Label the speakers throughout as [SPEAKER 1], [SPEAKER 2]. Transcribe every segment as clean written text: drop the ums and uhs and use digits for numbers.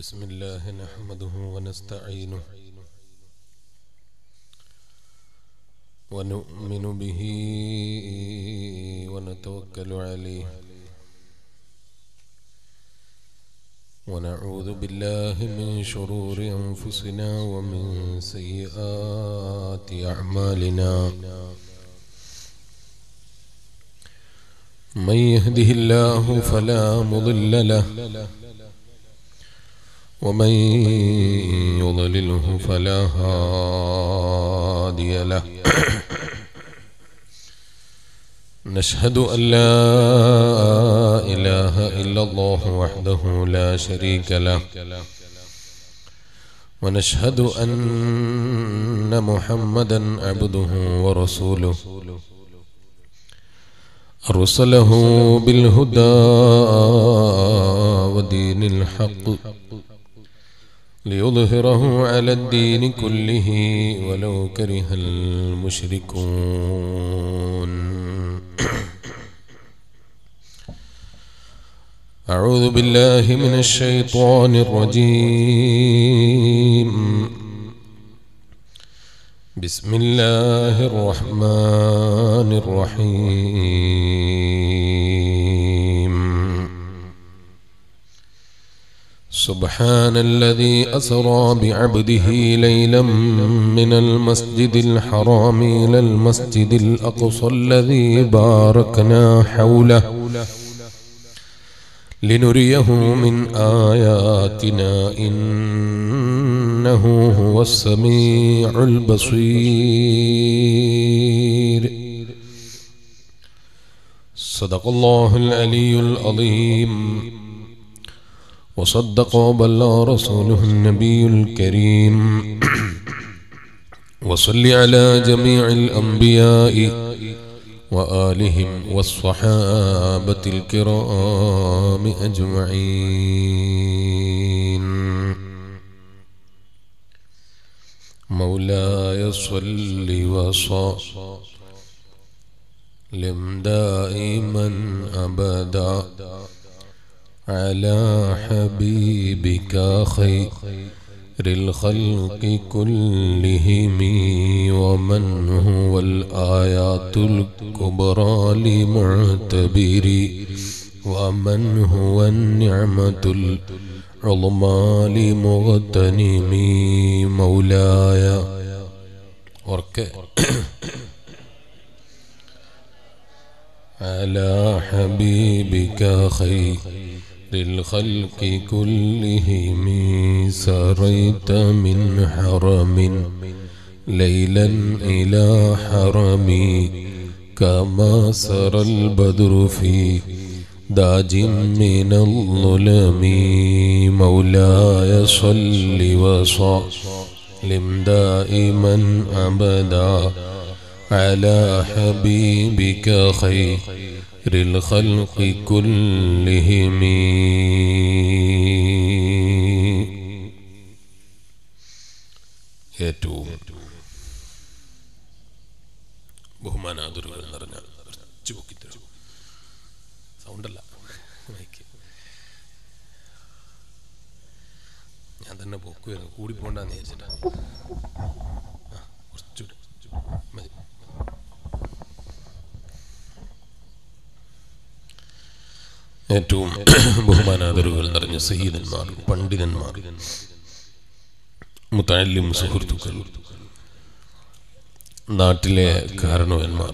[SPEAKER 1] بسم الله نحمده ونستعينه ونؤمن به ونتوكل عليه ونعوذ بالله من شرور أنفسنا ومن سيئات أعمالنا من يهده الله فلا مضل له ومن يضلله فلا هادي له نشهد أن لا إله إلا الله وحده لا شريك له ونشهد أن محمدا عبده ورسوله أرسله بالهدى ودين الحق ليظهره على الدين كله ولو كره المشركون أعوذ بالله من الشيطان الرجيم بسم الله الرحمن الرحيم سبحان الذي أسرى بعبده ليلا من المسجد الحرام إلى المسجد الأقصى الذي باركنا حوله لنريه من آياتنا إنه هو السميع البصير صدق الله العلي العظيم وصدق وبلغ رسوله النبي الكريم وصل على جميع الأنبياء وآلهم والصحابة الكرام أجمعين مولاي صل وسلم دائما أبدا على حبيبك خير الخلق كلهم ومن هو الآيات الكبرى لمعتبري ومن هو النعمة العظمى لمغتنمي مولاي على حبيبك خير للخلق كلهم سريت من حرم ليلا إلى حرمي كما سرى البدر في داج من الظلم مولاي صل وسلم دائما أبدا على حبيبك خير الخلق كلهم ഏറ്റവും ബഹുമാനാദരവുകൾ നിറഞ്ഞ സൗണ്ടല്ല ഞാൻ തന്നെ പോക്കുവരുന്നു കൂടി പോകണ്ടെന്ന് വിചാരിച്ചിട്ടാ കുറച്ചുകൂടി മതി ഏറ്റവും ബഹുമാനാദരവുകൾ നിറഞ്ഞ സയ്യിദന്മാർ പണ്ഡിതന്മാർ മുതഅല്ലിം സുഹൃത്തുക്കൾ നാട്ടിലെ കാരണവന്മാർ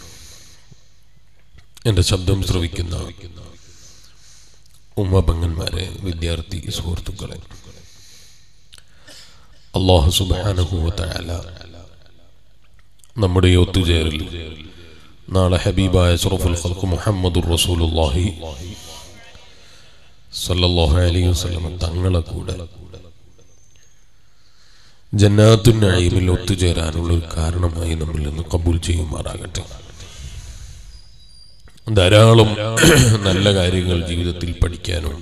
[SPEAKER 1] എൻ്റെ ശബ്ദം ശ്രവിക്കുന്ന ഉമ്മപെങ്ങന്മാരെ വിദ്യാർത്ഥി സുഹൃത്തുക്കളെ അല്ലാഹു സുബ്ഹാനഹു വ തആല നമ്മുടെ ഒത്തുചേരൽ നാളെ ഹബീബായ അഷ്റഫുൽ ഖൽഖ് മുഹമ്മദുർ റസൂലുള്ളാഹി സല്ലല്ലാഹു അലൈഹി വസല്ലം തങ്ങളെ കൂടെ ജന്നാത്തുൻ നഈമിൽ ഒത്തുചേരാനുള്ള ഒരു കാരണമായി നമ്മിൽ നിന്ന് കബൂൽ ചെയ്യുമാറാകട്ടെ. ധാരാളം നല്ല കാര്യങ്ങൾ ജീവിതത്തിൽ പഠിക്കാനും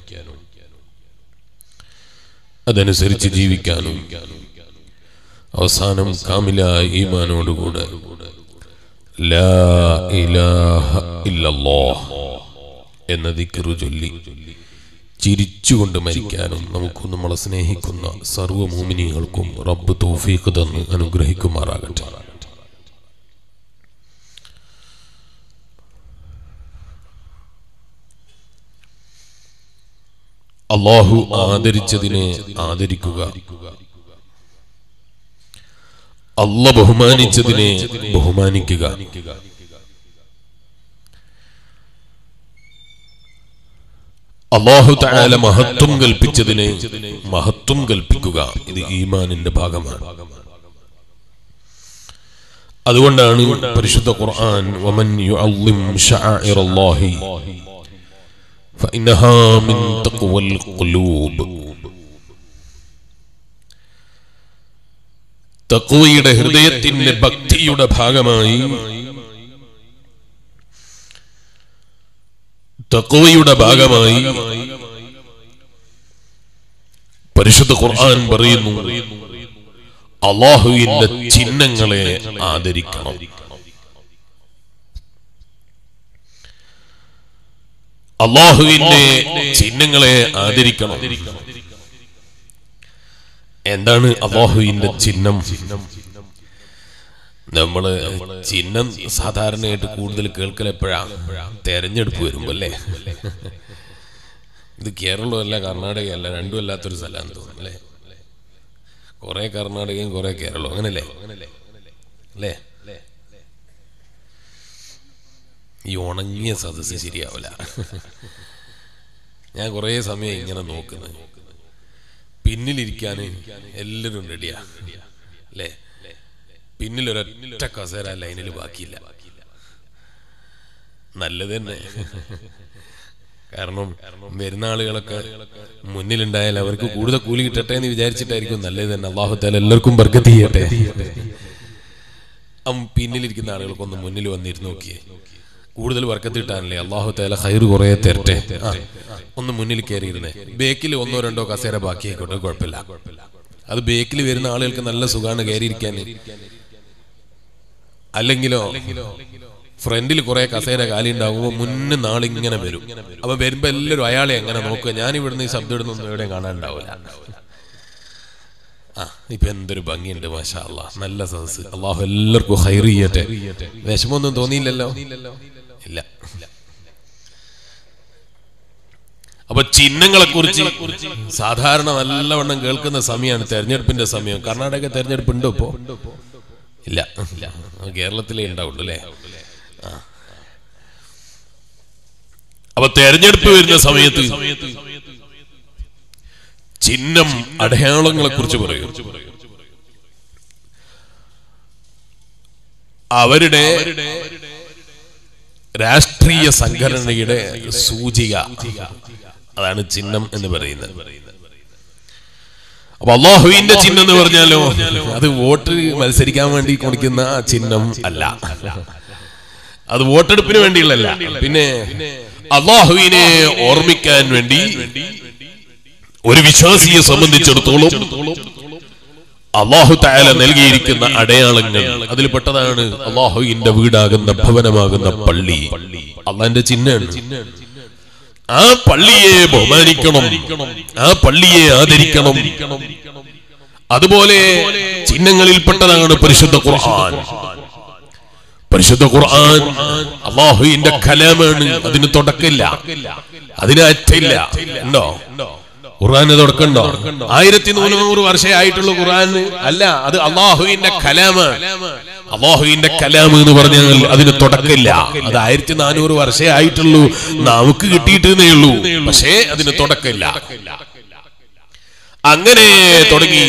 [SPEAKER 1] അതനുസരിച്ച് ജീവിക്കാനും അവസാനം കാമിലായ ഈമാനോടുകൂടെ ലാ ഇലാഹ ഇല്ലല്ലാഹ് എന്ന ദിക്റ് ചൊല്ലി ചിരിച്ചുകൊണ്ട് മരിക്കാനും നമുക്ക് നമ്മളെ സ്നേഹിക്കുന്ന സർവ്വ മുഅ്മിനീങ്ങൾക്കും റബ്ബ് തൗഫീഖ് തന്ന് അനുഗ്രഹിക്കുമാറാകട്ടെ. അല്ലാഹു ആദരിച്ചതിനെ ആദരിക്കുക, അല്ലാഹു ബഹുമാനിച്ചതിനെ ബഹുമാനിക്കുക. അല്ലാഹു തആല മഹത്വം കൽപ്പിച്ചതിനെ മഹത്വം കൽപ്പിക്കുക. ഇത് ഈമാനിന്റെ ഭാഗമാണ്. അതുകൊണ്ടാണ് പരിശുദ്ധ ഖുർആൻ വമൻ യുഅള്ളിം ശഅഇറല്ലാഹി ഫഇന്നഹാ മിൻ തഖ്വൽ ഖുലൂബ്, തഖ്വയുടെ ഹൃദയത്തിന്റെ ഭക്തിയുടെ ഭാഗമായി, തഖ്വയുടെ ഭാഗമായി പരിശുദ്ധ ഖുർആൻ പറയുന്നു അല്ലാഹുവിന്റെ ചിഹ്നങ്ങളെ ആദരിക്കണം. അല്ലാഹുവിന്റെ ചിഹ്നങ്ങളെ ആദരിക്കണം. എന്താണ് അല്ലാഹുവിന്റെ ചിഹ്നം? നമ്മള് ചിഹ്നം സാധാരണയായിട്ട് കൂടുതൽ കേൾക്കൽ എപ്പോഴാണ്? തെരഞ്ഞെടുപ്പ് വരുമ്പോ അല്ലേ? ഇത് കേരളമല്ല കർണാടകയല്ല, രണ്ടും അല്ലാത്തൊരു സ്ഥലമാണെന്ന് തോന്നുന്നു അല്ലേ? കുറെ കർണാടകയും കുറെ കേരളവും, അങ്ങനല്ലേ അല്ലേ? ഈ ഉണങ്ങിയ സദസ്സ് ശരിയാവില്ല. ഞാൻ കുറെ സമയം ഇങ്ങനെ നോക്കുന്നത്, പിന്നിലിരിക്കാന് എല്ലാവരും റെഡിയാ അല്ലേ? പിന്നിലൊരൊറ്റ കസേര ലൈനിൽ ബാക്കിയില്ല. നല്ലത് തന്നെ. കാരണം വരുന്ന ആളുകളൊക്കെ മുന്നിലുണ്ടായാൽ അവർക്ക് കൂടുതൽ കൂലി കിട്ടട്ടെ എന്ന് വിചാരിച്ചിട്ടായിരിക്കും. നല്ലത് തന്നെ. അല്ലാഹു തആല എല്ലാവർക്കും ബർക്കത്ത് ചെയ്യട്ടെ. പിന്നിലിരിക്കുന്ന ആളുകൾക്കൊന്ന് മുന്നിൽ വന്നിരുന്ന് നോക്കിയേ, കൂടുതൽ ബർക്കത്ത് കിട്ടാനല്ലേ? അല്ലാഹു തആല ഖൈർ കുറേ തരട്ടെ. ഒന്ന് മുന്നിൽ കയറിയിരുന്നേ. ബേക്കിൽ ഒന്നോ രണ്ടോ കസേര ബാക്കിയായിക്കോട്ടെ, കുഴപ്പമില്ല. അത് ബേക്കിൽ വരുന്ന ആളുകൾക്ക് നല്ല സുഖമാണ് കയറിയിരിക്കാൻ. അല്ലെങ്കിലോ ഫ്രണ്ടിൽ കുറെ കസേര കാലി ഉണ്ടാകുമ്പോൾ മുന്നേ നാളിങ്ങനെ വരും. അപ്പൊ വരുമ്പോ എല്ലാവരും അയാളെ എങ്ങനെ നോക്കുക? ഞാൻ ഇവിടുന്ന് ഈ ശബ്ദം ഇടുന്നൊന്നും എവിടെ കാണാനുണ്ടാവില്ല. ഇപ്പൊ എന്തൊരു ഭംഗിയുണ്ട്, മാഷാ അല്ലാഹ്. നല്ല സദസ്സ്. അല്ലാഹു എല്ലാവർക്കും ഖൈർ ചെയ്യട്ടെ. വിഷമൊന്നും തോന്നിയില്ലല്ലോ? ഇല്ല. അപ്പൊ ചിഹ്നങ്ങളെ കുറിച്ച് സാധാരണ നല്ലവണ്ണം കേൾക്കുന്ന സമയമാണ് തെരഞ്ഞെടുപ്പിന്റെ സമയം. കർണാടക തെരഞ്ഞെടുപ്പ് ഉണ്ടോ ഇപ്പോ? ഇല്ല, കേരളത്തിലേ ഉണ്ടാവുള്ളൂ അല്ലേ? അപ്പൊ തെരഞ്ഞെടുപ്പ് വരുന്ന സമയത്ത് ചിഹ്നം, അടയാളങ്ങളെ കുറിച്ച് പറയും. അവരുടെ രാഷ്ട്രീയ സംഘടനയുടെ സൂചിക, അതാണ് ചിഹ്നം എന്ന് പറയുന്നത്. അപ്പൊ അല്ലാഹുവിന്റെ ചിഹ്നം എന്ന് പറഞ്ഞാലോ, അത് വോട്ട് മത്സരിക്കാൻ വേണ്ടി കൊടുക്കുന്ന ചിഹ്നം അല്ല, അത് വോട്ടെടുപ്പിന് വേണ്ടിയുള്ളല്ല. പിന്നെ അല്ലാഹുവിനെ ഓർമ്മിക്കാൻ വേണ്ടി ഒരു വിശ്വാസിയെ സംബന്ധിച്ചിടത്തോളം അല്ലാഹു തആല നൽകിയിരിക്കുന്ന അടയാളങ്ങൾ, അതിൽപ്പെട്ടതാണ് അല്ലാഹുവിന്റെ വീടാകുന്ന ഭവനമാകുന്ന പള്ളി. അല്ലാഹുവിന്റെ ചിഹ്നമാണ്. ആ പള്ളിയെ ബഹുമാനിക്കണം, ആ പള്ളിയെ ആദരിക്കണം. അതുപോലെ ചിഹ്നങ്ങളിൽപ്പെട്ടതാണ് പരിശുദ്ധ ഖുർആൻ. പരിശുദ്ധ ഖുർആൻ അല്ലാഹുവിന്റെ കലാമാണ്. അതിന് തുടക്കമില്ല, അതിന് അറ്റമില്ല. ഉണ്ടോ? ഖുർആന് തുടക്കമുണ്ടോ? 1300 വർഷമായിട്ടുള്ള ഖുർആൻ അല്ല, അത് അല്ലാഹുവിന്റെ കലാമാണ്. അല്ലാഹുവിന്റെ കലാം എന്ന് പറഞ്ഞാൽ അതിന് തുടക്കമില്ല. അത് 1400 വർഷമേ ആയിട്ടുള്ളൂ, നമുക്ക് കിട്ടിയിട്ടേ ഉള്ളൂ. പക്ഷേ അതിന് തുടക്കമില്ല. അങ്ങനെ തുടങ്ങി.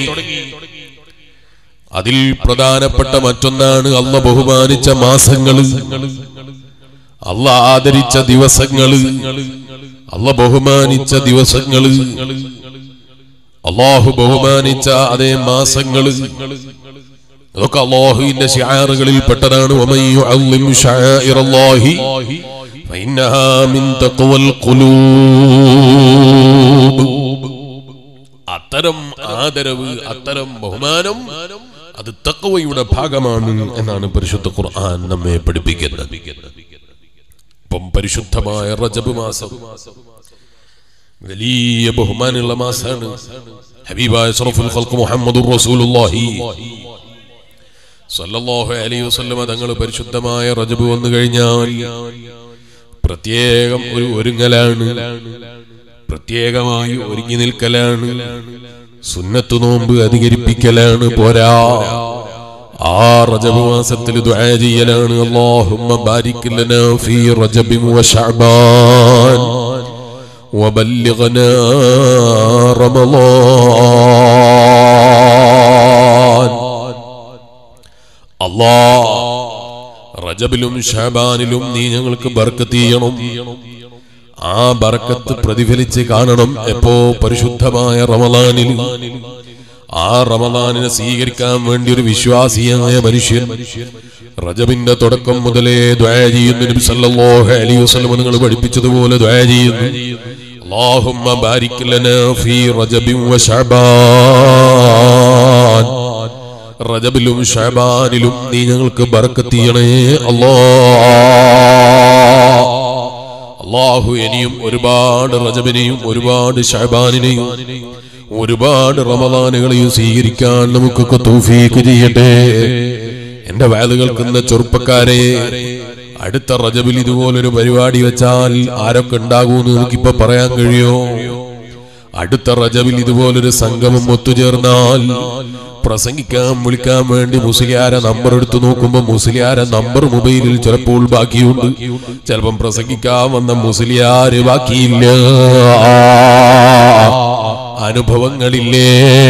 [SPEAKER 1] അതിൽ പ്രധാനപ്പെട്ട മറ്റൊന്നാണ് അല്ലാഹു ബഹുമാനിച്ച മാസങ്ങള്, അല്ലാഹു ആദരിച്ച ദിവസങ്ങള്, അല്ലാഹു ബഹുമാനിച്ച ദിവസങ്ങള്, അല്ലാഹു ബഹുമാനിച്ച അതേ മാസങ്ങള്. അതൊക്കെ അല്ലാഹുവിന്റെ ശിആറുകളിൽ പെട്ടതാണ്. വമൻ യുഅള്ളിം ശഅഇറല്ലാഹി ഫഇന്നഹാ മിൻ തഖ്വൽ ഖുലൂബ്. അത്തരം ആദരവ്, അത്തരം ബഹുമാനം അത് തഖ്വയുടെ ഭാഗമാണ് എന്നാണ് പരിശുദ്ധ ഖുർആൻ നമ്മെ പഠിപ്പിക്കുന്നത്. ഇപ്പം പരിശുദ്ധമായ റജബ് മാസം വലിയ ബഹുമാനമുള്ള മാസമാണ്. ഹബീബായ അഷ്റഫുൽ ഖൽഖ് മുഹമ്മദുർ റസൂലുള്ളാഹി സല്ലല്ലാഹു അലൈഹി വസല്ലം തങ്ങൾ പരിശുദ്ധമായ റജബ് വന്നു കഴിഞ്ഞാൽ പ്രത്യേകം ഒരു ഒരുങ്ങലാണ്, പ്രത്യേകമായി ഒരുങ്ങി നിൽക്കലാണ്, സുന്നത്ത് നോമ്പ് അധികരിപ്പിക്കലാണ്. പോരാ, ആ റജബ് മാസത്തിൽ ദുആ ചെയ്യലാണ്. അല്ലാഹുമ്മ ബാരിക് ലനാ ഫീ റജബി വ ശഅബാൻ വബല്ലിഗ്നാ റമളാൻ. അല്ലാഹ് റജബിലും ശഅബാനിലും നീ ഞങ്ങൾക്ക് ബർക്കത്ത് ചെയ്യണം. ആ ബർക്കത്ത് പ്രതിഫലിച്ച് കാണണം എപ്പോ? പരിശുദ്ധമായ റമളാനിൽ. ആ റമളാനിനെ സ്വീകരിക്കാൻ വേണ്ടി ഒരു വിശ്വാസിയായ മനുഷ്യൻ റജബിന്റെ തുടക്കം മുതലേ ദുആ ചെയ്യുന്നു. നബി സല്ലല്ലാഹു അലൈഹി വസല്ലം നിങ്ങൾ പഠിപ്പിച്ചതുപോലെ ദുആ ചെയ്യുന്നു. അല്ലാഹുമ്മ ബാരിക് ലനാ ഫീ റജബി വ ശഅബാൻ. റജബിലും ശഅബാനിലും നീ ഞങ്ങൾക്ക് ബർക്കത്ത് ചെയ്യണേ അല്ലാഹ്. അല്ലാഹു ഇനിയും ഒരുപാട് റജബിനെയും ഒരുപാട് ശഅബാനിനെയും ഒരുപാട് റമളാനുകളെയും സ്വീകരിക്കാൻ നമുക്കൊക്കെ തൗഫീഖ് ചെയ്യട്ടെ. എന്റെ വഅദ് കേൾക്കുന്ന ചെറുപ്പക്കാരെ, അടുത്ത റജബിൽ ഇതുപോലൊരു പരിപാടി വെച്ചാൽ ആരൊക്കെ ഉണ്ടാകുമെന്ന് നമുക്കിപ്പോ പറയാൻ കഴിയോ? അടുത്ത റജബിൽ ഇതുപോലൊരു സംഗമം ഒത്തുചേർന്നാൽ പ്രസംഗിക്കാൻ വിളിക്കാൻ വേണ്ടി മുസ്ലിയാരെ നമ്പർ എടുത്തു നോക്കുമ്പോൾ മുസ്ലിയാരെ നമ്പർ മൊബൈലിൽ ചിലപ്പോൾ ബാക്കിയുണ്ട്, ചിലപ്പം പ്രസംഗിക്കാൻ വന്ന മുസ്ലിയാര് ബാക്കിയില്ല. അനുഭവങ്ങളില്ലേ?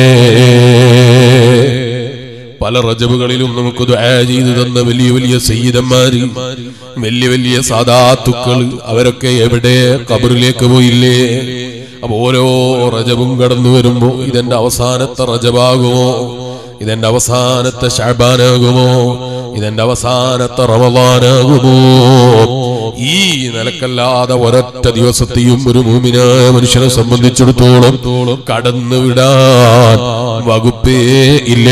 [SPEAKER 1] പല റജബുകളിലും നമുക്ക് ദുആ ചെയ്തു തന്ന വലിയ വലിയ സയ്യിദന്മാര്, വലിയ വലിയ സാദാത്തുക്കൾ, അവരൊക്കെ എവിടെ? ഖബറിലേക്ക് പോയില്ലേ? അപ്പൊ ഓരോ റജബും കടന്നു വരുമ്പോ ഇതെന്റെ അവസാനത്തെ റജബാകുമോ, ഇതെന്റെ അവസാനത്തെ ശഅബാനാകുമോ, ഇതെന്റെ അവസാനത്തെ റമളാനാകുമോ? ഈ നിലക്കല്ലാതെ ഒരൊറ്റ ദിവസത്തെയും ഒരു മുഅ്മിനായ മനുഷ്യനെ സംബന്ധിച്ചിടത്തോളം കടന്നുവിടാൻ വകുപ്പേ ഇല്ല.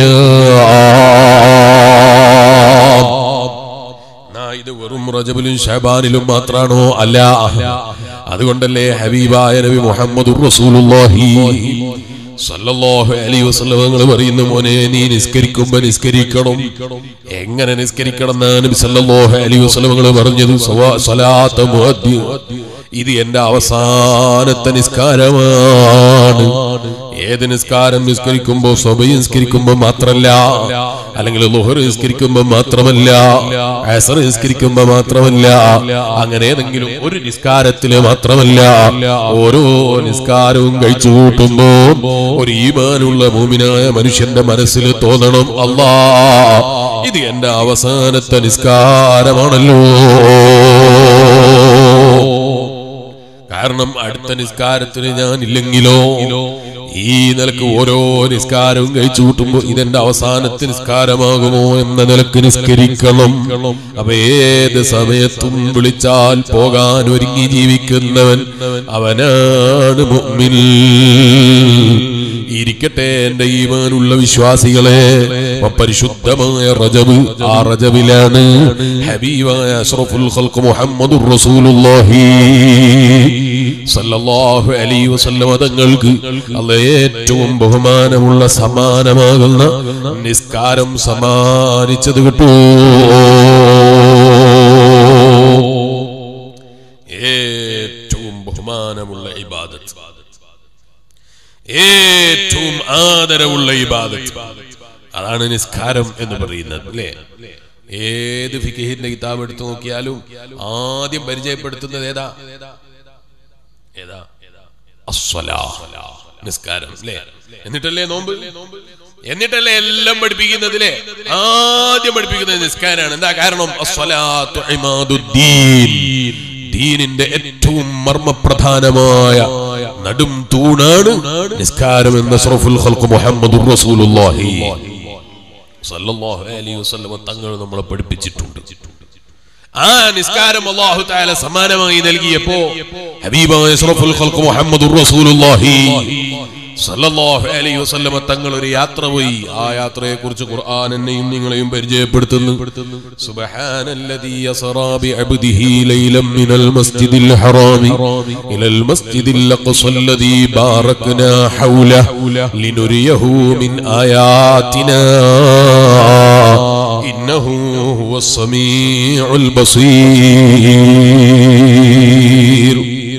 [SPEAKER 1] ഇത് വെറും റജബിലും ശഅബാനിലും മാത്രാണോ? അല്ല. അതുകൊണ്ടല്ലേ ഹബീബായ നബി മുഹമ്മദുർ റസൂലുള്ളാഹി സല്ലല്ലാഹു അലൈഹി വസല്ലം തങ്ങൾ പറയുന്നു, മോനെ നീ നിസ്കരിക്കുമ്പോ നിസ്കരിക്കണം. എങ്ങനെ നിസ്കരിക്കണം എന്നാണ് നബി സല്ലല്ലാഹു അലൈഹി വസല്ലം തങ്ങൾ പറഞ്ഞത്? സ്വലാത്ത് മുഅദ്ദിൻ, ഇത് എന്റെ അവസാനത്തെ നിസ്കാരമാണ്. ഏത് നിസ്കാരം നിസ്കരിക്കുമ്പോ? സുബഹി നിസ്കരിക്കുമ്പോ മാത്രമല്ല, അല്ലെങ്കിൽ ളുഹർ നിസ്കരിക്കുമ്പോ മാത്രമല്ല, അസ്ർ നിസ്കരിക്കുമ്പോ മാത്രമല്ല, അങ്ങനെ ഏതെങ്കിലും ഒരു നിസ്കാരത്തില് മാത്രമല്ല, ഓരോ നിസ്കാരവും കഴിച്ചു കൂട്ടുമ്പോ ഒരു ഈമാനുള്ള മുഅ്മിനായ മനുഷ്യന്റെ മനസ്സിൽ തോന്നണം, അല്ലാഹ് ഇത് എന്റെ അവസാനത്തെ നിസ്കാരമാണല്ലോ. കാരണം അടുത്ത നിസ്കാരത്തിന് ഞാൻ ഇല്ലെങ്കിലോ? ഈ നിലക്ക് ഓരോ നിസ്കാരവും കഴിച്ചു കൂട്ടുമ്പോ ഇതെന്റെ അവസാനത്തെ നിസ്കാരമാകുമോ എന്ന നിലക്ക് നിസ്കരിക്കണം. അപ്പൊ ഏത് സമയത്തും വിളിച്ചാൽ പോകാൻ ഒരുങ്ങി ജീവിക്കുന്നവൻ അവനാണ് മുഅ്മിൻ. ഇരിക്കട്ടെ എന്റെ ഈമാനുള്ള വിശ്വാസികളെ, പരിശുദ്ധമായ റജബ്, ആ റജബിലാണ് ഹബീബായ അഷ്റഫുൽ ഖൽഖ് മുഹമ്മദുർ റസൂലുള്ളാഹി സല്ലല്ലാഹു അലൈഹി വസല്ലം തങ്ങൾക്ക് ഏറ്റവും ബഹുമാനമുള്ള സമ്മാനമാകുന്ന നിസ്കാരം സമ്മാനിച്ചത് കിട്ടൂ. ഏറ്റവും ബഹുമാനമുള്ള ഇബാദത്ത്, ഏറ്റവും ആദരവുള്ള ഇബാദത്ത്, അതാണ് നിസ്കാരം എന്ന് പറയുന്നത്. അല്ലേ? ഏത് ഫിഖഹിന്റെ കിതാബ് എടുത്തു നോക്കിയാലും ആദ്യം പരിചയപ്പെടുത്തുന്നത് ഏതാ? നിസ്കാരം. അല്ലേ? എന്നിട്ടല്ലേ നോമ്പ്, എന്നിട്ടല്ലേ എല്ലാം പഠിപ്പിക്കുന്നതിലെ ആദ്യം പഠിപ്പിക്കുന്നത് നിസ്കാരാണ്. എന്താ കാരണം? അസ്സലാത്തു ഇമാദുദ്ദീൻ, ദീനിന്റെ ഏറ്റവും മർമ്മപ്രധാനമായ നടും തൂണാണ് നിസ്കാരം എന്ന് അഷ്റഫുൽ ഖൽഖ് മുഹമ്മദുർ റസൂലുള്ളാഹി സല്ലല്ലാഹു അലൈഹി വസല്ലം തങ്ങൾ നമ്മളെ പഠിപ്പിച്ചിട്ടുണ്ട്. ആ നിസ്കാരം അല്ലാഹു തആല സമ്മാനമായി നൽകിയപ്പോ ഹബീബായ അഷ്റഫുൽ ഖൽഖ് മുഹമ്മദുർ റസൂലുള്ളാഹി സല്ലല്ലാഹു അലൈഹി വസല്ലമ തങ്ങൾ ഒരു യാത്ര പോയി. ആ യാത്രയെ കുറിച്ച് ഖുർആൻ എന്നെയും നിങ്ങളെയും പരിചയപ്പെടുത്തുന്നു. സുബ്ഹാനല്ലദീ യസ്റാ ബിഅബ്ദിഹി ലൈലൻ മിനൽ മസ്ജിദിൽ ഹറാമി ഇലൽ മസ്ജിദിൽ അഖ്സല്ലദീ ബാറക്നാ ഹൗലഹു ലിനുരിയഹു മിൻ ആയാതിനാ ഇന്നഹു ഹുവസ് സമീഉൽ ബസീർ.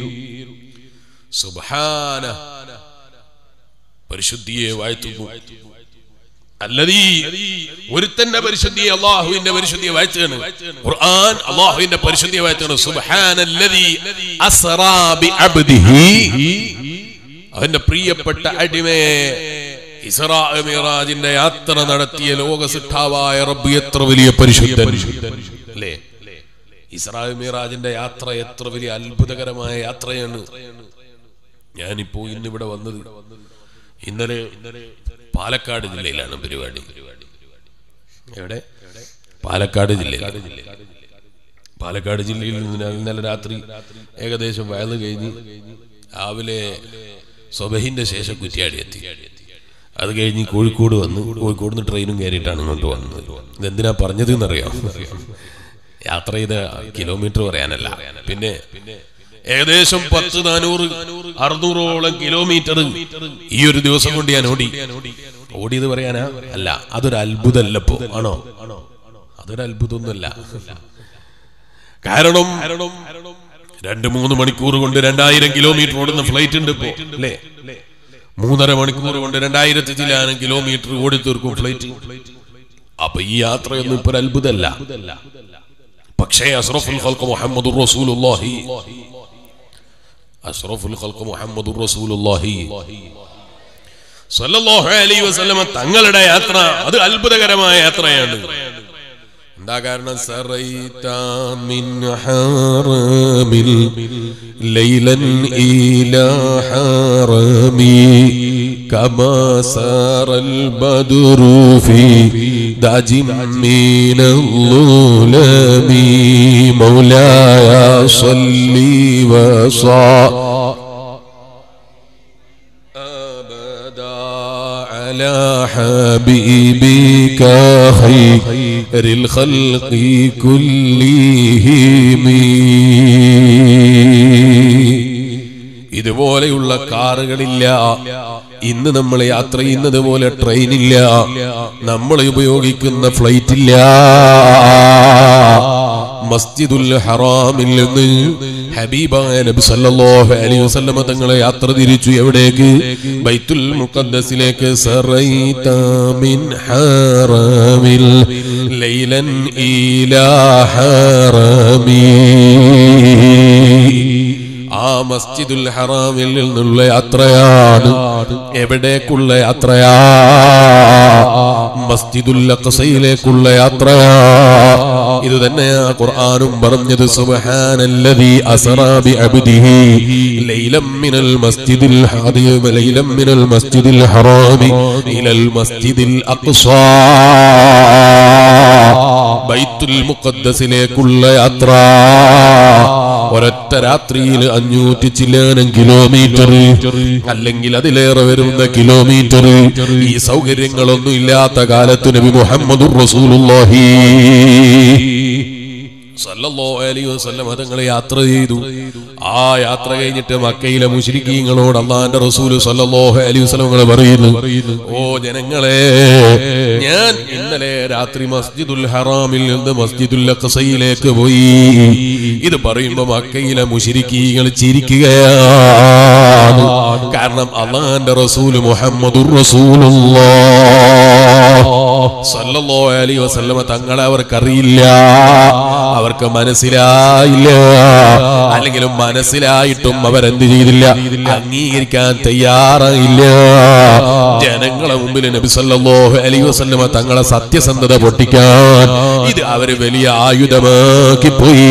[SPEAKER 1] സുബ്ഹാനഹു, പരിശുദ്ധിയെ വാഴ്ത്തുന്നു. അല്ലദീ, ഒരുത്തന്റെ പരിശുദ്ധിയെ, അല്ലാഹുവിന്റെ പരിശുദ്ധിയെ വാഴ്ത്തുകയാണ് ഖുർആൻ. അല്ലാഹുവിന്റെ പരിശുദ്ധിയെ വാഴ്ത്തുകയാണ്. സുബ്ഹാനല്ലദീ അസ്റാ ബിഅബ്ദിഹി, അവന്റെ പ്രിയപ്പെട്ട അടിമയെ ഇസ്റാ മിഅ്റാജിന്റെ യാത്ര നടത്തിയ ലോകസിദ്ധാവായ റബ്ബ് എത്ര വലിയ പരിശുദ്ധൻ അല്ലേ? ഇസ്റാ മിഅ്റാജിന്റെ യാത്ര എത്ര വലിയ അത്ഭുതകരമായ യാത്രയാണ്. ഞാനിപ്പോ ഇന്നിവിടെ വന്നത്, ഇന്നലെ പാലക്കാട് ജില്ലയിലാണ് പരിപാടി. എവിടെ? പാലക്കാട് ജില്ലയിൽ. പാലക്കാട് ജില്ലയിൽ ഇന്നലെ രാത്രി ഏകദേശം വയല് കഴിഞ്ഞ് രാവിലെ സുബഹിന്റെ ശേഷം കുറ്റ്യാടി എത്തി. അത് കഴിഞ്ഞ് കോഴിക്കോട് വന്ന്, കോഴിക്കോട് നിന്ന് ട്രെയിനും കയറിയിട്ടാണ് ഇങ്ങോട്ട് വന്നത്. ഇതെന്തിനാ പറഞ്ഞത് എന്നറിയാം? യാത്ര ചെയ്ത കിലോമീറ്റർ പറയാനല്ല, പിന്നെ ഏകദേശം 10-400-600ഓളം കിലോമീറ്റർ ഈ ഒരു ദിവസം കൊണ്ട് ഞാൻ ഓടിയത് പറയാനാ അല്ല. അതൊരു അത്ഭുതമല്ലപ്പോ, ആണോ? അതൊരു അത്ഭുതമൊന്നുമല്ല. കാരണം 2-3 മണിക്കൂർ കൊണ്ട് 2000 കിലോമീറ്റർ ഓടുന്ന ഫ്ലൈറ്റ് ഉണ്ട് ഇപ്പോ അല്ലേ? 3.5 മണിക്കൂർ കൊണ്ട് 2000 ചില്ലാനും കിലോമീറ്റർ ഓടി തീർക്കും ഫ്ലൈറ്റ്. അപ്പൊ ഈ യാത്രയൊന്നും ഇപ്പൊ ഒരു അത്ഭുതമല്ല. പക്ഷേ അഷ്റഫുൽ ഖൽഖ് മുഹമ്മദുർ റസൂലുള്ളാഹി, അഷ്റഫുൽ ഖൽഖ് മുഹമ്മദുർ റസൂലുള്ളാഹി സ്വല്ലല്ലാഹു അലൈഹി വസല്ലം തങ്ങളുടെ യാത്ര അത് അത്ഭുതകരമായ യാത്രയാണ്. എന്താ കാരണം? സറൈത മിൻ ഹറമിൽ ലൈലൻ ഇലാ ഹറമി കമാ സറൽ ബദ്റു ഫീ ദാജിം മിനൽ ളുലമി മൗലായ സ്വല്ലി വസല്ലം على حبيبك خير الخلق كلهم. ഇതുപോലെയുള്ള കാറുകളില്ല ഇന്ന് നമ്മൾ യാത്ര ചെയ്യുന്നത് പോലെ, ട്രെയിനില്ല, നമ്മൾ ഉപയോഗിക്കുന്ന ഫ്ലൈറ്റ് ഇല്ല. മസ്ജിദുൽ ഹറാമിൽ നിന്ന് ഹബീബായ നബി സല്ലല്ലാഹു അലൈഹി വസല്ലം തങ്ങളെ യാത്ര തിരിച്ചു. എവിടേക്ക്? ബൈത്തുൽ മുഖദ്ദസിലേക്ക്. സറൈത മിൻ ഹറമിൽ ലൈലൻ ഇലാ ഹറമി, ആ മസ്ജിദുൽ ഹറാമിൽ നിന്നുള്ള യാത്രയാണ്. എവിടേക്കുള്ള യാത്രയാ? മസ്ജിദുൽ അഖ്സയിലേക്കുള്ള യാത്രയാ. ഇത് തന്നെയാ ഖുർആനും പറഞ്ഞത്. സുബ്ഹാനല്ലദീ അസ്റാ ബിഅബ്ദിഹി ലൈലൻ മിനൽ മസ്ജിദിൽ ഹറം ലൈലൻ മിനൽ മസ്ജിദിൽ ഹറാമി ഇലൽ മസ്ജിദിൽ അഖ്സാ, ബൈത്തുൽ മുഖദ്ദസിലേക്കുള്ള യാത്ര. ഒരൊറ്റ രാത്രിയിൽ 500 ചില്ലാനം കിലോമീറ്റർ, അല്ലെങ്കിൽ അതിലേറെ വരുന്ന കിലോമീറ്റർ. ഈ സൗകര്യങ്ങളൊന്നും ഇല്ലാത്ത കാലത്ത് നബി മുഹമ്മദുർ റസൂലുള്ളാഹി സല്ലല്ലാഹു അലൈഹി വസല്ലം തങ്ങളെ യാത്ര ചെയ്തു. ആ യാത്ര കഴിഞ്ഞിട്ട് മക്കയിലെ മുശ്രിക്കീങ്ങളോട് അല്ലാഹുവിന്റെ റസൂൽ സല്ലല്ലാഹു അലൈഹി വസല്ലം പറയുന്നു, ഓ ജനങ്ങളെ, ഞാൻ ഇന്നലെ രാത്രി മസ്ജിദുൽ ഹറാമിൽ നിന്ന് മസ്ജിദുൽ അഖ്സയിലേക്ക് പോയി. ഇത് പറയുമ്പോൾ മക്കയിലെ മുശ്രിക്കീങ്ങൾ ചിരിക്കുകയാണ്. കാരണം അല്ലാഹുവിന്റെ റസൂൽ മുഹമ്മദുർ റസൂലുള്ളാഹി സല്ലല്ലാഹു അലൈഹി വസല്ലം തങ്ങളെ അവർക്കറിയില്ല, അവർക്ക് മനസ്സിലായില്ല. അല്ലെങ്കിലും മനസ്സിലായിട്ടും അവരെന്ത് ചെയ്തില്ല? അംഗീകരിക്കാൻ തയ്യാറായില്ല. ജനങ്ങളെ മുമ്പിൽ നബി സല്ലല്ലാഹു അലൈഹി വസല്ലം തങ്ങളെ സത്യസന്ധത പൊട്ടിക്കാൻ ഇത് അവര് വലിയ ആയുധമാക്കി പോയി.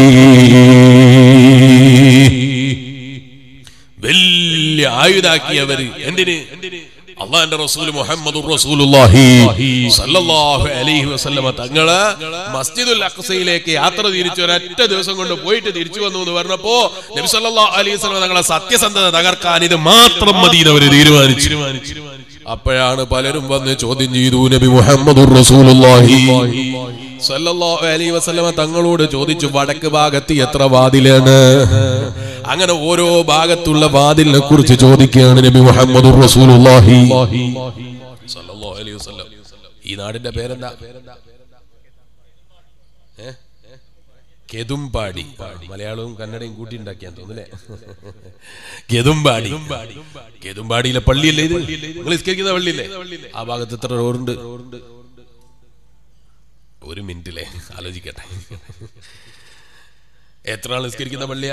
[SPEAKER 1] വലിയ ആയുധാക്കി അവര്. എന്തിന്? അള്ളാഹുവിന്റെ റസൂൽ മുഹമ്മദുർ റസൂലുള്ളാഹി സ്വല്ലല്ലാഹു അലൈഹി വസല്ലമ തങ്ങള് മസ്ജിദുൽ അഖ്സയിലേക്ക് യാത്ര തിരിച്ചു ഒരൊറ്റ ദിവസം കൊണ്ട് പോയിട്ട് തിരിച്ചു വന്നു എന്ന് പറഞ്ഞപ്പോ നബി സല്ലല്ലാഹു അലൈഹി വസല്ലമ തങ്ങളെ സത്യസന്ധത തകർക്കാൻ ഇത് മാത്രം മതി എന്ന് അവർ തീരുമാനിച്ചു. അപ്പോഴാണ് പലരും വന്ന് ചോദ്യം ചെയ്തു, നബി മുഹമ്മദുർ റസൂലുള്ളാഹി സല്ലല്ലാഹു അലൈഹി വസല്ലമ തങ്ങളോട് ചോദിച്ചു, വടക്ക് ഭാഗത്ത് എത്ര വാതിലാണ്? അങ്ങനെ ഓരോ ഭാഗത്തുള്ള വാതിലിനെ കുറിച്ച് ചോദിക്കുകയാണ് നബി മുഹമ്മദുർ റസൂലുള്ളാഹി സല്ലല്ലാഹു അലൈഹി വസല്ലം. ഈ നാടിന്റെ പേരെന്താ? കെതുമ്പാടി. മലയാളവും കന്നഡയും കൂട്ടി ഉണ്ടാക്കിയാൻ തോന്നുന്നല്ലേ? കെതുമ്പാടി. കെതുമ്പാടിയിലെ പള്ളിയല്ലേ ഇത്? നിങ്ങൾ നിസ്കരിക്കുന്ന പള്ളിയല്ലേ? ആ ഭാഗത്ത് എത്ര ഡോറുണ്ട്? ഒരു മിനിറ്റിലെ ആലോചിക്കട്ടെ. എത്ര ആൾ നിസ്കരിക്കുന്ന പള്ളിയാ?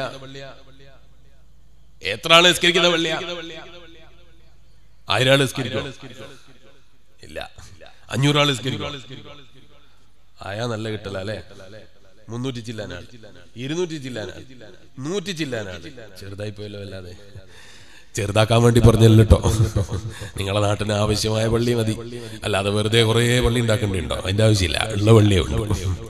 [SPEAKER 1] എത്ര ആൾ നിസ്കരിക്കുന്ന പള്ളിയാ? 1000 ആൾ നിസ്കരിക്കോ? ഇല്ല. 500 ആൾ നിസ്കരിക്കോ? ആയാ നല്ല കിട്ടല അല്ലെ? 300 ചില്ലാനാൾ, 200 ചില്ലാനാൾ, 100 ചില്ലാനാൾ. ചെറുതായി പോയല്ലോ. അല്ലാതെ ചെറുതാക്കാൻ വേണ്ടി പറഞ്ഞല്ലോ കേട്ടോ. നിങ്ങളെ നാട്ടിന് ആവശ്യമായ പള്ളി മതി, അല്ലാതെ വെറുതെ കുറെ പള്ളി ഉണ്ടാക്കേണ്ടിണ്ടോ? അതിന്റെ ആവശ്യമില്ല. ഉള്ള പള്ളിയേ ഉള്ളൂ.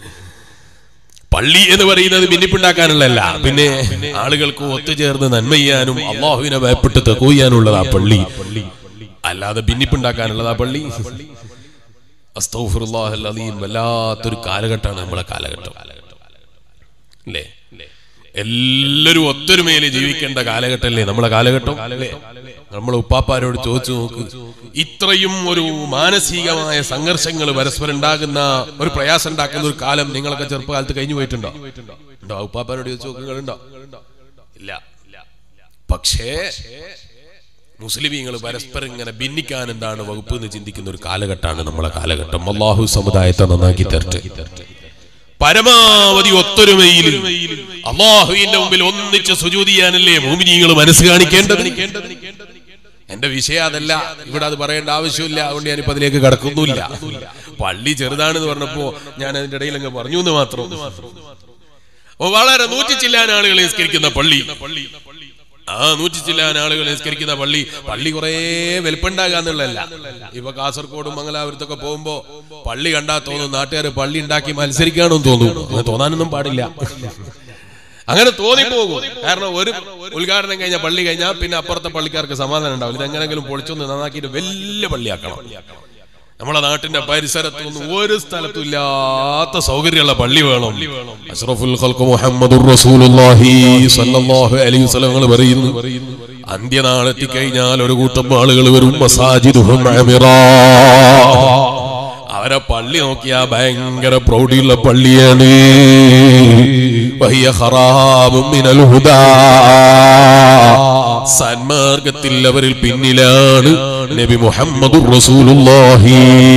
[SPEAKER 1] പള്ളി എന്ന് പറയുന്നത് ഭിന്നിപ്പുണ്ടാക്കാനുള്ളതല്ല, പിന്നെ ആളുകൾക്ക് ഒത്തുചേർന്ന് നന്മ ചെയ്യാനും അള്ളാഹുവിനെ ഭയപ്പെട്ട് തഖ്വയാനുള്ളതാ പള്ളി, അല്ലാതെ ഭിന്നിപ്പുണ്ടാക്കാനുള്ളതാ പള്ളി. അസ്തഗ്ഫിറുല്ലാഹൽ അലീം. വല്ലാത്തൊരു കാലഘട്ടമാണ് നമ്മളെ കാലഘട്ടം അല്ലേ? എല്ലാരും ഒത്തൊരുമയിൽ ജീവിക്കേണ്ട കാലഘട്ടമല്ലേ നമ്മളെ കാലഘട്ടം? നമ്മളെ ഉപ്പാപ്പാരോട് ചോദിച്ചു നോക്ക്, ഇത്രയും ഒരു മാനസികമായ സംഘർഷങ്ങൾ പരസ്പരം ഉണ്ടാകുന്ന ഒരു പ്രയാസം ഉണ്ടാക്കുന്ന ഒരു കാലം നിങ്ങളൊക്കെ ചെറുപ്പകാലത്ത് കഴിഞ്ഞു പോയിട്ടുണ്ടോ? ഉണ്ടോ? ഉപ്പാപ്പാരോട് ചോദിച്ചു നോക്കുന്നുണ്ടോ? ഇല്ല. പക്ഷേ മുസ്ലിമീങ്ങൾ പരസ്പരം ഇങ്ങനെ ഭിന്നിക്കാൻ എന്താണ് വകുപ്പ് എന്ന് ചിന്തിക്കുന്ന ഒരു കാലഘട്ടമാണ് നമ്മളെ കാലഘട്ടം. അല്ലാഹു സമുദായത്തെ നന്നാക്കി തരട്ടെ. പരമാവധി ഒത്തൊരുമയിൽ അല്ലാഹുവിന്റെ മുമ്പിൽ ഒന്നിച്ച് സുജൂദ് ചെയ്യാനല്ലേ മുഅ്മിനീങ്ങൾ മനസ്സ് കാണിക്കേണ്ടത്. എന്റെ വിഷയം അതല്ല, ഇവിടെ അത് പറയേണ്ട ആവശ്യമില്ല. അതുകൊണ്ട് ഞാനിപ്പോ അതിലേക്ക് കടക്കുന്നില്ല. പള്ളി ചെറുതാണെന്ന് പറഞ്ഞപ്പോ ഞാൻ അതിന്റെ ഇടയിൽ അങ്ങ് പറഞ്ഞു എന്ന് മാത്രം. വളരെ 100 ചില്ലാൻ ആളുകൾ നിസ്കരിക്കുന്ന പള്ളി, ആ 100 ചില്ലാൻ ആളുകൾ നിസ്കരിക്കുന്ന പള്ളി, പള്ളി കുറെ വലുപ്പുണ്ടാകാന്നുള്ളതല്ല. ഇപ്പൊ കാസർഗോഡും മംഗലാപുരത്തൊക്കെ പോകുമ്പോ പള്ളി കണ്ടാ തോന്നും നാട്ടുകാർ പള്ളി ഉണ്ടാക്കി മത്സരിക്കാണെന്ന് തോന്നുന്നു. അങ്ങനെ തോന്നാനൊന്നും പാടില്ല. അങ്ങനെ തോന്നിപ്പോകും. കാരണം ഒരു ഉദ്ഘാടനം കഴിഞ്ഞാൽ പള്ളി കഴിഞ്ഞാൽ പിന്നെ അപ്പുറത്തെ പള്ളിക്കാർക്ക് സമാധാനം ഉണ്ടാവില്ല. ഇതെങ്ങനെങ്കിലും പൊളിച്ചൊന്ന് നന്നാക്കിയിട്ട് വലിയ പള്ളിയാക്കണം. നമ്മളെ നാട്ടിന്റെ പരിസരത്തൊന്നും ഒരു സ്ഥലത്തും ഇല്ലാത്ത സൗകര്യമുള്ള പള്ളി വേണം. അഷ്റഫുൽ ഖൽഖ് മുഹമ്മദുർ റസൂലുള്ളാഹി സ്വല്ലല്ലാഹു അലൈഹി വസല്ലം പറയുന്നു, അന്ത്യനാളെത്തിക്കഴിഞ്ഞാൽ ഒരു കൂട്ടം ആളുകൾ വരും, മസാജിദുഹും അമിറാ. അവരെ പള്ളി നോക്കിയാ ഭയങ്കര പ്രൗഢിയുള്ള പള്ളിയാണ്. വഹിയ ഖറാബും മിനൽ ഹുദാ. സന്മാർഗത്തിൽ അവരിൽ പിന്നിലാണ് നബി മുഹമ്മദുർ റസൂലുള്ളാഹി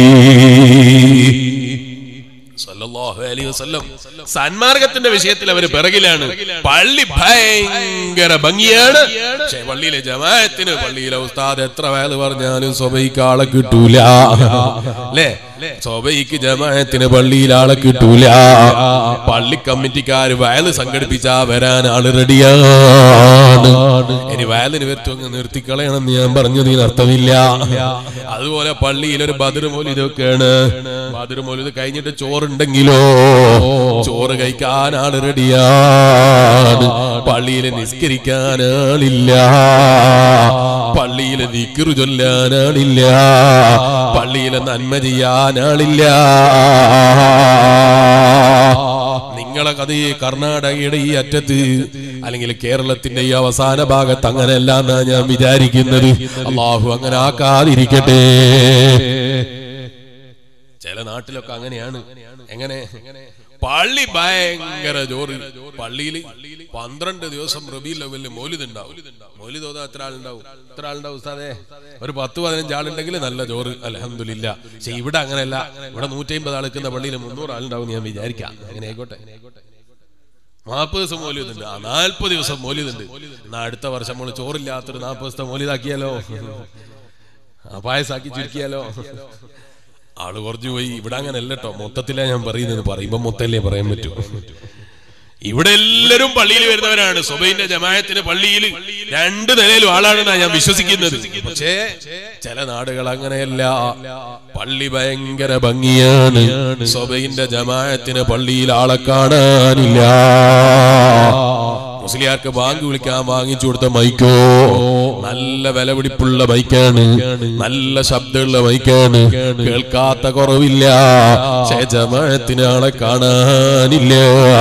[SPEAKER 1] സല്ലല്ലാഹു അലൈഹി വസല്ലം. സന്മാർഗത്തിന്റെ വിഷയത്തിൽ അവർ പിറകിലാണ്. പള്ളി ഭയങ്കര ഭംഗിയാണ്. പക്ഷേ പള്ളിയിലെ ജമാഅത്തിന്, പള്ളിയിലെ ഉസ്താദ് എത്ര വയല് പറഞ്ഞാലും സ്വബൈക്ക് ആളെ കിട്ടൂല അല്ലേ? സ്വബൈക്ക് ജമാഅത്തിന് പള്ളിയിൽ ആളെ കിട്ടൂല. പള്ളി കമ്മിറ്റിക്കാര് വയല് സംഘടിപ്പിച്ചാ വരാൻ ആള് റെഡിയാണ്. ഇനി വയലിന് വെറുതെ നിർത്തിക്കളയണമെന്ന് ഞാൻ പറഞ്ഞതിന് അർത്ഥമില്ല. അതുപോലെ പള്ളിയിൽ ഒരു ബദർ മൗലിദൊക്കെയാണ്. ബദർ മൗലിദ് കഴിഞ്ഞിട്ട് ചോറുണ്ടെങ്കിലോ ചോറ് കഴിക്കാൻ ആള് റെഡിയാണ്. പള്ളിയിൽ നിസ്കരിക്കാൻ ആളില്ല, പള്ളിയിലെ ദിക്റ് ചൊല്ലാൻ ആളില്ല, പള്ളിയിലെ നന്മ ചെയ്യാൻ ആളില്ല. നിങ്ങളെ കഥ കർണാടകയുടെ ഈ അറ്റത്ത് അല്ലെങ്കിൽ കേരളത്തിന്റെ ഈ അവസാന ഭാഗത്ത് അങ്ങനെയല്ല എന്നാ ഞാൻ വിചാരിക്കുന്നത്. അല്ലാഹു അങ്ങനെ ആക്കാതിരിക്കട്ടെ. ചില നാട്ടിലൊക്കെ അങ്ങനെയാണ്. എങ്ങനെ? പള്ളി ഭയങ്കര ജോറ്. പള്ളിയിൽ 12 ദിവസം റബീഉൽ അവ്വലിൽ മൗലിദ് ഉണ്ടാവും. മൗലിദ് ഓതാൻ എത്ര ആളുണ്ടാവും? എത്ര ആളുണ്ടാവും ഉസ്താദേ? ഒരു 10-15 ആളുണ്ടെങ്കിൽ നല്ല ജോറ്, അൽഹംദുലില്ലാ. പക്ഷെ ഇവിടെ അങ്ങനെയല്ല. ഇവിടെ 150 ആൾ നിൽക്കുന്ന പള്ളിയിൽ 300 ആളുണ്ടാവും ഞാൻ വിചാരിക്കാം. അങ്ങനെ ആയിക്കോട്ടെ. 40 ദിവസം മൗലിദ് ഉണ്ട്, 40 ദിവസം മൗലിദ് ഉണ്ട്. എന്നാ അടുത്ത വർഷം നമ്മൾ ചോറില്ലാത്തൊരു 40 ദിവസത്തെ മൗലിദാക്കിയാലോ, പായസാക്കി ചുരുക്കിയാലോ? ആള് കുറഞ്ഞു പോയി. ഇവിടെ അങ്ങനെ അല്ല കേട്ടോ, മൊത്തത്തിലാ ഞാൻ പറയുന്നത്. പറയുമ്പോ മൊത്തല്ലേ പറയാൻ പറ്റൂ. ഇവിടെ എല്ലാവരും പള്ളിയിൽ വരുന്നവരാണ്. സുബഹിന്റെ ജമാഅത്തിന് പള്ളിയിൽ 2 നിലയിലും ആളാണെന്നാണ് ഞാൻ വിശ്വസിക്കുന്നത്. പക്ഷേ ചില നാടുകൾ അങ്ങനെയല്ല. പള്ളി ഭയങ്കര ഭംഗിയാണ്, സുബഹിന്റെ ജമാഅത്തിന് പള്ളിയിൽ ആളെ കാണാനില്ല. മുസ്ലിയാർക്ക് ബാങ്ക് വിളിക്കാൻ വാങ്ങിച്ചു കൊടുത്ത മൈക്കോ നല്ല വിലപിടിപ്പുള്ള മൈക്കാണ്, നല്ല ശബ്ദമുള്ള മൈക്കാണ്, കേൾക്കാത്ത കുറവില്ല. പക്ഷേ ജമാഅത്തിന് ആളെ കാണാനില്ല.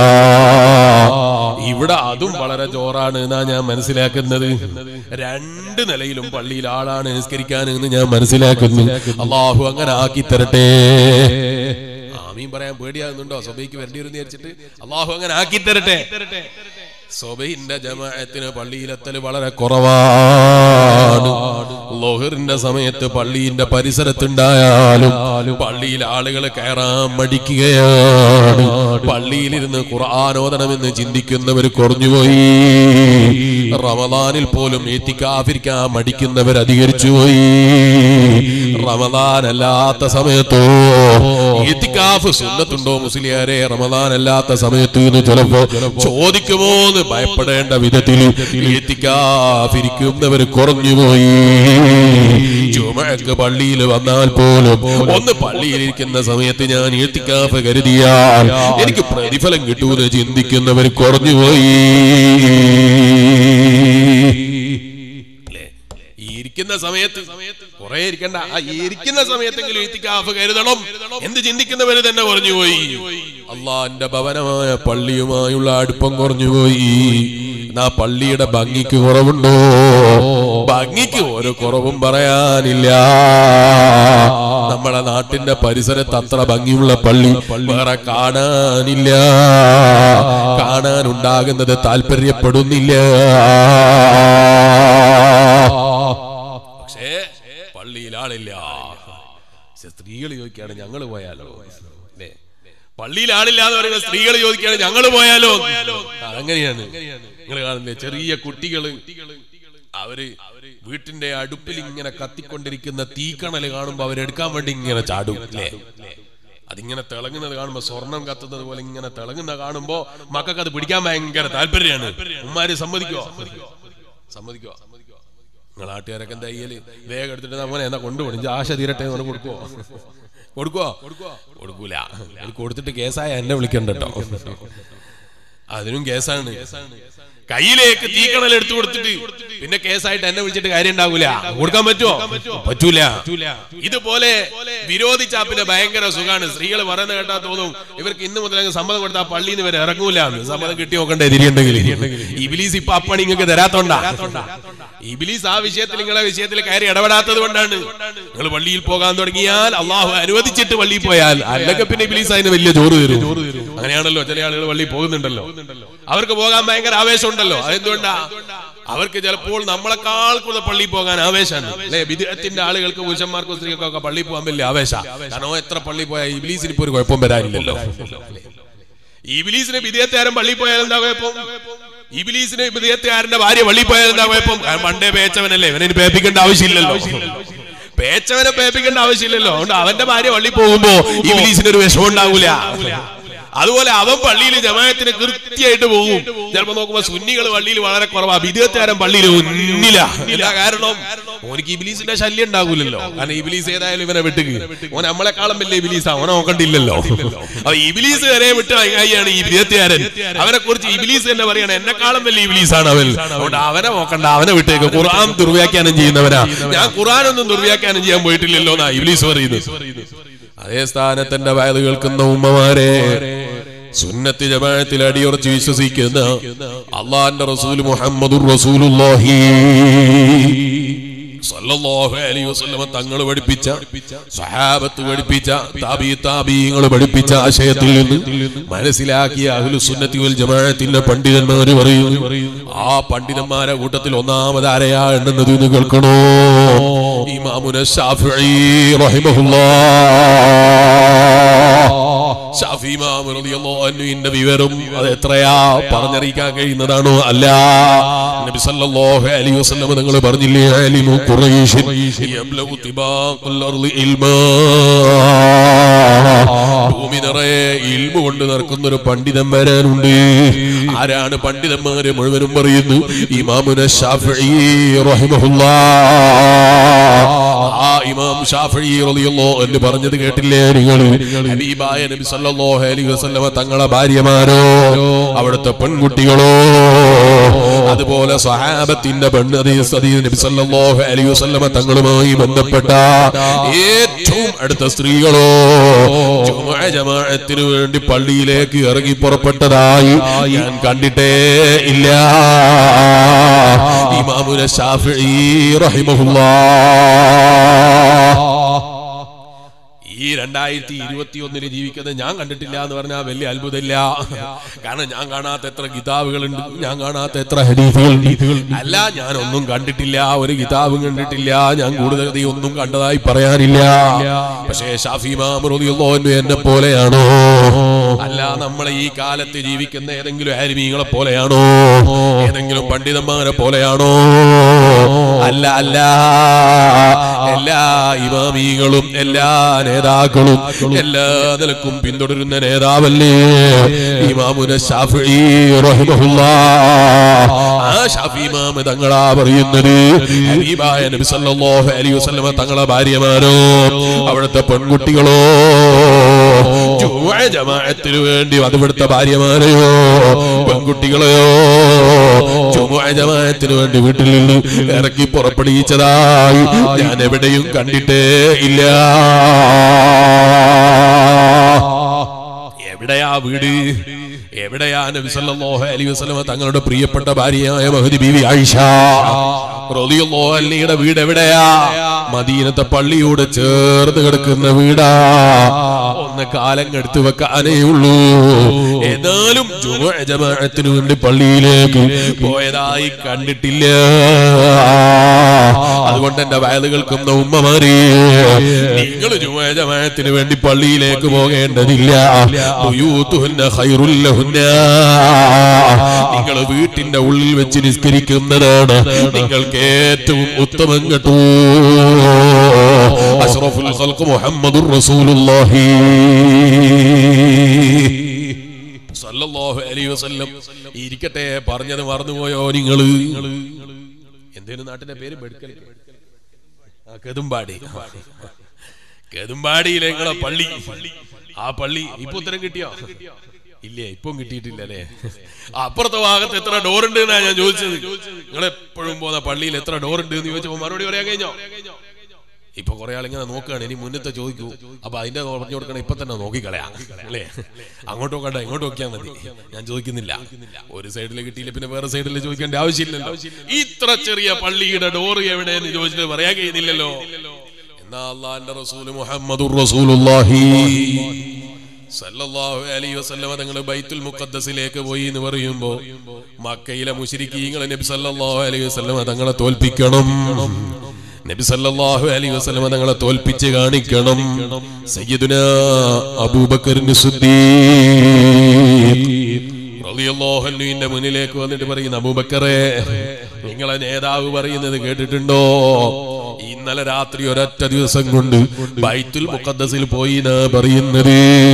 [SPEAKER 1] ഇവിടെ അതും വളരെ ജോറാണ് എന്നാ ഞാൻ മനസ്സിലാക്കുന്നത്. 2 നിലയിലും പള്ളിയിൽ ആളാണ് നിസ്കരിക്കാൻ എന്ന് ഞാൻ മനസ്സിലാക്കുന്നു. അള്ളാഹു അങ്ങനെ ആക്കി തരട്ടെ. ആമീൻ പറയാൻ പേടിയാകുന്നുണ്ടോ? സുബഹിക്ക് വേണ്ടി വരും വിചാരിച്ചിട്ട്. അള്ളാഹു അങ്ങനെ ആക്കി തരട്ടെ. സുബഹിന്റെ ജമാഅത്തിന് പള്ളിയിലെത്തൽ വളരെ കുറവാണ്. ളുഹറിന്റെ സമയത്ത് പള്ളിന്റെ പരിസരത്തുണ്ടായാലും പള്ളിയിൽ ആളുകൾ കയറാൻ മടിക്കുകയാണ്. പള്ളിയിലിരുന്ന് ഖുർആനോദണമെന്ന് ചിന്തിക്കുന്നവർ കുറഞ്ഞുപോയി. റമദാനിൽ പോലും ഇത്തികാഫിരിക്കാൻ മടിക്കുന്നവർ അധികരിച്ചുപോയി. റമദാൻ അല്ലാത്ത സമയത്തോ ഇത്തികാഫ് സുന്നത്തുണ്ടോ മുസ്ലിയാരെ? റമദാൻ അല്ലാത്ത സമയത്ത് ചിലപ്പോ ചോദിക്കുമോ ഭയപ്പെടേണ്ട വിധത്തിൽ ഇത്തികാഫിരിക്കുന്നവർ കുറഞ്ഞുപോയി. ജുമുഅക്ക് പള്ളിയിൽ വന്നാൽ പോലും ഒന്ന് പള്ളിയിലിരിക്കുന്ന സമയത്ത് ഞാൻ ഇത്തികാഫ് കരുതിയാൽ എനിക്ക് പ്രതിഫലം കിട്ടുമെന്ന് ചിന്തിക്കുന്നവർ കുറഞ്ഞുപോയി. ഇരിക്കുന്ന സമയത്ത് കുറെ ഇരിക്കണ്ട, ഇരിക്കുന്ന സമയത്തെങ്കിലും ഇത്തികാഫ് കരുതണം എന്ത് ചിന്തിക്കുന്നവര് തന്നെ കുറഞ്ഞുപോയി. അള്ളാന്റെ ഭവനമായ പള്ളിയുമായുള്ള അടുപ്പം കുറഞ്ഞുപോയി. എന്നാ പള്ളിയുടെ ഭംഗിക്ക് കുറവുണ്ടോ? ഭംഗിക്ക് ഒരു കുറവും പറയാനില്ല. നമ്മളെ നാട്ടിന്റെ പരിസരത്ത് അത്ര ഭംഗിയുള്ള പള്ളി വേറെ കാണാനില്ല. കാണാനുണ്ടാകുന്നത് താല്പര്യപ്പെടുന്നില്ല. പക്ഷേ പള്ളിയിൽ ആളില്ല. സ്ത്രീകൾ ചോദിക്കുകയാണ് ഞങ്ങൾ പോയാലോ? അല്ലേ, പള്ളിയിൽ ആളില്ല എന്ന് പറയുന്ന സ്ത്രീകൾ ചോദിക്കുകയാണ് ഞങ്ങൾ പോയാലോ? അങ്ങനെയാണ് നിങ്ങൾ കാണുന്നത്. ചെറിയ കുട്ടികള് അവര് വീട്ടിന്റെ അടുപ്പിൽ ഇങ്ങനെ കത്തിക്കൊണ്ടിരിക്കുന്ന തീക്കണല് കാണുമ്പോ അവരെടുക്കാൻ വേണ്ടി ഇങ്ങനെ ചാടും. അല്ലേ, അതിങ്ങനെ തിളങ്ങുന്നത് കാണുമ്പോ, സ്വർണം കത്തുന്നത് പോലെ ഇങ്ങനെ തിളങ്ങുന്ന കാണുമ്പോ മക്കൾക്ക് അത് പിടിക്കാൻ ഭയങ്കര താല്പര്യമാണ്. ഉമ്മാര് സമ്മതിക്കോ? നിങ്ങൾ നാട്ടുകാരൊക്കെ എന്താ ചെയ്യല്? വേഗം എടുത്തിട്ട് മോനെ എന്നാ കൊണ്ടുപോകണം, ആശ തീരട്ടെ എന്ന് കൊടുക്കുവോ? കൊടുക്കൂല. കൊടുത്തിട്ട് കേസായ എന്നെ വിളിക്കണ്ട കേട്ടോ, അതിനും കേസാണ്. കയ്യിലേക്ക് തീക്കണൽ എടുത്തു കൊടുത്തിട്ട് പിന്നെ കേസായിട്ട് എന്നെ വിളിച്ചിട്ട് കാര്യം ഉണ്ടാവൂല. കൊടുക്കാൻ പറ്റുമോ? പറ്റൂല. ഇതുപോലെ വിരോധിച്ചാ പിന്നെ ഭയങ്കര സുഖാണ്. സ്ത്രീകൾ പറയുന്നത് കേട്ടാ തോന്നും ഇവർക്ക് ഇന്ന് മുതൽ സമ്മതം കൊടുത്താൽ പള്ളിയിൽ നിന്ന് വരെ ഇറങ്ങൂല. സമ്മതം കിട്ടി നോക്കണ്ടേ തിരിയുണ്ടെങ്കിൽ. ഇബ്ലീസ് ഇപ്പൊ അപ്പണി നിങ്ങൾക്ക് തരാത്തോണ്ടാ. ഇബ്ലീസ് ആ വിഷയത്തിൽ നിങ്ങളെ വിഷയത്തിൽ കയറി ഇടപെടാത്തത് കൊണ്ടാണ്. നിങ്ങൾ പള്ളിയിൽ പോകാൻ തുടങ്ങിയാൽ, അള്ളാഹു അനുവദിച്ചിട്ട് പള്ളിയിൽ പോയാൽ, അല്ലെങ്കിൽ പിന്നെ ഇബ്ലീസ് അതിന് വലിയ ചോറ് തരും. അങ്ങനെയാണല്ലോ ചില ആളുകൾ പള്ളിയിൽ പോകുന്നുണ്ടല്ലോ. അവർക്ക് പോകാൻ ഭയങ്കര ആവേശം ഉണ്ടല്ലോ. അതെന്തുകൊണ്ടാ? അവർക്ക് ചിലപ്പോൾ നമ്മളെക്കാൾ കൂടുതൽ പള്ളിയിൽ പോകാൻ ആവേശമാണ്. അല്ലെ, വിദേഹത്തിന്റെ ആളുകൾക്ക് പുരുഷന്മാർക്കും സ്ത്രീകൾക്കൊക്കെ പള്ളിയിൽ പോകാൻ വലിയ ആവേശം. കാരണം എത്ര പള്ളിയിൽ പോയാൽ ഇബ്ലീസിന് ഇപ്പൊ ഒരു കുഴപ്പം വരാനില്ലല്ലോ. ഇബ്ലീസിന് വിദേഹത്തുകാരൻ പള്ളിയിൽ പോയാൽ എന്താ കുഴപ്പം? ഇബ്ലീസിന് വിദേഹത്തുകാരന്റെ ഭാര്യ പള്ളിയിൽ പോയാൽ എന്താ കുഴപ്പം? പണ്ടേ പേച്ചവനല്ലേ, ഇവനെ പേപ്പിക്കേണ്ട ആവശ്യമില്ലല്ലോ. പേച്ചവനെ പേപ്പിക്കേണ്ട ആവശ്യമില്ലല്ലോ. അതുകൊണ്ട് അവന്റെ ഭാര്യ പള്ളിയിൽ പോകുമ്പോ ഇബ്ലീസിന് ഒരു വിഷമം ഉണ്ടാവൂല. അതുപോലെ അവൻ പള്ളിയിൽ ജമാഅത്തിന് കൃത്യമായിട്ട് പോകും. ചിലപ്പോ നോക്കുമ്പോ സുന്നികൾ പള്ളിയിൽ വളരെ കുറവാ, വിദേഹത്തുകാരൻ പള്ളിയിൽ ഒന്നില്ല. എന്താ കാരണം? ഓനിക്ക് ഇബ്ലീസിന്റെ ശല്യം ഉണ്ടാകൂലല്ലോ. കാരണം ഇബ്ലീസ് ഏതായാലും ഇവനെ വിട്ടുക. ഓൻ നമ്മളെക്കാളും വലിയ ഇബ്ലീസാ, ഓനെ നോക്കണ്ടില്ലല്ലോ. അപ്പൊ ഇബ്ലീസ് വരെ വിട്ട് കൈയാണ് ഈ വിദേഹത്തുകാരൻ. അവനെ കുറിച്ച് ഇബ്ലീസ് തന്നെ പറയണം എന്നെക്കാളും വലിയ ഇബ്ലീസാണ് അവൻ. അതുകൊണ്ട് അവനെ നോക്കണ്ട, അവനെ വിട്ടേക്ക്. ഖുർആൻ ദുർവ്യാഖ്യാനം ചെയ്യുന്നവനാ. ഞാൻ ഖുർആനൊന്നും ദുർവ്യാഖ്യാനം ചെയ്യാൻ പോയിട്ടില്ലല്ലോ എന്നാ ഇബ്ലീസ് പറയുന്നത്. അതേ സ്ഥാനത്തിന്റെ വയത് കേൾക്കുന്ന ഉമ്മമാരെ, സുന്നത്ത് ജമാഅത്തിൽ അടിയുറച്ച് വിശ്വസിക്കുന്ന അല്ലാഹുവിന്റെ റസൂൽ മുഹമ്മദുർ റസൂലുള്ളാഹി സല്ലല്ലാഹു അലൈഹി വസല്ലം തങ്ങൾ പഠിപ്പിച്ച, സ്വഹാബത്ത് പഠിപ്പിച്ച, താബിഈങ്ങൾ പഠിപ്പിച്ച ആശയത്തിൽ നിന്ന് മനസ്സിലാക്കിയ അഹ്ലുസ് സുന്നത്തി വൽ ജമാഅത്തിന്റെ പണ്ഡിതന്മാർ പറയുന്നു. ആ പണ്ഡിതന്മാരെ കൂട്ടത്തിൽ ഒന്നാമത് ആരെയാ എണ്ണുന്നത് എന്ന് കേൾക്കണോ? ഇമാമുന ശാഫിഈ റഹിമഹുല്ലാഹ്. ശാഫിഈ ഇമാം റളിയല്ലാഹു അൻഹുവിന്റെ വിവരം അത് എത്രയാ പറഞ്ഞറിയിക്കാൻ കഴിയുന്നതാണോ? അല്ല. നബി സല്ലല്ലാഹു അലൈഹി വസല്ലം തങ്ങൾ പറഞ്ഞില്ലേ, അലിമു ഖുറൈശിൻ യബ്ലഉ തിബാഖൽ അർളി ഇൽമാ. ഭൂമി നിറയെ ഇൽമു കൊണ്ട് നടക്കുന്ന ഒരു പണ്ഡിതൻ വരാനുണ്ട്. ആരാണ് പണ്ഡിതന്മാരെ മുഴുവനും പറയുന്നു? ഇമാമുന ശാഫിഈ റഹിമഹുല്ലാഹ്. ആ ഇമാം ശാഫിഈ റളിയല്ലാഹു അൻഹു പറഞ്ഞത് കേട്ടില്ലേ നിങ്ങൾ? ഹബീബായ നബി സല്ലല്ലാഹു അലൈഹി വസല്ലമ തങ്ങളെ ഭാര്യമാരോ അവിടുത്തെ പെൺകുട്ടികളോ അതുപോലെ സ്വഹാബത്തിന്റെ നബി സല്ലല്ലാഹു അലൈഹി വസല്ലമ തങ്ങളുമായി ബന്ധപ്പെട്ട ഏറ്റവും അടുത്ത സ്ത്രീകളോ ജുമുഅ ജമാഅത്തിന് വേണ്ടി പള്ളിയിലേക്ക് ഇറങ്ങി പുറപ്പെട്ടതായി ഞാൻ കണ്ടിട്ടേ ഇല്ല. ഇമാമുന ശാഫിഈ റഹിമഹുല്ലാഹ് ഈ 2021 ജീവിക്കുന്നത് ഞാൻ കണ്ടിട്ടില്ല എന്ന് പറഞ്ഞാൽ വലിയ അത്ഭുതമില്ല. കാരണം ഞാൻ കാണാത്ത എത്ര കിതാബുകളുണ്ട്, ഞാൻ കാണാത്ത എത്ര ഹദീസുകളുണ്ട്. അല്ല, ഞാൻ ഒന്നും കണ്ടിട്ടില്ല, ഒരു കിതാബും കണ്ടിട്ടില്ല, ഞാൻ കൂടുതൽ ഒന്നും കണ്ടതായി പറയാനില്ല. പക്ഷേ ഷാഫി ഇമാം റളിയല്ലാഹു അൻഹു എന്നെ പോലെയാണോ? അല്ല, നമ്മളെ ഈ കാലത്ത് ജീവിക്കുന്ന ഏതെങ്കിലും ആലിമീങ്ങളെ പോലെയാണോ? ഏതെങ്കിലും പണ്ഡിതന്മാരെ പോലെയാണോ? അല്ല അല്ല, എല്ലാ ഇമാമികളും എല്ലാ നേതാക്കളും എല്ലാ നിലക്കും പിന്തുടരുന്ന നേതാവല്ലേ ഇമാമുന ശാഫിഈ റഹിമഹുല്ലാഹ്. ആ ഷാഫി ഇമാം തങ്ങളാ പറയുന്നത് ഹബീബായ നബി സല്ലല്ലാഹു അലൈഹി വസല്ലമ തങ്ങളെ ഭാര്യമാരോ അവിടുത്തെ പെൺകുട്ടികളോ ജുമുഅ ജമാഅത്തിന് വേണ്ടി അവിടുത്തെ ഭാര്യമാരെയോ പെൺകുട്ടികളെയോ ജുമുഅ ജമാഅത്തിന് വേണ്ടി വീട്ടിൽ നിന്ന് ഇറക്കി പുറപ്പെടുവിച്ചതായി ഞാൻ എവിടെയും കണ്ടിട്ടേ ഇല്ല. എവിടെയാ വീട്? എവിടെയാ നബി സല്ലല്ലാഹു അലൈഹി വസല്ലമ തങ്ങളുടെ പ്രിയപ്പെട്ട ഭാര്യയായ മഹദി ബീവി ആയിഷ റളിയല്ലാഹു അൻഹയുടെ വീട് എവിടെയാ? മദീനത്തെ പള്ളിയോട് ചേർന്ന് കിടക്കുന്ന വീടാ. ഒന്ന് കാലം എടുത്തു വെക്കാനേ ഉള്ളൂ. ഏതായാലും ജുമുഅ ജമാഅത്തിന് വേണ്ടി പള്ളിയിലേക്ക് പോയതായി കണ്ടിട്ടില്ല. അതുകൊണ്ട് എന്റെ വയല് കേൾക്കുന്ന ഉമ്മമാരെ, നിങ്ങൾ ജുമുഅ ജമാഅത്തിന് വേണ്ടി പള്ളിയിലേക്ക് പോകേണ്ടതില്ല. ബുയൂതുഹുന്ന ഖൈറുൽ ലഹുന്ന, നിങ്ങൾ വീട്ടിന്റെ ഉള്ളിൽ വെച്ച് നിസ്കരിക്കുന്നതാണ് നിങ്ങൾക്ക് ഏറ്റവും ഉത്തമം കേട്ടോ. അഷ്റഫുൽ ഖൽഖ് മുഹമ്മദുർ റസൂലുള്ളാഹി സല്ലല്ലാഹു അലൈഹി വസല്ലം. ഇരിക്കട്ടെ, പറഞ്ഞത് മറന്നുപോയോ നിങ്ങൾ? എന്തേലും നാട്ടിന്റെ പേര് ബെഡ്ക്കൽ, കെതുമ്പാടി. കെതുമ്പാടിയിലെ നിങ്ങളെ പള്ളി, ആ പള്ളി ഇപ്പൊ ഉത്തരം കിട്ടിയോ? ഇല്ലേ, ഇപ്പം കിട്ടിയിട്ടില്ല അല്ലേ? അപ്പുറത്തെ ഭാഗത്ത് എത്ര ഡോറുണ്ട് എന്നാ ഞാൻ ചോദിച്ചത്. നിങ്ങൾ എപ്പോഴും പോകുന്ന പള്ളിയിൽ എത്ര ഡോറുണ്ട് എന്ന് ചോദിച്ചപ്പോ മറുപടി പറയാൻ കഴിഞ്ഞോ? ഇപ്പൊ കുറെ ആളിങ്ങനെ നോക്കുകയാണ്, ഇനി മുന്നത്തെ ചോദിക്കൂ. അപ്പൊ അതിന്റെ പറഞ്ഞു കൊടുക്കണം, ഇപ്പൊ തന്നെ നോക്കിക്കളയാം അല്ലേ? അങ്ങോട്ട് നോക്കണ്ട, ഇങ്ങോട്ട് നോക്കിയാൽ മതി. ഞാൻ ചോദിക്കുന്നില്ല. ഒരു സൈഡിൽ കിട്ടിയില്ല പിന്നെ വേറെ സൈഡിൽ ചോദിക്കേണ്ട ആവശ്യമില്ലല്ലോ. ഇത്ര ചെറിയ പള്ളിയുടെ ഡോറ് എവിടെയെന്ന് ചോദിച്ചിട്ട് പറയാൻ കഴിയുന്നില്ലല്ലോ. എന്നാ അല്ലാഹുവിന്റെ റസൂൽ മുഹമ്മദുർ റസൂലുള്ളാഹി സല്ലല്ലാഹു അലൈഹി വസല്ലം തങ്ങൾ ബൈത്തുൽ മുഖദ്ദസിലേക്ക് പോയി എന്ന് പറയുമ്പോ മക്കയിലെ മുശ്രിക്കീങ്ങൾ നബി സല്ലല്ലാഹു അലൈഹി വസല്ലം തങ്ങളെ തോൽപ്പിക്കണം. നബി സല്ലല്ലാഹു അലൈഹി വസല്ലം തങ്ങളെ തോൽപ്പിച്ച് കാണിക്കണം. സയ്യിദുനാ അബൂബക്കറിന് സിദ്ദീഖ് റളിയല്ലാഹു അൻഹുവിന്റെ മുന്നിലേക്ക് വന്നിട്ട് പറയുന്നു, അബൂബക്കറേ, നിങ്ങളെ നേതാവ് പറയുന്നത് കേട്ടിട്ടുണ്ടോ? ഇന്നലെ രാത്രി ഒരൊറ്റ ദിവസം കൊണ്ട് ബൈത്തുൽ മുഖദ്ദസിൽ പോയി എന്നാ പറയുന്നത്.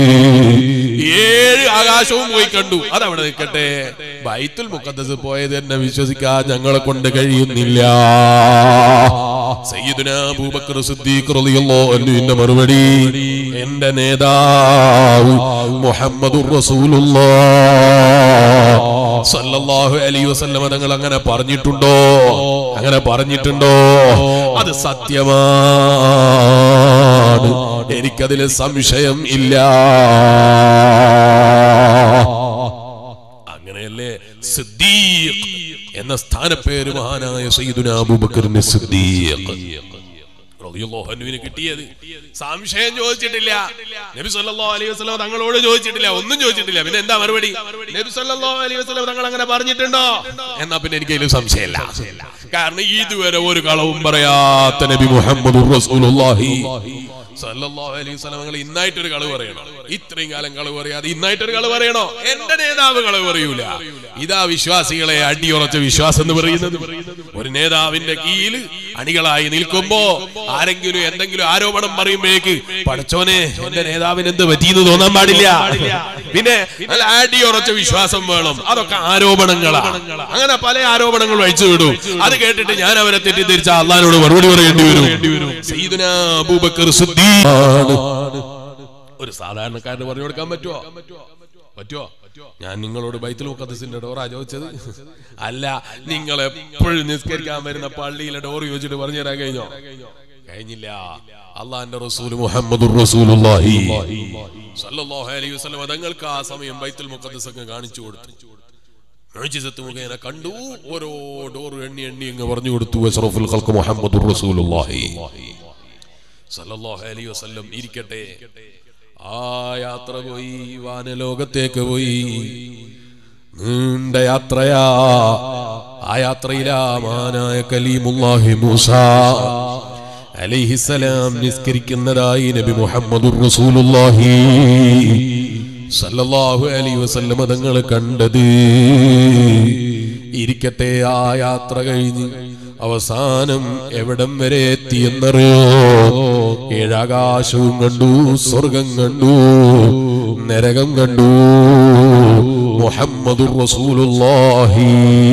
[SPEAKER 1] 7 ആകാശവും പോയി കണ്ടു. അതവിടെ നിൽക്കട്ടെ, ബൈത്തുൽ മുഖദ്ദസ് പോയത് എന്നെ വിശ്വസിക്കാൻ ഞങ്ങളെ കൊണ്ട് കഴിയുന്നില്ല. സയ്യിദുനാ അബൂബക്കർ സിദ്ദീഖ് റളിയല്ലാഹു അൻഹുവിന്റെ മറുപടി, എന്റെ നേതാവ് മുഹമ്മദുർ റസൂലുള്ളാഹ് സല്ലല്ലാഹു അലൈഹി വസല്ലം തങ്ങൾ അങ്ങനെ പറഞ്ഞിട്ടുണ്ടോ? അങ്ങനെ പറഞ്ഞിട്ടുണ്ടോ? അത് സത്യമാണ്, എനിക്കതിൽ സംശയം ഇല്ല. അങ്ങനെയല്ലേ സിദ്ദീഖ് എന്ന സ്ഥാനപ്പേര് മഹാനായ സയ്യിദുനാ അബൂബക്കറിന് സിദ്ദീഖ് റളിയല്ലാഹു അൻഹുവിന് കിട്ടിയത്. സംശയം ചോദിച്ചിട്ടില്ല, നബി സല്ലല്ലാഹു അലൈഹി വസല്ലം തങ്ങളോട് ചോദിച്ചിട്ടില്ല, ഒന്നും ചോദിച്ചിട്ടില്ല. പിന്നെ എന്താ മറുപടി? നബി സല്ലല്ലാഹു അലൈഹി വസല്ലം തങ്ങൾ അങ്ങനെ പറഞ്ഞിട്ടുണ്ടോ? എന്നാ പിന്നെ എനിക്കതിലും സംശയമില്ല. കാരണം ഇതുവരെ ഒരു കളവും പറയാത്ത നബി മുഹമ്മദുർ റസൂലുള്ളാഹി സല്ലല്ലാഹു അലൈഹി വസല്ലം തങ്ങൾ ഇന്നായിട്ടൊരു കളവ് പറയണോ? ഇത്രയും കാലം കളവ് പറയാതെ ഇന്നായിട്ടൊരു കളവ് പറയണോ? എന്റെ നേതാവ് കളവ് പറയൂല. ഇതാ വിശ്വാസികളെ അടിയുറച്ച വിശ്വാസം എന്ന് പറയുന്നത്. ഒരു നേതാവിന്റെ കീഴിൽ അണികളായി നിൽക്കുമ്പോ ആരെങ്കിലും എന്തെങ്കിലും ആരോപണം പറയുമ്പോഴേക്ക് പടച്ചോനെ എന്റെ നേതാവിന് എന്ത് പറ്റിയെന്ന് തോന്നാൻ പാടില്ല. പിന്നെ നല്ല അടിയുറച്ച വിശ്വാസം വേണം. അതൊക്കെ ആരോപണങ്ങളാണ്. അങ്ങനെ പല ആരോപണങ്ങൾ അഴിച്ചു വിടും. അത് കേട്ടിട്ട് ഞാൻ അവരെ തെറ്റിദ്ധരിച്ച അള്ളാഹിനോട് മറുപടി പറയേണ്ടി വരും. സയ്യിദുനാ അബൂബക്കർ സിദ്ദീഖ് ഒരു സാധാരണക്കാരന് പറഞ്ഞു കൊടുക്കാൻ പറ്റുമോ? ഞാൻ നിങ്ങളോട് ബൈത്തുൽ മുഖദ്ദസിന്റെ ഡോറാ ചോദിച്ചത് അല്ല. നിങ്ങൾ എപ്പോഴും നിസ്കരിക്കാൻ വരുന്ന പള്ളിയിലെ ഡോർ ചോദിച്ചിട്ട് പറഞ്ഞു തരാൻ കഴിഞ്ഞില്ല. അള്ളാന്റെ റസൂൽ മുഹമ്മദുർ റസൂലുള്ളാഹി സ്വല്ലല്ലാഹു അലൈഹി വസല്ലം തങ്ങൾക്ക് ആ സമയം ബൈത്തുൽ മുഖദ്ദസ് ഒക്കെ കാണിച്ചു കൊടുത്തു. മുഅ്ജിസത്ത് മുഖേന കണ്ടു. ഓരോ ഡോർ എണ്ണി അങ്ങ് പറഞ്ഞു കൊടുത്തു. അഷ്റഫുൽ ഖൽഖ് മുഹമ്മദുർ റസൂലുള്ളാഹി സ്വല്ലല്ലാഹു അലൈഹി വസല്ലം ഇരിക്കട്ടെ. ആ യാത്ര പോയി, വാനലോകത്തേക്ക് പോയി. നീണ്ട യാത്രയാ. ആ യാത്രയിലാ മഹാനായ കലീമുല്ലാഹി മൂസ അലൈഹിസ്സലാം നിസ്കരിക്കുന്നതായി നബി മുഹമ്മദുർ റസൂലുള്ളാഹി സല്ലല്ലാഹു അലൈഹി വസല്ലം തങ്ങൾ കണ്ടത്. ഇരിക്കട്ടെ, ആ യാത്ര കഴിഞ്ഞ് അവസാനം എവിടം വരെ എത്തിയെന്നറിയോ? ഏഴാകാശവും കണ്ടു, സ്വർഗം കണ്ടു, നരകം കണ്ടു. മുഹമ്മദുർ റസൂലുള്ളാഹി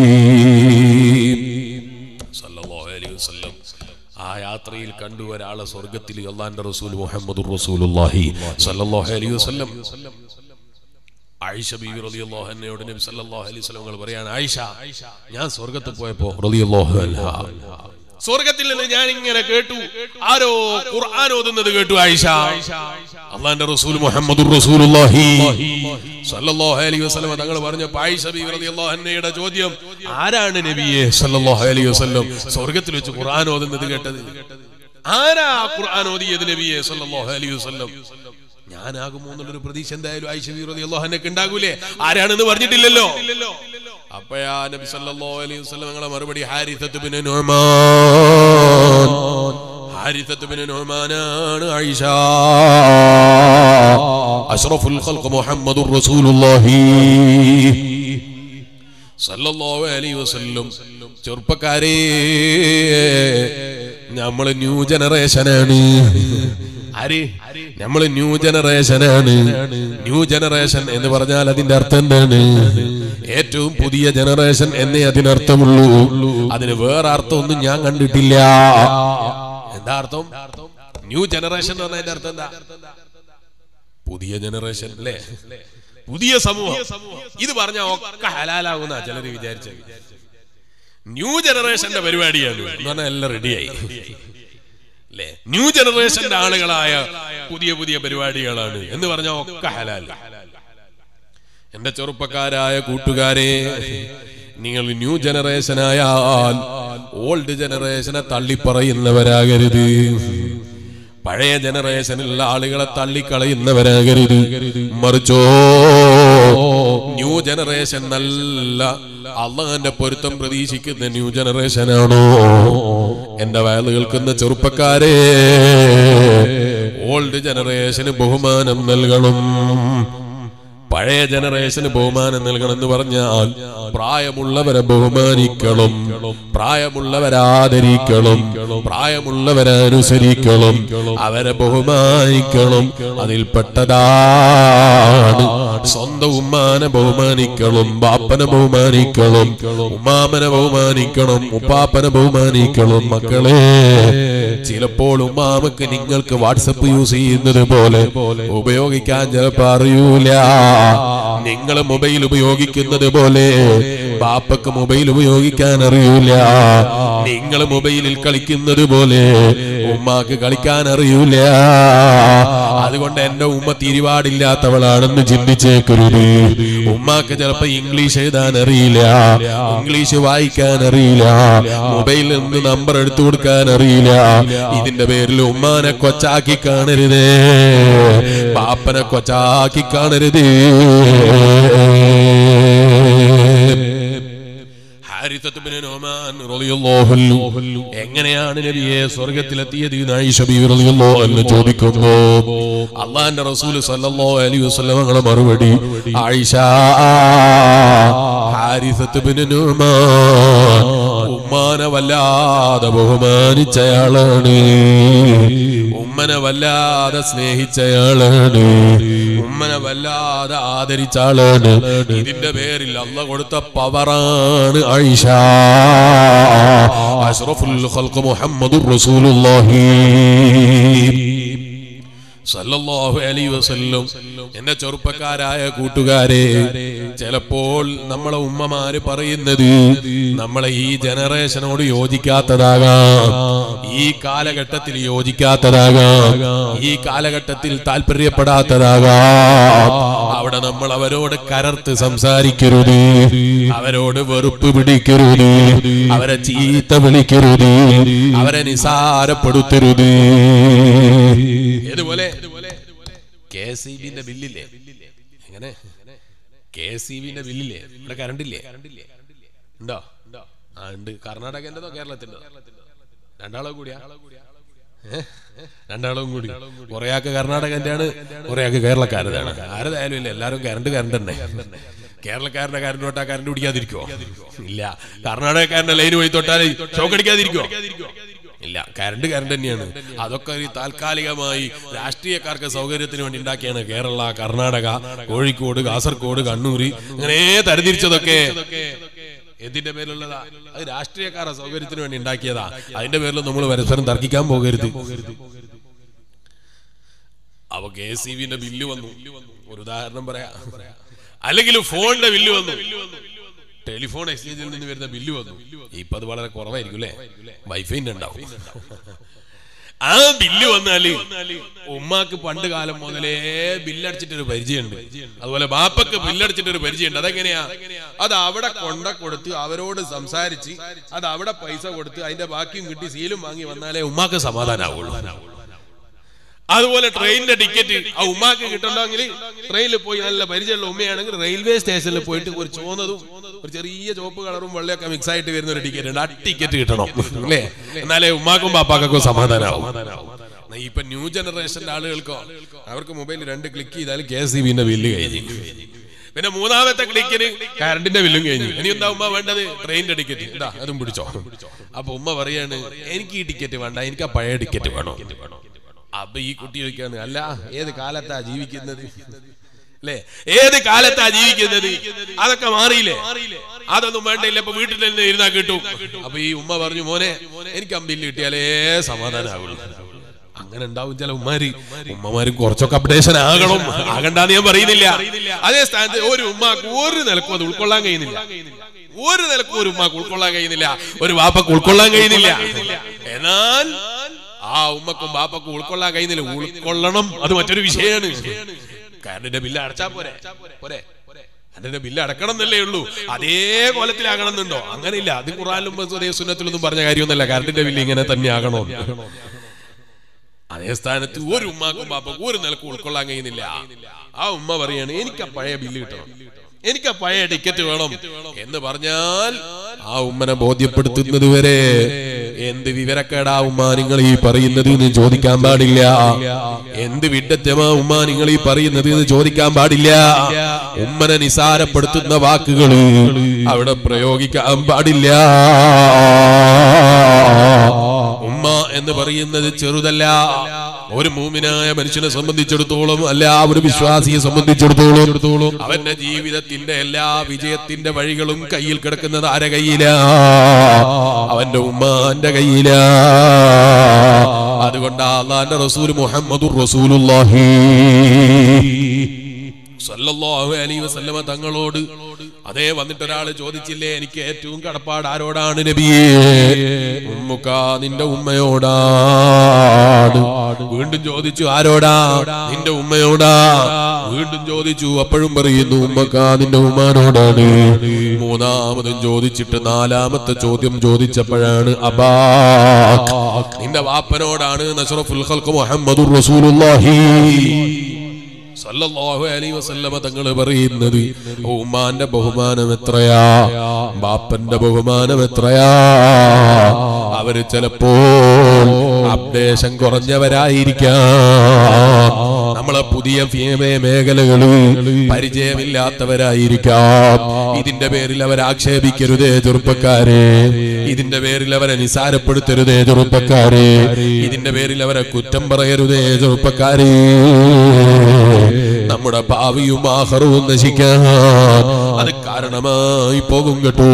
[SPEAKER 1] സല്ലല്ലാഹു അലൈഹി വസല്ലം ആ യാത്രയിൽ കണ്ടു ഒരാളെ സ്വർഗത്തിൽ. അല്ലാഹുവിന്റെ റസൂൽ മുഹമ്മദുർ റസൂലുള്ളാഹി സല്ലല്ലാഹു അലൈഹി വസല്ലം ആയിഷ ബീവി റളിയല്ലാഹു അൻഹയോട് നബി സല്ലല്ലാഹു അലൈഹി വസല്ലം പറയാണ്, ആയിഷ, ഞാൻ സ്വർഗ്ഗത്തിൽ പോയപ്പോ റളിയല്ലാഹു അൻഹ സ്വർഗ്ഗത്തിൽ നിന്ന് ഞാൻ ഇങ്ങനെ കേട്ടു, ആരോ ഖുർആൻ ഓതുന്നത് കേട്ടു. ആയിഷ, അല്ലാഹുവിന്റെ റസൂൽ മുഹമ്മദുർ റസൂലുള്ളാഹി സല്ലല്ലാഹു അലൈഹി വസല്ലം തങ്ങൾ പറഞ്ഞപ്പോൾ ആയിഷ ബീവി റളിയല്ലാഹു അൻഹയുടെ ചോദ്യം, ആരാണ് നബിയെ സല്ലല്ലാഹു അലൈഹി വസല്ലം സ്വർഗ്ഗത്തിൽ വെച്ച് ഖുർആൻ ഓതുന്നത് കേട്ടത്? ആരാ ഖുർആൻ ഓതിയത് നബിയെ സല്ലല്ലാഹു അലൈഹി വസല്ലം? ഞാനാകുമോ എന്നുള്ളൊരു പ്രതീക്ഷ എന്തായാലും ആയിഷ ബീവി റളിയല്ലാഹു അൻഹയ്ക്ക് ഉണ്ടാകൂലേ? ആരാണെന്ന് പറഞ്ഞിട്ടില്ലല്ലോ. അപ്പോഴാ നബി സല്ലല്ലാഹു അലൈഹി വസല്ലം ഞങ്ങളെ മറുപടി Harithah bin Numan. Harithah bin നുഅ്മാനാണ് ആയിഷ. അഷ്റഫുൽ ഖൽഖ് മുഹമ്മദുർ റസൂലുള്ളാഹി സല്ലല്ലാഹു അലൈഹി വസല്ലം. ചെറുപ്പക്കാരെ, നമ്മൾ ന്യൂ ജനറേഷനാണ്. നമ്മള് ന്യൂ ജനറേഷനാണ്. ന്യൂ ജനറേഷൻ എന്ന് പറഞ്ഞാൽ അതിന്റെ അർത്ഥം എന്താണ്? ഏറ്റവും പുതിയ ജനറേഷൻ എന്നേ അതിനർത്ഥമുള്ളൂ. അതിന് വേറെ അർത്ഥം ഒന്നും ഞാൻ കണ്ടിട്ടില്ല. എന്താ അർത്ഥം? ന്യൂ ജനറേഷൻ എന്ന് പറഞ്ഞതിന്റെ അർത്ഥം എന്താ? പുതിയ ജനറേഷൻ അല്ലേ? പുതിയ സമൂഹം. ഇത് പറഞ്ഞാൽ ഒക്കെ ഹലാലാകുന്ന ചിലര് വിചാരിച്ചത്. ന്യൂ ജനറേഷന്റെ പരിപാടിയാണ് എന്ന് പറഞ്ഞാൽ എല്ലാം റെഡിയായി. ന്യൂ ജനറേഷന്റെ ആളുകളായ പുതിയ പുതിയ പരിപാടികളാണ് എന്ന് പറഞ്ഞാൽ ഒക്കെ ഹലാൽ. എന്റെ ചെറുപ്പക്കാരായ കൂട്ടുകാരെ, നിങ്ങൾ ന്യൂ ജനറേഷനായാൽ ഓൾഡ് ജനറേഷനെ തള്ളിപ്പറയുന്നവരാകരുത്. പഴയ ജനറേഷനിലുള്ള ആളുകളെ തള്ളിക്കളയുന്നവരാകരുത്. മറിച്ചോ, ന്യൂ ജനറേഷൻ നല്ല അള്ളാന്റെ പൊരുത്തം പ്രതീക്ഷിക്കുന്ന ന്യൂ ജനറേഷനാണോ? എന്റെ വയല് കേൾക്കുന്ന ചെറുപ്പക്കാരെ, ഓൾഡ് ജനറേഷന് ബഹുമാനം നൽകണം. പഴയ ജനറേഷന് ബഹുമാനം നൽകണം എന്ന് പറഞ്ഞാൽ പ്രായമുള്ളവരെ ബഹുമാനിക്കണം, പ്രായമുള്ളവരെ ആദരിക്കണം, പ്രായമുള്ളവരെ അനുസരിക്കണം, അവരെ ബഹുമാനിക്കണം. അതിൽപ്പെട്ടതാണ് സ്വന്തം ഉമ്മാനെ ബഹുമാനിക്കണം, ബാപ്പനെ ബഹുമാനിക്കണം, ഉമ്മാമനെ ബഹുമാനിക്കണം, ഉപ്പാപ്പനെ ബഹുമാനിക്കണം. മക്കളെ, ചിലപ്പോൾ ഉമ്മാമക്ക് നിങ്ങൾക്ക് വാട്സപ്പ് യൂസ് ചെയ്യുന്നത് പോലെ ഉപയോഗിക്കാൻ ചിലപ്പോൾ അറിയൂല. നിങ്ങൾ മൊബൈൽ ഉപയോഗിക്കുന്നത് പോലെ ബാപ്പക്ക് മൊബൈൽ ഉപയോഗിക്കാൻ അറിയൂല. നിങ്ങൾ മൊബൈലിൽ കളിക്കുന്നത് പോലെ ഉമ്മാക്ക് കളിക്കാൻ അറിയൂല. അതുകൊണ്ട് എന്റെ ഉമ്മ തിരിവാടില്ലാത്തവളാണെന്ന് ചിന്തിച്ചേക്കരുത്. ഉമ്മാക്ക് ചിലപ്പോ ഇംഗ്ലീഷ് എഴുതാൻ അറിയില്ല, ഇംഗ്ലീഷ് വായിക്കാൻ അറിയില്ല, മൊബൈലിൽ നിന്ന് നമ്പർ എടുത്തു കൊടുക്കാൻ അറിയില്ല. ഇതിന്റെ പേരിൽ ഉമ്മാനെ കൊച്ചാക്കി കാണരുതേ, ബാപ്പനെ കൊച്ചാക്കി കാണരുത്. എങ്ങനെയാണ് നബിയെ സ്വർഗത്തിലെത്തിയത് ആയിഷ ബീവി റളിയല്ലാഹു അൻഹ ചോദിക്കുന്നു. അല്ലാഹുവിന്റെ റസൂൽ സല്ലല്ലാഹു അലൈഹി വസല്ലം മറുപടി, ആയിഷ, ഹാരിസത്ത് ഇബ്നു നുഅ്മാൻ ഉമ്മാനെ വല്ലാതെ ബഹുമാനിച്ചയാളാണ്, ഉമ്മനെ വല്ലാതെ സ്നേഹിച്ചയാളാണ്, ഉമ്മനെ വല്ലാതെ ആദരിച്ച ആളാണ്. ഇതിന്റെ പേരിൽ അല്ലാഹു കൊടുത്ത പവറാണ് ആയിഷ. അഷ്റഫുൽ ഖൽഖ് മുഹമ്മദുർ റസൂലുള്ളാഹി സല്ലല്ലാഹു അലൈഹി വസല്ലം. എന്റെ ചെറുപ്പക്കാരായ കൂട്ടുകാരെ, ചിലപ്പോൾ നമ്മളെ ഉമ്മമാര് പറയുന്നത് നമ്മളെ ഈ ജനറേഷനോട് യോജിക്കാത്തതാകാം, ഈ കാലഘട്ടത്തിൽ യോജിക്കാത്തതാകാം, ഈ കാലഘട്ടത്തിൽ താല്പര്യപ്പെടാത്തതാകാം. അവിടെ നമ്മൾ അവരോട് കരർത്ത് സംസാരിക്കരുത്, അവരോട് വെറുപ്പ് പിടിക്കരുത്, അവരെ ചീത്ത വിളിക്കരുത്, അവരെ നിസാരപ്പെടുത്തരുത്. ഇതുപോലെ KSEBിന്റെ ബില്ലില്ലേ, എങ്ങനെ KSEBിന്റെ ബില്ലില്ലേ, ഇവിടെ കറണ്ടില്ലേ, ഉണ്ടോ? ആ ഉണ്ട്. കർണാടകന്റെതോ കേരളത്തിൻ്റെതോ? രണ്ടാളും കൂടിയാ? രണ്ടാളും കൂടി. കുറേയാൾക്ക് കർണാടകന്റെ ആണ്, കുറേയാൾക്ക് കേരളക്കാരതാണ്. ആരതായാലും ഇല്ല, എല്ലാവരും കറണ്ട് തന്നെ. കേരളക്കാരന്റെ കറണ്ട് തൊട്ടാ കറണ്ട് പിടിക്കാതിരിക്കുവോ? ഇല്ല. കർണാടകക്കാരന്റെ ലൈന് പോയി തൊട്ടാൽ ഷോക്ക് അടിക്കാതിരിക്കുവോ? ഇല്ല. കറണ്ട് തന്നെയാണ്. അതൊക്കെ ഒരു താൽക്കാലികമായി രാഷ്ട്രീയക്കാർക്ക് സൗകര്യത്തിന് വേണ്ടി ഉണ്ടാക്കിയാണ് കേരള, കർണാടക, കോഴിക്കോട്, കാസർഗോഡ്, കണ്ണൂര് ഇങ്ങനെ തരംതിരിച്ചതൊക്കെ. എന്തിന്റെ പേരിലുള്ളതാ? അത് രാഷ്ട്രീയക്കാരുടെ സൗകര്യത്തിന് വേണ്ടി ഉണ്ടാക്കിയതാ. അതിന്റെ പേരിൽ നമ്മൾ പരസ്പരം തർക്കിക്കാൻ പോകരുത്. അപ്പൊ KSEBിന്റെ ബില്ല് വന്നു, ഒരു ഉദാഹരണം പറയാ. അല്ലെങ്കിൽ ഫോണിന്റെ ബില്ല് വന്നു, ടെലിഫോൺ എക്സ്ചേഞ്ചിൽ നിന്ന് വരുന്ന ബില്ല് വന്നു. ഇപ്പൊ അത് വളരെ കുറവായിരിക്കും അല്ലേ, വൈഫൈന്റെ ഉണ്ടാവും. ആ ബില്ല് വന്നാല് ഉമ്മാക്ക് പണ്ട് കാലം മുതലേ ബില്ലടിച്ചിട്ടൊരു പരിചയമുണ്ട്, അതുപോലെ ബാപ്പക്ക് ബില്ലടിച്ചിട്ടൊരു പരിചയമുണ്ട്. അതെങ്ങനെയാ? അത് അവിടെ കൊടുത്ത് അവരോട് സംസാരിച്ച് അത് അവിടെ പൈസ കൊടുത്ത് അതിന്റെ ബാക്കിയും കിട്ടി സീലും വാങ്ങി വന്നാലേ ഉമ്മാക്ക് സമാധാനാവുള്ളൂ. അതുപോലെ ട്രെയിനിന്റെ ടിക്കറ്റ് ആ ഉമ്മാക്ക് കിട്ടണമെങ്കിൽ ട്രെയിനിൽ പോയി നല്ല പരിചയമുള്ള ഉമ്മയാണെങ്കിൽ റെയിൽവേ സ്റ്റേഷനിൽ പോയിട്ട് ഒരു ചോന്നതും ഒരു ചെറിയ ചുവപ്പ് കളറും വെള്ളയൊക്കെ മിക്സ് ആയിട്ട് വരുന്ന ഒരു ടിക്കറ്റ് ഉണ്ട്. ആ ടിക്കറ്റ് കിട്ടണം അല്ലേ, എന്നാലേ ഉമ്മാക്കും പാപ്പാക്കും സമാധാനമാവും. ഇപ്പൊ ന്യൂ ജനറേഷന്റെ ആളുകൾക്കോ അവർക്ക് മൊബൈലിൽ 2 ക്ലിക്ക് ചെയ്താൽ KSEBിന്റെ ബില്ല് കഴിഞ്ഞു. പിന്നെ മൂന്നാമത്തെ ക്ലിക്കിന് കറണ്ടിന്റെ ബില്ലും കഴിഞ്ഞു. ഇനി എന്താ ഉമ്മ വേണ്ടത്? ട്രെയിനിന്റെ ടിക്കറ്റ്. എന്താ അതും പിടിച്ചോ. അപ്പൊ ഉമ്മ പറയാണ് എനിക്ക് ഈ ടിക്കറ്റ് വേണ്ട, എനിക്ക് ആ പഴയ ടിക്കറ്റ് വേണോ. അപ്പൊ ഈ കുട്ടി ചോദിക്കാണ്, അല്ല ഏത് കാലത്താ ജീവിക്കുന്നത് അല്ലേ, ഏത് കാലത്താ ജീവിക്കുന്നത്? അതൊക്കെ മാറിയില്ലേ, അതൊന്നും വേണ്ടയില്ല, ഇപ്പൊ വീട്ടിൽ തന്നെ ഇരുന്നാ കിട്ടും. അപ്പൊ ഈ ഉമ്മ പറഞ്ഞു, മോനെ എനിക്ക് അമ്പില്ല് കിട്ടിയാലേ സമാധാനമാവുള്ളൂ. അങ്ങനെ ഉണ്ടാവും ചില ഉമ്മമാര് കുറച്ചൊക്കെ അപ്ഡേഷൻ ആകണ്ടെന്ന് ഞാൻ പറയുന്നില്ല. അതേ സ്ഥാനത്ത് ഒരു ഉമ്മാക്ക് ഒരു നിലക്കും അത് ഉൾക്കൊള്ളാൻ കഴിയുന്നില്ല, ഒരു നിലക്കും ഒരു ഉമ്മാക്ക് ഉൾക്കൊള്ളാൻ കഴിയുന്നില്ല, ഒരു വാപ്പക്ക് ഉൾക്കൊള്ളാൻ കഴിയുന്നില്ല. എന്നാൽ ആ ഉമ്മക്കും ബാപ്പക്കും ഉൾക്കൊള്ളാൻ കഴിയുന്നില്ല. ഉൾക്കൊള്ളണം, അത് മറ്റൊരു വിഷയമാണ്. കറണ്ടിന്റെ ബില്ല് അടച്ചാ പോരെ, കറണ്ടിന്റെ ബില്ല് അടക്കണം എന്നല്ലേ ഉള്ളൂ. അതേ കോലത്തിലാകണമെന്നുണ്ടോ? അങ്ങനെയില്ല. അത് ഖുർആനിലും സുന്നത്തിലൊന്നും പറഞ്ഞ കാര്യമൊന്നുമല്ല. കറണ്ടിന്റെ ബില്ല് ഇങ്ങനെ തന്നെ ആകണോ. അതേ സ്ഥാനത്ത് ഒരു ഉമ്മാക്കും ബാപ്പക്കും ഒരു നിലക്കും ഉൾക്കൊള്ളാൻ കഴിയുന്നില്ല. ആ ഉമ്മ പറയാണ് എനിക്ക് പഴയ ബില്ല് കിട്ടണം, എനിക്ക് പഴയ ടിക്കറ്റ് വേണം എന്ന് പറഞ്ഞാൽ ആ ഉമ്മനെ ബോധ്യപ്പെടുത്തുന്നത് വരെ എന്ത് വിവരക്കേടാ ഉമ്മ നിങ്ങൾ ഈ പറയുന്നത് എന്ന് ചോദിക്കാൻ പാടില്ല. എന്ത് വിഡ്ഢിത്തമാ ഉമ്മ നിങ്ങൾ ഈ പറയുന്നത് എന്ന് ചോദിക്കാൻ പാടില്ല. ഉമ്മനെ നിസാരപ്പെടുത്തുന്ന വാക്കുകൾ അവിടെ പ്രയോഗിക്കാൻ പാടില്ല. ഉമ്മ എന്ന് പറയുന്നത് ചെറുതല്ല. ഒരു മൂമിനായ മനുഷ്യനെ സംബന്ധിച്ചിടത്തോളം, അല്ല ഒരു വിശ്വാസിയെ സംബന്ധിച്ചിടത്തോളം അവന്റെ ജീവിതത്തിന്റെ എല്ലാ വിജയത്തിന്റെ വഴികളും കയ്യിൽ കിടക്കുന്നത് ആരെ കയ്യിലാ? അവന്റെ ഉമ്മാന്റെ കയ്യിലാ. അതുകൊണ്ട് അല്ലാഹുവിന്റെ റസൂൽ മുഹമ്മദുർ റസൂലുള്ളാഹി സല്ലല്ലാഹു അലൈഹി വസല്ലമ തങ്ങളോട് അതേ വന്നിട്ട് ഒരാൾ ചോദിച്ചില്ലേ, എനിക്ക് ഏറ്റവും കടപ്പാട് ആരോടാണ് നബിയേ? ഉമ്മുക, നിന്റെ ഉമ്മയോടാണ്. വീണ്ടും ചോദിച്ചു, ആരോടാ? നിന്റെ ഉമ്മയോടാ. വീണ്ടും ചോദിച്ചു, അപ്പോഴും പറയുന്നു ഉമ്മക, നിന്റെ ഉമ്മാനോടാണ്. മൂന്നാമതും ചോദിച്ചിട്ട് നാലാമത്തെ ചോദ്യം ചോദിച്ചപ്പോഴാണ് അബാ, നിന്റെ വാപ്പനോടാണ്. അഷ്റഫുൽ ഖൽഖ് മുഹമ്മദുർ റസൂലുള്ളാഹി സല്ലല്ലാഹു അലൈഹി വസല്ലമ തങ്ങൾ പറയുന്നത്, ഉമ്മാന്റെ ബഹുമാനം എത്രയാ, ബാപ്പന്റെ ബഹുമാനം എത്രയാ. അവര് ചിലപ്പോൾ അപ്ഡേഷൻ കുറഞ്ഞവരായിരിക്കാം. നമ്മൾ നമ്മളെ പുതിയ മേഖലകളിൽ പരിചയമില്ലാത്തവരായിരിക്കാം. ഇതിന്റെ പേരിൽ അവരെ ആക്ഷേപിക്കരുതേ ചെറുപ്പക്കാരെ. ഇതിന്റെ പേരിൽ അവരെ നിസാരപ്പെടുത്തരുതേ ചെറുപ്പക്കാരെ. ഇതിന്റെ പേരിൽ അവരെ കുറ്റം പറയരുതേ ചെറുപ്പക്കാരെ. നമ്മുടെ ഭാവിയും ആഖിറവും നശിക്കാൻ അത് കാരണമായി പോകും കേട്ടോ.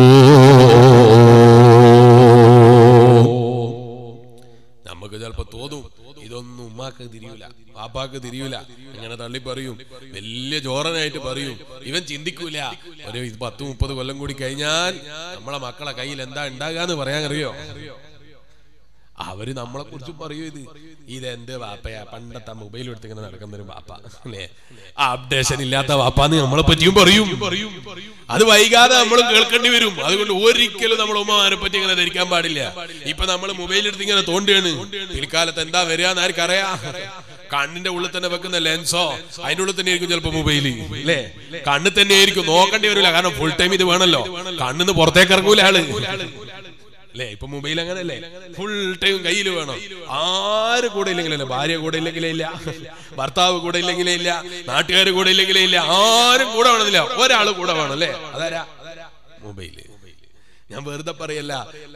[SPEAKER 1] നമുക്ക് ചിലപ്പോ തോന്നും ഇതൊന്നും ഉമ്മാക്ക് തിരിയൂല, പാപ്പാക്ക് തിരിയൂല, അങ്ങനെ തള്ളി പറയും, വലിയ ജോറനായിട്ട് പറയും. ഇവൻ ചിന്തിക്കൂല ഒരു 10-30 കൊല്ലം കൂടി കഴിഞ്ഞാൽ നമ്മളെ മക്കളെ കയ്യിൽ എന്താ ഉണ്ടാകാന്ന് പറയാൻ അറിയോ? അവര് നമ്മളെ കുറിച്ച് പറയൂ, ഇതെന്ത് വാപ്പയാ, പണ്ടത്തെ മൊബൈൽ എടുത്ത് ഇങ്ങനെ നടക്കുന്നൊരു വാപ്പ അല്ലേ, അപ്ഡേഷൻ ഇല്ലാത്ത വാപ്പാന്ന് നമ്മളെ പറ്റിയും പറയും. അത് വൈകാതെ നമ്മൾ കേൾക്കേണ്ടി വരും. അതുകൊണ്ട് ഒരിക്കലും നമ്മൾ ഉമ്മമാരെ പറ്റി ഇങ്ങനെ ധരിക്കാൻ പാടില്ല. ഇപ്പൊ നമ്മൾ മൊബൈൽ എടുത്ത് ഇങ്ങനെ തോണ്ടിയാണ്, പിൽക്കാലത്ത് എന്താ വരികയെന്ന് ആർക്കറിയാം? കണ്ണിന്റെ ഉള്ളിൽ തന്നെ വെക്കുന്ന ലെൻസോ അതിന്റെ ഉള്ളിൽ തന്നെ ആയിരിക്കും ചിലപ്പോ മൊബൈല് അല്ലേ, കണ്ണിൽ തന്നെ ആയിരിക്കും, നോക്കേണ്ടി വരില്ല. കാരണം ഫുൾ ടൈം ഇത് വേണല്ലോ, കണ്ണിന്ന് പുറത്തേക്ക് ഇറങ്ങൂല ആള് അല്ലേ. ഇപ്പൊ മൊബൈൽ അങ്ങനല്ലേ, ഫുൾ ടൈം കയ്യിൽ വേണം. ആര് കൂടെ ഇല്ലെങ്കിലല്ല, ഭാര്യ കൂടെ ഇല്ലെങ്കിലേ ഇല്ല, ഭർത്താവ് കൂടെ ഇല്ലെങ്കിലേ ഇല്ല, നാട്ടുകാർ കൂടെ ഇല്ലെങ്കിലേ ഇല്ല, ആരും കൂടെ വേണമെന്നില്ല, ഒരാള് കൂടെ വേണം അല്ലേ. അതാരാ? മൊബൈല്. ഞാൻ വെറുതെ പറയല്ല,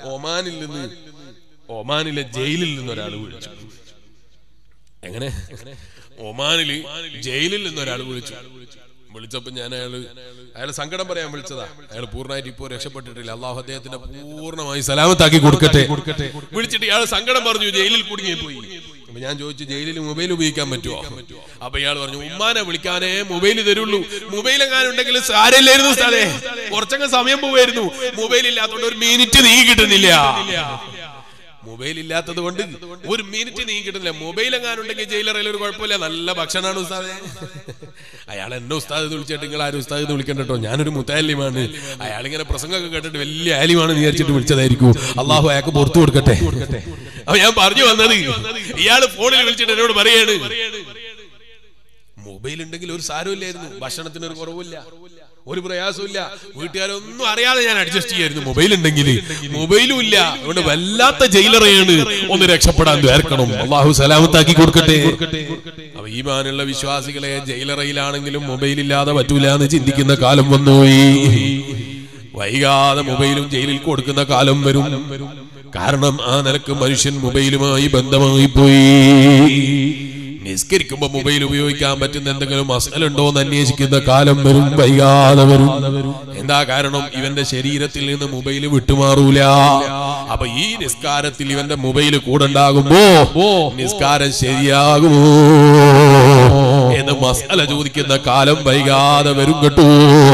[SPEAKER 1] ഒമാനിലെ ജയിലിൽ നിന്ന് ഒരാൾ വിളിച്ചു. എങ്ങനെ? ഒമാനില് ജയിലിൽ നിന്ന് ഒരാൾ വിളിച്ചപ്പോ ഞാൻ അയാൾ സങ്കടം പറയാൻ വിളിച്ചതാ. അയാൾ പൂർണ്ണമായിട്ട് ഇപ്പോ രക്ഷപ്പെട്ടിട്ടില്ല. അള്ളാഹു അദ്ദേഹത്തിന്റെ പൂർണ്ണമായി സലാമത്താക്കി കൊടുക്കട്ടെ. വിളിച്ചിട്ട് ഇയാൾ സങ്കടം പറഞ്ഞു, ജയിലിൽ കുടുങ്ങി പോയി. അപ്പൊ ഞാൻ ചോദിച്ചു, ജയിലിൽ മൊബൈൽ ഉപയോഗിക്കാൻ പറ്റുമോ? അപ്പൊ ഇയാൾ പറഞ്ഞു, ഉമ്മാനെ വിളിക്കാനേ മൊബൈൽ തരുള്ളൂ, മൊബൈൽ എങ്ങാനും ഉണ്ടെങ്കിൽ സാരമില്ലായിരുന്നു സാറേ, കുറച്ചങ്ങ് സമയം പോവായിരുന്നു. മൊബൈൽ ഇല്ലാത്തതുകൊണ്ട് ഒരു മിനിറ്റ് നീങ്ങി കിട്ടുന്നില്ല. മൊബൈൽ ഇല്ലാത്തത് കൊണ്ട് ഒരു മിനിറ്റ് നീങ്ങി കിട്ടുന്നില്ല. മൊബൈൽ എങ്ങാനുണ്ടെങ്കിൽ ജയിലറയിൽ ഒരു കുഴപ്പമില്ല, നല്ല ഭക്ഷണമാണ് ഉസ്താദേ. അയാൾ എന്നെ ഉസ്താദ് വിളിച്ചിട്ട് നിങ്ങൾ ആരും ഉസ്താദ് വിളിക്കണ്ടോ, ഞാനൊരു മുത്താലിമാണ്. അയാളിങ്ങനെ പ്രസംഗമൊക്കെ കേട്ടിട്ട് വലിയ ആലിമാണെന്ന് വിചാരിച്ചിട്ട് വിളിച്ചതായിരിക്കും. അള്ളാഹു അയാൾക്ക് പുറത്തു കൊടുക്കട്ടെ. അപ്പൊ ഞാൻ പറഞ്ഞു വന്നത്, ഇയാള് ഫോണിൽ വിളിച്ചിട്ട് എന്നോട് പറയാണ്, മൊബൈൽ ഉണ്ടെങ്കിൽ ഒരു സാരമില്ലായിരുന്നു, ഭക്ഷണത്തിന് ഒരു കുറവില്ല, ഒരു പ്രയാസമില്ല, വീട്ടുകാരൊന്നും അറിയാതെ ഞാൻ അഡ്ജസ്റ്റ് ചെയ്യായിരുന്നു. മൊബൈൽ ഉണ്ടെങ്കിൽ മൊബൈലും ഇല്ല, അതുകൊണ്ട് വല്ലാത്ത ജയിലറയാണ്. ഒന്ന് രക്ഷപ്പെടാൻ ദ്വാരക്കണം, അള്ളാഹു സലാമത്താക്കി കൊടുക്കട്ടെ. അപ്പൊ ഈമാനുള്ള വിശ്വാസികളെ, ജയിലറയിലാണെങ്കിലും മൊബൈൽ ഇല്ലാതെ പറ്റൂല എന്ന് ചിന്തിക്കുന്ന കാലം വന്നുപോയി. വൈകാതെ മൊബൈലും ജയിലിൽ കൊടുക്കുന്ന കാലം വരും. കാരണം ആ നിലക്ക് മനുഷ്യൻ മൊബൈലുമായി ബന്ധമായി പോയി. നിസ്കരിക്കുമ്പോ മൊബൈൽ ഉപയോഗിക്കാൻ പറ്റുന്ന എന്തെങ്കിലും മസലുണ്ടോ എന്ന് അന്വേഷിക്കുന്ന കാലം വരും, വൈകാതെ വരും. എന്താ കാരണം? ഇവന്റെ ശരീരത്തിൽ നിന്ന് മൊബൈൽ വിട്ടുമാറൂല. അപ്പൊ ഈ നിസ്കാരത്തിൽ ഇവന്റെ മൊബൈൽ കൂടെ ഉണ്ടാകുമ്പോ നിസ്കാരം ശരിയാകുമോ എന്ന് മസല ചോദിക്കുന്ന കാലം വൈകാതെ വരും കേട്ടോ.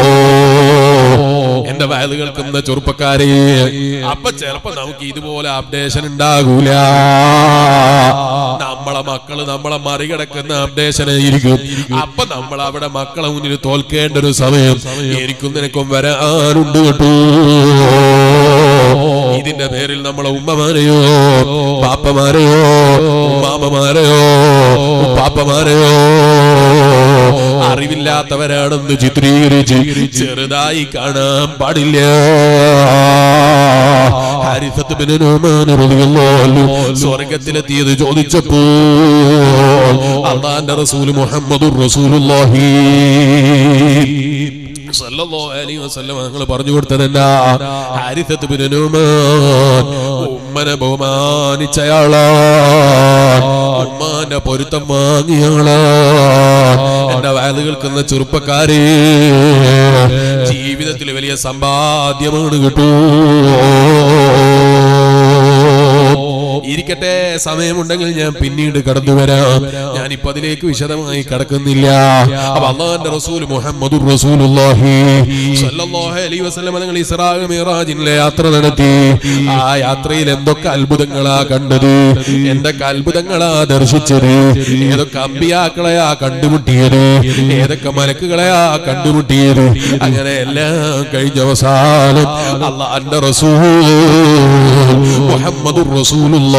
[SPEAKER 1] എന്റെ വയത് കേൾക്കുന്ന ചെറുപ്പക്കാരെ, അപ്പൊ ചിലപ്പോ നമുക്ക് ഇതുപോലെ അപ്ഡേഷൻ ഉണ്ടാകൂല. നമ്മളെ മക്കള് നമ്മളെ മറികടക്കുന്ന അപ്ഡേഷൻ ആയിരിക്കും. അപ്പൊ നമ്മൾ അവിടെ മക്കളെ മുന്നിൽ തോൽക്കേണ്ട ഒരു സമയം എനിക്കും നിനക്കും വരാനുണ്ട് കേട്ടോ. ഇതിന്റെ പേരിൽ നമ്മളെ ഉമ്മമാരെയോ പാപ്പമാരെയോ ഉമ്മാമമാരെയോ പാപ്പമാരെയോ അറിവില്ലാത്തവരാണെന്ന് ചിത്രീകരിച്ച് ചെറുതായി കാണാൻ പാടില്ല. ഹാരിസത്ത് ബിൻ നുഅ്മാൻ റളിയല്ലാഹു അൻഹു സ്വർഗ്ഗത്തിലെത്തിയത് ചോദിച്ചപ്പോൾ അല്ലാഹുവിന്റെ റസൂൽ മുഹമ്മദുർ റസൂലുള്ളാഹി സല്ലല്ലാഹു അലൈഹി വസല്ലം ഞങ്ങൾ പറഞ്ഞു കൊടുത്തതെന്നാ, ഹാരിസത്ത് ബിൻ നുഅ്മാൻ ഉമ്മനെ ബഹുമാനിച്ചയാളാണ്, ഉമ്മാന്റെ പൊരുത്തം വാങ്ങിയയാളാണ്. എന്റെ വയത് കേൾക്കുന്ന ചെറുപ്പക്കാരെ, ജീവിതത്തിൽ വലിയ സമ്പാദ്യമാണ് കേട്ടോ. ഇരിക്കട്ടെ, സമയമുണ്ടെങ്കിൽ ഞാൻ പിന്നീട് കടന്നു വരാം. ഞാനിപ്പോ അതിലേക്ക് വിശദമായി കടക്കുന്നില്ല. അപ്പൊ അല്ലാഹുവിന്റെ റസൂൽ മുഹമ്മദുർ റസൂലുള്ളാഹി സ്വല്ലല്ലാഹു അലൈഹി വസല്ലം നിങ്ങൾ ഇസ്രാ മിഅ്റാജിലെ യാത്ര നടത്തി. ആ യാത്രയിൽ എന്തൊക്കെ അത്ഭുതങ്ങളാ കണ്ടത്, എന്തൊക്കെ അത്ഭുതങ്ങളാ ദർശിച്ചത്, ഏതൊക്കെ അമ്പിയാക്കളെയാ കണ്ടുമുട്ടിയത്, ഏതൊക്കെ മലക്കുകളെയാ കണ്ടുമുട്ടിയത്. അങ്ങനെ എല്ലാം കഴിഞ്ഞ അവസാനം അല്ലാഹുവിന്റെ റസൂൽ മുഹമ്മദുർ റസൂലുള്ളാഹി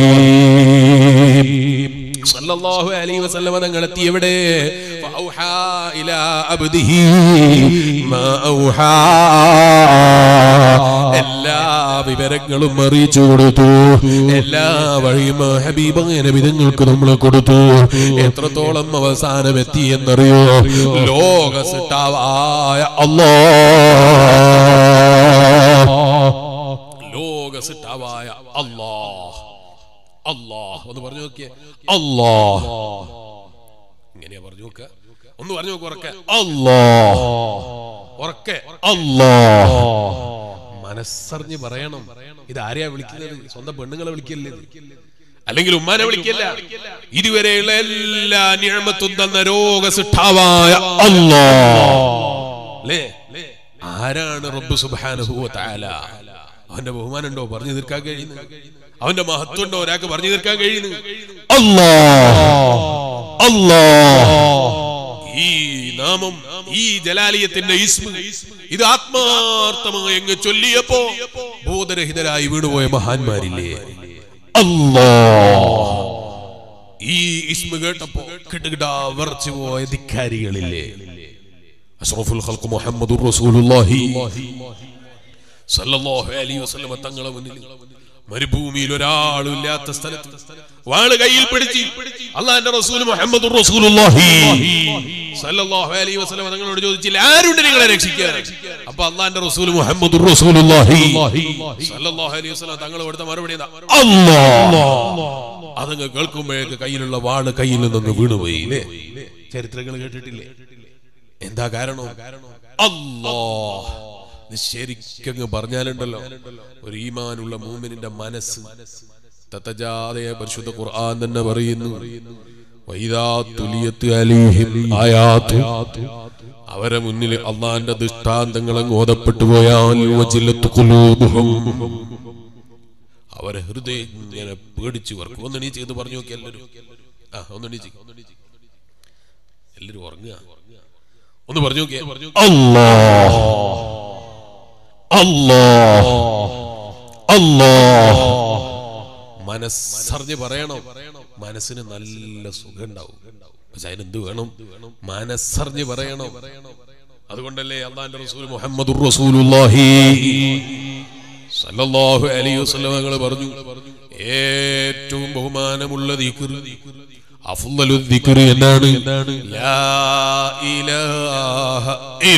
[SPEAKER 1] സല്ലല്ലാഹു അലൈഹി വസല്ലം തങ്ങൾ എത്തി. എവിടെ? ഫൗഹാ ഇലാ അബ്ദിഹി മാ ഔഹാ. എല്ലാ വിവരങ്ങളും അറിയിച്ചു കൊടുത്തു. എല്ലാ വഴിയും ഹബീബായ നബിതങ്ങൾക്ക് നമ്മൾ കൊടുത്തു. എത്രത്തോളം അവസാനം എത്തി എന്നറിയോ? ലോക സിട്ടാവായ അല്ലാഹ്, ലോക സിട്ടാവായ അല്ലാഹ്. അല്ലാഹ് ഒന്ന് പറഞ്ഞു നോക്കിയേ. അല്ലാഹ് ഇങ്ങനെയാ പറഞ്ഞു നോക്ക. ഒന്ന് പറഞ്ഞു നോക്ക് ഉറക്കെ. അല്ലാഹ് ഉറക്കെ. അല്ലാഹ് മനസ്സറിഞ്ഞ് പറയണം. ഇത് ആരെയാ വിളിക്കുന്നത്? സ്വന്തം പെണ്ണുങ്ങളെ വിളിക്കല്ലേ, അല്ലെങ്കിൽ ഉമ്മാനെ വിളിക്കല്ല. ഇതുവരെയുള്ള എല്ലാ നിഅമത്തും തന്ന രോഗസിട്ടാവായ അല്ലാഹ്. ആരാണ് റബ്ബ് സുബ്ഹാനഹു വ തആല? അവന്റെ ബഹുമാനം ഉണ്ടോ പറഞ്ഞു തീർക്കാൻ കഴിയുന്നു? അവന്റെ മഹത്വം ഉണ്ടോ ഒരാൾക്ക് പറഞ്ഞു തീർക്കാൻ കഴിയുന്നു? അല്ലാഹ്, അല്ലാഹ്. ഈ നാമം, ഈ ജലാലിയത്തിന്റെ ഇസ്മ, ഇത് ആത്മാർത്ഥമായി അങ്ങ് ചൊല്ലിയപ്പോ ബോധരഹിതരായി വീണുപോയ മഹാന്മാരില്ലേ? അല്ലാഹ്. ഈ ഇസ്മ കേട്ടപ്പോ കിടുകിടാ വിറച്ചു പോയ ധിക്കാരികളില്ലേ? അഷ്റഫുൽ ഖൽഖ് മുഹമ്മദുർ റസൂലുള്ളാഹി സല്ലല്ലാഹു അലൈഹി വസല്ലം തങ്ങളെ മുന്നിൽ മരുഭൂമിയിൽ ഒരാളും ഇല്ലാത്ത സ്ഥലത്ത് വാള് കയ്യിൽ പിടിച്ച് അല്ലാഹുവിന്റെ റസൂൽ മുഹമ്മദുർ റസൂലുള്ളാഹി സല്ലല്ലാഹു അലൈഹി വസല്ലം തങ്ങളോട് ചോദിച്ചില്ല, ആരുണ്ട് നിങ്ങളെ രക്ഷിക്കാൻ? അപ്പോൾ അല്ലാഹുവിന്റെ റസൂൽ മുഹമ്മദുർ റസൂലുള്ളാഹി സല്ലല്ലാഹു അലൈഹി വസല്ലം തങ്ങൾ കൊടുത്ത മറുപടി എന്താ? അല്ലാഹ്. അതങ്ങ് കേൾക്കുമ്പോഴേക്ക് കയ്യിലുള്ള വാള് കയ്യിൽ നിന്ന് വീണുപോയി. ചരിത്രങ്ങൾ കേട്ടിട്ടില്ലേ? എന്താ കാരണം? അല്ലാഹ്. ശരിക്കങ്ങ് പറഞ്ഞാലുണ്ടല്ലോ, ഒരു ഈമാനുള്ള മൂമിനിന്റെ മനസ്സ് തതജാദയ പരിശുദ്ധ ഖുർആൻ തന്നെ പറയുന്നു, വൈദാ തുലിയത്ത് അലൈഹിം ആയാതു, അവരെ മുന്നിൽ അല്ലാഹുവിന്റെ ദൃഷ്ടാന്തങ്ങൾ ഓതപ്പെട്ടു പോയാൽ വജിലത്ത് ഖുലൂബുഹും, അവരെ ഹൃദയം ഇങ്ങനെ പേടിച്ചു വർക്ക്. ഒന്നെണീ ചെയ്ത് പറഞ്ഞു നോക്കി എല്ലാവരും. ഒന്നെണീ എല്ലാവരും ഉറങ്ങുക. ഒന്ന് പറഞ്ഞു നോക്കിയേ. അല്ലാഹ്, അല്ലാഹ്, അല്ലാഹ്. മനസ്സറിഞ്ഞ് പറയണം. മനസ്സിന് നല്ല സുഖം ഉണ്ടാവും. പക്ഷെ അതിനെന്ത് വേണം? മനസ്സറിഞ്ഞ് പറയണം. അതുകൊണ്ടല്ലേ അല്ലാഹുവിന്റെ റസൂൽ മുഹമ്മദുർ റസൂലുള്ളാഹി സല്ലല്ലാഹു അലൈഹി വസല്ലം തങ്ങൾ പറഞ്ഞു, ഏറ്റവും ബഹുമാനമുള്ള ദിക്ർ, അഫ്ളലു ദിക്ർ എന്നാണ് ലാ ഇലാഹ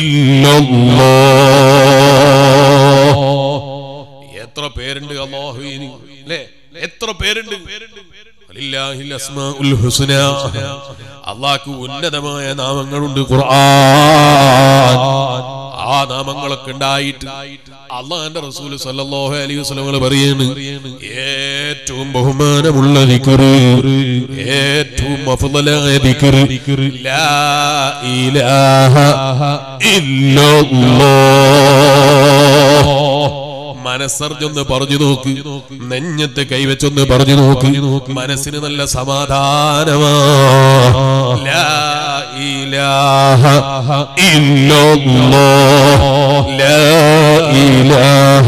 [SPEAKER 1] ഇല്ലല്ലാഹ്. എത്ര പേരുണ്ട് അല്ലാഹുവിന്, അല്ലേ? എത്ര പേരുണ്ട്? വലില്ലാഹിൽ അസ്മാഉൽ ഹുസ്ന, അല്ലാഹുവിന് ഉന്നതമായ നാമങ്ങളുണ്ട്. ഖുർആൻ ആ നാമങ്ങളൊക്കെ ഉണ്ടായിട്ട് അല്ലാഹുവിന്റെ റസൂൽ സല്ലല്ലാഹു അലൈഹി വസല്ലം പറയുന്നു, ഏറ്റവും ബഹുമാനമുള്ള ദിക്ർ, ഏറ്റവും അഫ്ളലായ ദിക്ർ ലാ ഇലാഹ ഇല്ലല്ലാഹ്. മനസ്സറിഞ്ഞൊന്ന് പറഞ്ഞു നോക്ക്, നെഞ്ഞത്ത് കൈവച്ചൊന്ന് പറഞ്ഞു നോക്ക്, മനസ്സിന് നല്ല സമാധാനമാ. ലാ ഇലാഹ ഇല്ലല്ലാഹ്, ലാ ഇലാഹ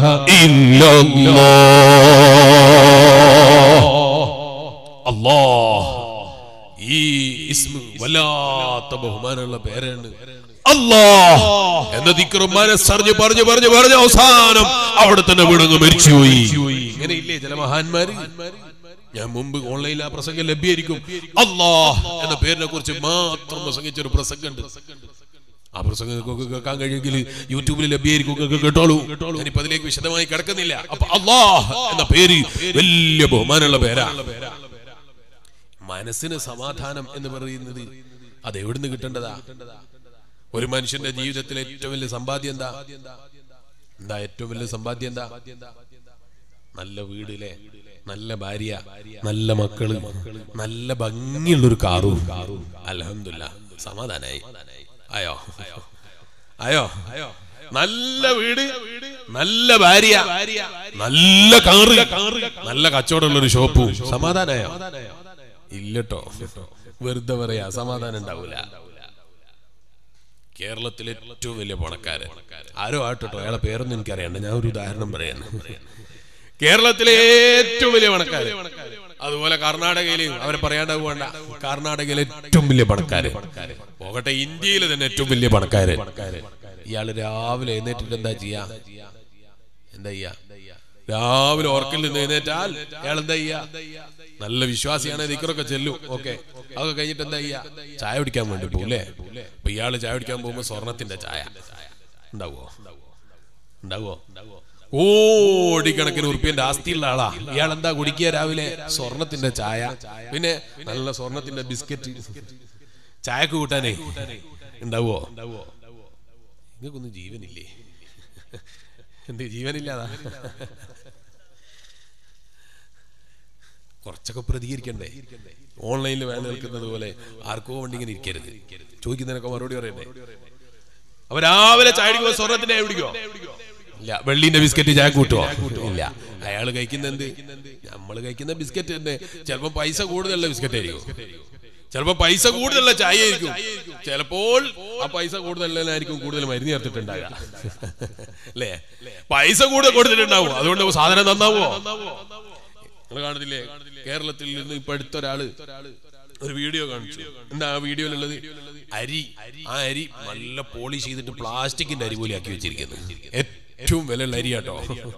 [SPEAKER 1] ഇല്ലല്ലാഹ്. അല്ലാഹ്. ഈ ഇസ്മ വല്ലാത്ത ബഹുമാനമുള്ള പേരാണ്. അല്ലാഹ് എന്ന ദിക്ർ മനസ്സറിഞ്ഞ് പറഞ്ഞു പറഞ്ഞു പറഞ്ഞ് അവസാനം അവിടെ തന്നെ വീണങ്ങ് മരിച്ചുപോയി. ഇങ്ങനെയില്ലേ ചില മഹാന്മാര്? ഞാൻ മുമ്പ് ഓൺലൈനിൽ ആ പ്രസംഗം ലഭ്യമായിരിക്കും. അല്ലാഹ് എന്ന പേരിനെ കുറിച്ച് മാത്രം പ്രസംഗിച്ചൊരു പ്രസംഗമുണ്ട്. ആ പ്രസംഗം കേൾക്കാൻ കഴിയുമെങ്കിൽ യൂട്യൂബിൽ ലഭ്യമായിരിക്കും, കേട്ടോളൂ. ഞാനിപ്പോ അതിലേക്ക് വിശദമായി കിടക്കുന്നില്ല. അപ്പൊ അല്ലാഹ് എന്ന പേര് വലിയ ബഹുമാനമുള്ള പേരാണ്. മനസ്സിന് സമാധാനം എന്ന് പറയുന്നത് അത് എവിടുന്ന് കിട്ടേണ്ടതാ? ഒരു മനുഷ്യന്റെ ജീവിതത്തിലെ ഏറ്റവും വലിയ സമ്പാദ്യം എന്താ? ഏറ്റവും വലിയ സമ്പാദ്യം എന്താ? നല്ല വീടിലെ, നല്ല ഭാര്യ, നല്ല മക്കള്, നല്ല ഭംഗിയുള്ളൊരു കാറും. അൽഹംദുലില്ലാഹ്, സമാധാനായി. ആയോ ആയോ? നല്ല വീട്, നല്ല ഭാര്യ, നല്ല കാറ്, നല്ല കച്ചവടമുള്ളൊരു ഷോപ്പും. സമാധാനായോ? ഇല്ലട്ടോ. വെറുതെ പറയാ, സമാധാനം ഉണ്ടാവൂല. കേരളത്തിലെ ഏറ്റവും വലിയ പണക്കാരൻ ആരോ ആട്ടോ, അയാളെ പേരൊന്നും എനിക്കറിയണ്ട, ഞാൻ ഒരു ഉദാഹരണം പറയുന്നു. കേരളത്തിലെ ഏറ്റവും വലിയ പണക്കാരൻ, അതുപോലെ കർണാടകയില് അവരെ പറയാണ്ടാവും വേണ്ട, കർണാടകയിലെ ഏറ്റവും വലിയ പണക്കാരൻ, പോകട്ടെ ഇന്ത്യയിലെ തന്നെ ഏറ്റവും വലിയ പണക്കാരൻ. ഇയാള് രാവിലെ എഴുന്നേറ്റിട്ട് എന്താ ചെയ്യാ? എന്താ ചെയ്യാ? രാവിലെ ഓർക്കിൽ നിന്ന് എഴുന്നേറ്റാൽ അയാൾ എന്താ ചെയ്യാ? നല്ല വിശ്വാസിയാണ്, ദിക്റൊക്കെ ചെല്ലും, ഓക്കെ. അതൊക്കെ കഴിഞ്ഞിട്ട് എന്താ ചെയ്യാ? ചായ കുടിക്കാൻ വേണ്ടി പോകൂല്ലേ? അപ്പൊ ഇയാള് ചായ കുടിക്കാൻ പോകുമ്പോ സ്വർണത്തിന്റെ ചായ ഉണ്ടാവോ? കോടിക്കണക്കിന് ഉറുപ്പ്യന്റെ ആസ്തിയുള്ള ആളാ. ഇയാൾ എന്താ കുടിക്കുക രാവിലെ? സ്വർണത്തിന്റെ ചായ, പിന്നെ നല്ല സ്വർണത്തിന്റെ ബിസ്ക്കറ്റ്. ചായക്ക് കൂട്ടാനേ ഉണ്ടാവോ? നിങ്ങൾക്കൊന്നും ജീവനില്ലേ? എന്ത് ജീവനില്ലാതാ? കുറച്ചൊക്കെ പ്രതികരിക്കണ്ടേ? ഓൺലൈനിൽ വേല നിൽക്കുന്നത് പോലെ ആർക്കോ വേണ്ടി ഇങ്ങനെ ഇരിക്കരുത്. ചോദിക്കുന്നതിനൊക്കെ മറുപടി പറയണ്ടേ? അപ്പൊ രാവിലെ ചായ കുടിക്കുമ്പോ സ്വർണത്തിന്റെ ചായ കുടിക്കോ? ഇല്ല. വെള്ളിന്റെ ബിസ്ക്കറ്റ് ചായ കൂട്ടുവോ? ഇല്ല. അയാള് കഴിക്കുന്ന എന്ത്? നമ്മള് കഴിക്കുന്ന ബിസ്ക്കറ്റ് തന്നെ. ചിലപ്പോ പൈസ കൂടുതലുള്ള ബിസ്ക്കറ്റ് ആയിരിക്കും, ചിലപ്പോ പൈസ കൂടുതലുള്ള ചായ ആയിരിക്കും, ചിലപ്പോൾ ആ പൈസ കൂടുതലായിരിക്കും കൂടുതൽ മരുന്ന് ചേർത്തിട്ടുണ്ടാകുക, അല്ലേ? പൈസ കൂടുതൽ കൊടുത്തിട്ടുണ്ടാവും, അതുകൊണ്ട് സാധനം നന്നാവോ? നിങ്ങൾ കാണുന്നില്ലേ, കേരളത്തിൽ നിന്ന് ഇപ്പൊ അടുത്തൊരാള് ഒരു വീഡിയോ കാണിച്ചു. എന്താ ആ വീഡിയോയിലുള്ളത്? അരി. ആ അരി നല്ല പോളിഷ് ചെയ്തിട്ട് പ്ലാസ്റ്റിക്കിന്റെ അരി പോലെ ആക്കി വെച്ചിരിക്കുന്നത്. ഏറ്റവും വിലയുള്ള അരി കേട്ടോ,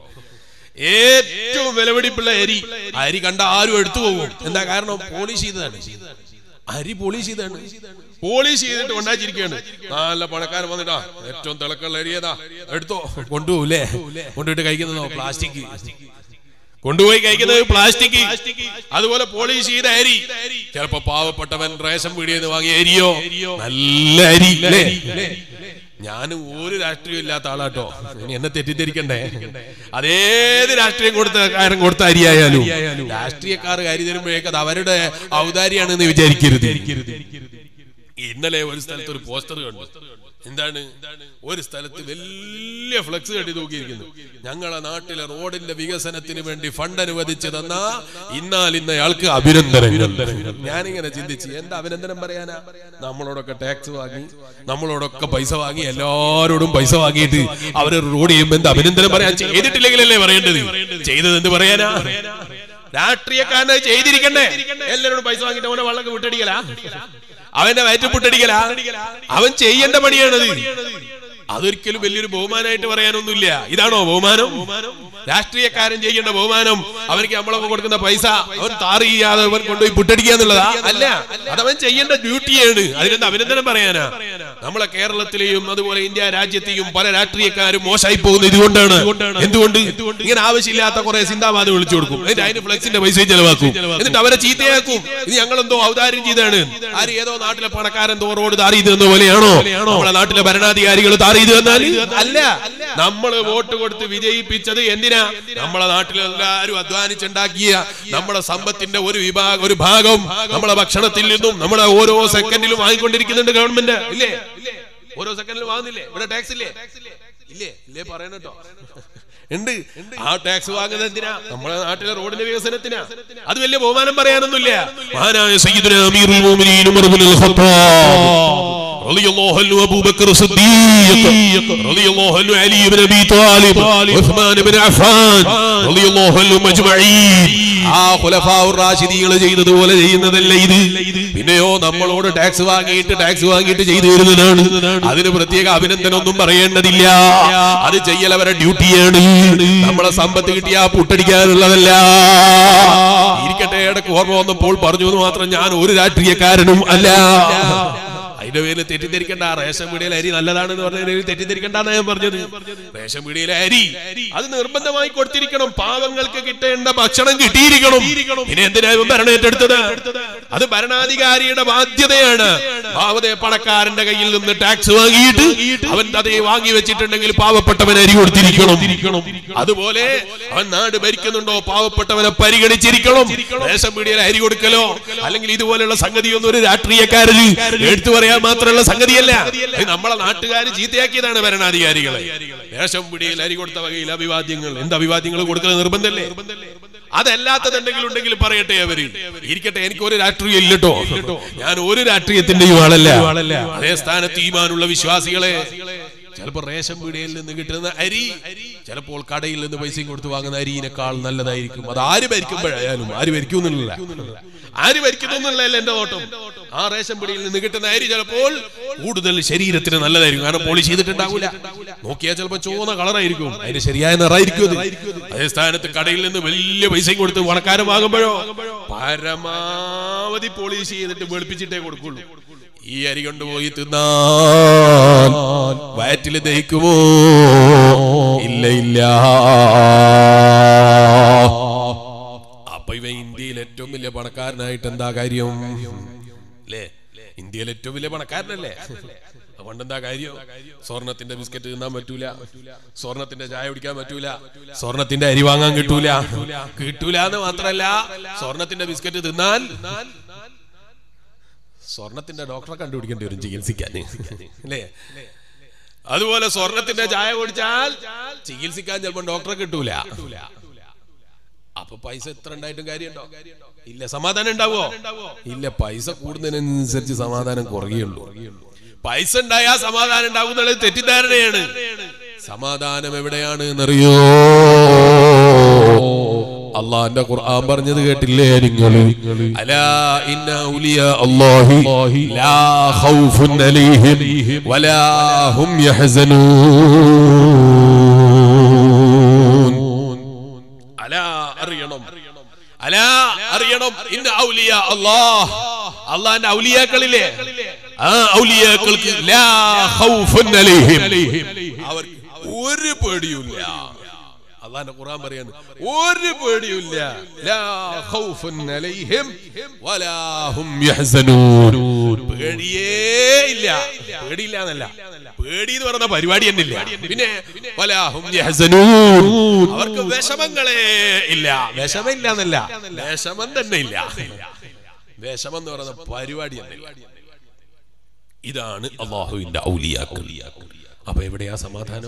[SPEAKER 1] ഏറ്റവും വിലപിടിപ്പുള്ള അരി. അരി കണ്ട ആരും എടുത്തു പോകും. എന്താ കാരണം? പോളിഷ് ചെയ്തതാണ്. അരി പോളിഷ് ചെയ്താണ്, പോളിഷ് ചെയ്തിട്ട് ഉണ്ടാക്കിയിരിക്കുകയാണ്. നല്ല പണക്കാരൻ വന്നിട്ടാ ഏറ്റവും തിളക്കുള്ള അരി ഏതാ എടുത്തോ, കൊണ്ടുപോകൂലേ? കൊണ്ടുപോയിട്ട് കഴിക്കുന്നതോ പ്ലാസ്റ്റിക്, കൊണ്ടുപോയി കഴിക്കുന്നത് പ്ലാസ്റ്റിക്. അതുപോലെ പോളിഷ് ചെയ്ത അരി. ചിലപ്പോ പാവപ്പെട്ടവൻ റേഷൻ പീടികയിൽ നിന്ന് വാങ്ങിയ അരിയോ, നല്ല അരി. ഞാൻ ഒരു രാഷ്ട്രീയം ഇല്ലാത്ത ആളാട്ടോ, എന്നെ തെറ്റിദ്ധരിക്കണ്ടേ? അതേത് രാഷ്ട്രീയം കൊടുത്ത അരിയായാലും രാഷ്ട്രീയക്കാർ അരി തരുമ്പോഴേക്ക് അത് അവരുടെ ഔദാര്യാണെന്ന് വിചാരിക്കരുത്. ഇന്നലെ ഒരു സ്ഥലത്ത് ഒരു പോസ്റ്റർ കണ്ടു. എന്താണ്? ഒരു സ്ഥലത്ത് വലിയ ഫ്ലെക്സ് കെട്ടി തൂക്കിയിരിക്കുന്നു. ഞങ്ങളെ നാട്ടിലെ റോഡിന്റെ വികസനത്തിന് വേണ്ടി ഫണ്ട് അനുവദിച്ചു തന്ന ഇന്നയാൾക്ക് അഭിനന്ദനം. ഞാനിങ്ങനെ ചിന്തിച്ച്, എന്താ അഭിനന്ദനം പറയാനാ? നമ്മളോടൊക്കെ ടാക്സ് വാങ്ങി, നമ്മളോടൊക്കെ പൈസ വാങ്ങി, എല്ലാരോടും പൈസ വാങ്ങിയിട്ട് അവര് റോഡ് ചെയ്യുമ്പോ എന്താ അഭിനന്ദനം പറയാൻ? ചെയ്തിട്ടില്ലെങ്കിലല്ലേ പറയേണ്ടത്. ചെയ്തത് എന്ത് പറയാനാ? രാഷ്ട്രീയക്കാരനെ ചെയ്തിരിക്കണ്ടേ? എല്ലാരോടും പൈസ വാങ്ങിട്ട് അവനെ വള്ളക്ക് വിട്ടടിക്കലാ, അവന്റെ വയറ്റുപുട്ടടിക്കലാ? അവൻ ചെയ്യേണ്ട പണിയാണത്. അതൊരിക്കലും വലിയൊരു ബഹുമാനമായിട്ട് പറയാനൊന്നുമില്ല. ഇതാണോ ബഹുമാനം? രാഷ്ട്രീയക്കാരൻ ചെയ്യേണ്ട ബഹുമാനം അവർക്ക് നമ്മളൊക്കെ കൊടുക്കുന്ന പൈസ അവൻ താറ് ചെയ്യാതെ അവൻ കൊണ്ടുപോയി പുട്ടടിക്കുക എന്നുള്ളതാ? അല്ല, അതവൻ ചെയ്യേണ്ട ഡ്യൂട്ടിയാണ്. അതിനെന്താ അഭിനന്ദനം പറയാനാ? നമ്മളെ കേരളത്തിലെയും അതുപോലെ ഇന്ത്യ രാജ്യത്തെയും പല രാഷ്ട്രീയക്കാരും മോശമായി പോകുന്നത് ഇതുകൊണ്ടാണ്. എന്തുകൊണ്ട്? ഇങ്ങനെ ആവശ്യമില്ലാത്ത കുറെ സിന്ദാബാദ് വിളിച്ചു കൊടുക്കും, അതിന് ഫ്ലെക്സിന്റെ പൈസ ചെലവാക്കും, എന്നിട്ട് അവരെ ചീത്തയാക്കും. ഇത് ഞങ്ങളെന്തോ ഔദാര്യം ചെയ്താണ്. ആര് ഏതോ നാട്ടിലെ പണക്കാരൻ റോഡ് താറി ചെയ്തെന്ന പോലെയാണോ നമ്മളെ നാട്ടിലെ ഭരണാധികാരികൾ താറി ചെയ്തു തന്നാൽ? അല്ല, നമ്മള് വോട്ട് കൊടുത്ത് വിജയിപ്പിച്ചത് എന്തിനാ? നമ്മളെ നാട്ടിലെല്ലാരും അധ്വാനിച്ചുണ്ടാക്കിയ നമ്മുടെ സമ്പത്തിന്റെ ഒരു ഭാഗം നമ്മളെ ഭക്ഷണത്തിൽ നിന്നും നമ്മുടെ ഓരോ സെക്കൻഡിലും വാങ്ങിക്കൊണ്ടിരിക്കുന്നുണ്ട് ഗവൺമെന്റ്. ഇല്ലേ? ഓരോ സെക്കൻഡിലും വാങ്ങുന്നില്ലേ? ഇവിടെ ടാക്സ് ഇല്ലേ? ഇല്ലേ പറയണട്ടോ, ഉണ്ട്. ആ ടാക്സ് വാങ്ങുന്നത് എന്തിനാ? നമ്മുടെ നാട്ടിലെ റോഡിന്റെ വികസനത്തിനാ. അത് വലിയ ബഹുമാനം പറയാനൊന്നുമില്ല. മഹാനായ സയ്യിദുനാ അമീറുൽ മുഅ്മിനീൻ ഉമർ ഇബ്നുൽ ഖത്താബ് റളിയല്ലാഹു അൻഹു, അബൂബക്കർ സിദ്ദീഖ് റളിയല്ലാഹു അൻഹു, അലി ഇബ്നു അബീ ത്വാലിബ്, ഉസ്മാൻ ഇബ്നു അഫ്ഫാൻ റളിയല്ലാഹു അൻഹും അജ്മഈൻ, ആ ഖുലഫാഉർ റാഷിദീങ്ങൾ ചെയ്തതുപോലെ ചെയ്യുന്നതല്ല ഇത്. പിന്നെയോ നമ്മളോട് ടാക്സ് വാങ്ങിയിട്ട് ചെയ്തു വരുന്നതാണ്. അതിന് പ്രത്യേക അഭിനന്ദനം ഒന്നും പറയേണ്ടതില്ല. അത് ചെയ്യൽ അവരുടെ ഡ്യൂട്ടിയാണ്. നമ്മളെ സമ്പത്ത് കിട്ടിയാ പുട്ടടിക്കാനുള്ളതല്ല. ഇരിക്കട്ടെ, ഇടയ്ക്ക് ഓർമ്മ വന്നപ്പോൾ പറഞ്ഞു എന്ന് മാത്രം. ഞാൻ ഒരു രാഷ്ട്രീയക്കാരനും അല്ല. അതിന്റെ പേരിൽ തെറ്റിദ്ധരിക്കണ്ട. റേഷൻ പീടികയിലെ അരി നല്ലതാണെന്ന് പറഞ്ഞ തെറ്റിദ്ധരിക്കണ്ടെന്നാ ഞാൻ പറഞ്ഞത്. റേഷൻ പീടികയിലെ അരി അത് നിർബന്ധമായി കൊടുത്തിരിക്കണം. പാവങ്ങൾക്ക് കിട്ടേണ്ട ഭക്ഷണം കിട്ടിയിരിക്കണം. പിന്നെ എന്തിനാ ഭരണം ഏറ്റെടുത്തത്? അത് ഭരണാധികാരിയുടെ ബാധ്യതയാണ്. പാവത്തെ പണക്കാരന്റെ കയ്യിൽ നിന്ന് ടാക്സ് വാങ്ങിയിട്ട് അവൻ അതേ വാങ്ങി വെച്ചിട്ടുണ്ടെങ്കിൽ പാവപ്പെട്ടവന് അരി കൊടുത്തിരിക്കണം. അതുപോലെ അവൻ നാട് ഭരിക്കുന്നുണ്ടോ, പാവപ്പെട്ടവനെ പരിഗണിച്ചിരിക്കണം. റേഷൻ പീടികയിലെ അരി കൊടുക്കലോ അല്ലെങ്കിൽ ഇതുപോലെയുള്ള സംഗതിയൊന്നും ഒരു രാഷ്ട്രീയക്കാരന് എടുത്തു പറയാൻ മാത്രമുള്ള സംഗതിയല്ല. നമ്മളെ നാട്ടുകാർ ചീത്തയാക്കിയതാണ് ഭരണാധികാരികളെ. റേഷൻ പീടികയിൽ അരി കൊടുത്ത വകയിൽ അഭിവാദ്യങ്ങൾ. എന്ത് അഭിവാദ്യങ്ങൾ കൊടുക്കുന്നത് നിർബന്ധമല്ലേ? അതല്ലാത്തതുണ്ടെങ്കിൽ ഉണ്ടെങ്കിൽ പറയട്ടെ അവര്. ഇരിക്കട്ടെ, എനിക്ക് ഒരു രാഷ്ട്രീയം ഇല്ലട്ടോ, ഞാൻ ഒരു രാഷ്ട്രീയത്തിന്റെയും ആളല്ല. അതേ സ്ഥാനത്ത് ഈമാനുള്ള വിശ്വാസികളെ ചിലപ്പോൾ റേഷൻ പീടികയിൽ നിന്ന് കിട്ടുന്ന അരി ചിലപ്പോൾ കടയിൽ നിന്ന് പൈസയും കൊടുത്ത് വാങ്ങുന്ന അരിയിനേക്കാൾ നല്ലതായിരിക്കും. അത് ആര് ഭരിക്കുമ്പോഴായാലും, ആര് ഭരിക്കുന്നില്ല, ആര് ഭരിക്കുന്നില്ല എന്റെ നോട്ടം. ആ റേഷൻ പീടികയിൽ നിന്ന് കിട്ടുന്ന അരി ചിലപ്പോൾ കൂടുതൽ ശരീരത്തിന് നല്ലതായിരിക്കും. കാരണം പോളിഷ് ചെയ്തിട്ടുണ്ടാവില്ല. നോക്കിയാൽ ചിലപ്പോൾ ചുവന്ന കളറായിരിക്കും, അതിന് ശരിയായ നിറായിരിക്കും. അതേ സ്ഥാനത്ത് കടയിൽ നിന്ന് വലിയ പൈസയും കൊടുത്ത് പണക്കാരൻ വാങ്ങുമ്പോഴോ പരമാവധി പോളിഷ് ചെയ്തിട്ട് വെളുപ്പിച്ചിട്ടേ കൊടുക്കുള്ളൂ. ഈ അരി കൊണ്ടുപോയി തിന്നാൽ വയറ്റിൽ ദഹിക്കുമോ? ഇല്ല ഇല്ല. അപ്പൊ ഇവ ഇന്ത്യയിൽ ഏറ്റവും വലിയ പണക്കാരനായിട്ട് എന്താ കാര്യം അല്ലേ? ഇന്ത്യയിൽ ഏറ്റവും വലിയ പണക്കാരനല്ലേ? അതുകൊണ്ടെന്താ കാര്യം? സ്വർണത്തിന്റെ ബിസ്ക്കറ്റ് തിന്നാൻ പറ്റൂല, സ്വർണത്തിന്റെ ചായ കുടിക്കാൻ പറ്റൂല, സ്വർണത്തിന്റെ അരി വാങ്ങാൻ കിട്ടൂല എന്ന് മാത്രല്ല, സ്വർണത്തിന്റെ ബിസ്ക്കറ്റ് തിന്നാൽ സ്വർണത്തിന്റെ ഡോക്ടറെ കണ്ടുപിടിക്കേണ്ടി വരും ചികിത്സിക്കാൻ അല്ലേ? അതുപോലെ സ്വർണത്തിന്റെ ചായ കുടിച്ചാൽ ചികിത്സിക്കാൻ ചിലപ്പോൾ ഡോക്ടറെ കിട്ടൂല. അപ്പൊ പൈസ എത്ര ഉണ്ടായിട്ടും കാര്യമുണ്ടോ? ഇല്ല. സമാധാനം ഉണ്ടാവോ? ഇല്ല. പൈസ കൂടുന്നതിനനുസരിച്ച് സമാധാനം കുറയുള്ളൂ. പൈസ ഉണ്ടായാൽ സമാധാനം ഉണ്ടാകുന്നത് തെറ്റിദ്ധാരണയാണ്. സമാധാനം എവിടെയാണ് എന്നറിയോ? അള്ളാന്റെ ഖുർആൻ പറഞ്ഞത് കേട്ടില്ലേ നിങ്ങൾ? അലാ ഇന്ന ഔലിയാ അല്ലാഹി ലാ ഖൗഫുൻ അലൈഹിം വലാ ഹും യഹ്സനൂൻ. അലാ അറിയണം, അലാ അറിയണം. ഇന്ന ഔലിയാ അല്ലാഹ്, അള്ളാന്റെ ഔലിയാക്കളില്ലേ, ആ ഔലിയാക്കൾക്ക് ലാ ഖൗഫുൻ അലൈഹിം, അവർക്ക് ഒരു പേടിയുമില്ല. അല്ലാഹുവിന്റെ ഖുർആൻ പറയാണ് ഒരു പേടിയുമില്ല. ലാ ഖൗഫുൻ അലൈഹിം വലാ ഹും യഹ്സനൂൻ. പേടിയേ ഇല്ല. പേടിയില്ല എന്നല്ല, പേടി എന്ന് പറയുന്ന പരിപാടി തന്നെ ഇല്ല. പിന്നെ വലാ ഹും യഹ്സനൂൻ, അവർക്ക് വിഷമങ്ങളേ ഇല്ല. വിഷമില്ല എന്നല്ല, വിഷമം തന്നെ ഇല്ല. വിഷമം എന്ന് പറയുന്ന പരിപാടി തന്നെ ഇല്ല. ഇതാണ് അല്ലാഹുവിന്റെ ഔലിയാക്കൾ. അപ്പൊ എവിടെയാ സമാധാനം?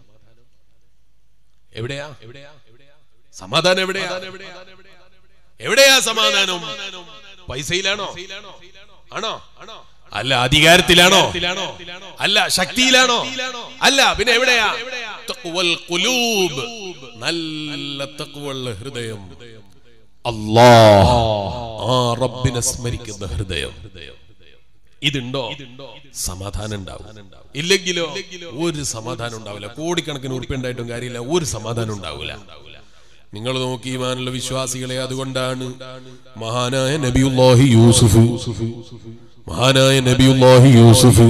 [SPEAKER 1] എവിടെയാ സമാധാനം? എവിടെയാ സമാധാനം? പൈസയിലാണോ? ആണോ? അല്ല. അധികാരത്തിലാണോ? അല്ല. ശക്തിയിലാണോ? അല്ല. പിന്നെ എവിടെയാ? തഖ്വൽ ഖുലൂബ്, നല്ല തഖ്വയുള്ള ഹൃദയം. അല്ലാഹ്, ആ റബ്ബിനെ സ്മരിക്കുന്ന ഹൃദയം. ഇതുണ്ടോ സമാധാനം ഉണ്ടാവും. ഇല്ലെങ്കിലോ ഒരു സമാധാനം ഉണ്ടാവില്ല. കോടിക്കണക്കിന് ഉറുപ്പിക ഉണ്ടായിട്ടും കാര്യമില്ല, ഒരു സമാധാനം ഉണ്ടാവില്ല. നിങ്ങൾ നോക്കി ഈമാനുള്ള വിശ്വാസികളെ. അതുകൊണ്ടാണ് മഹാനായ നബിയുല്ലാഹി യൂസുഫ്, മഹാനായ നബിയുല്ലാഹി യൂസുഫ്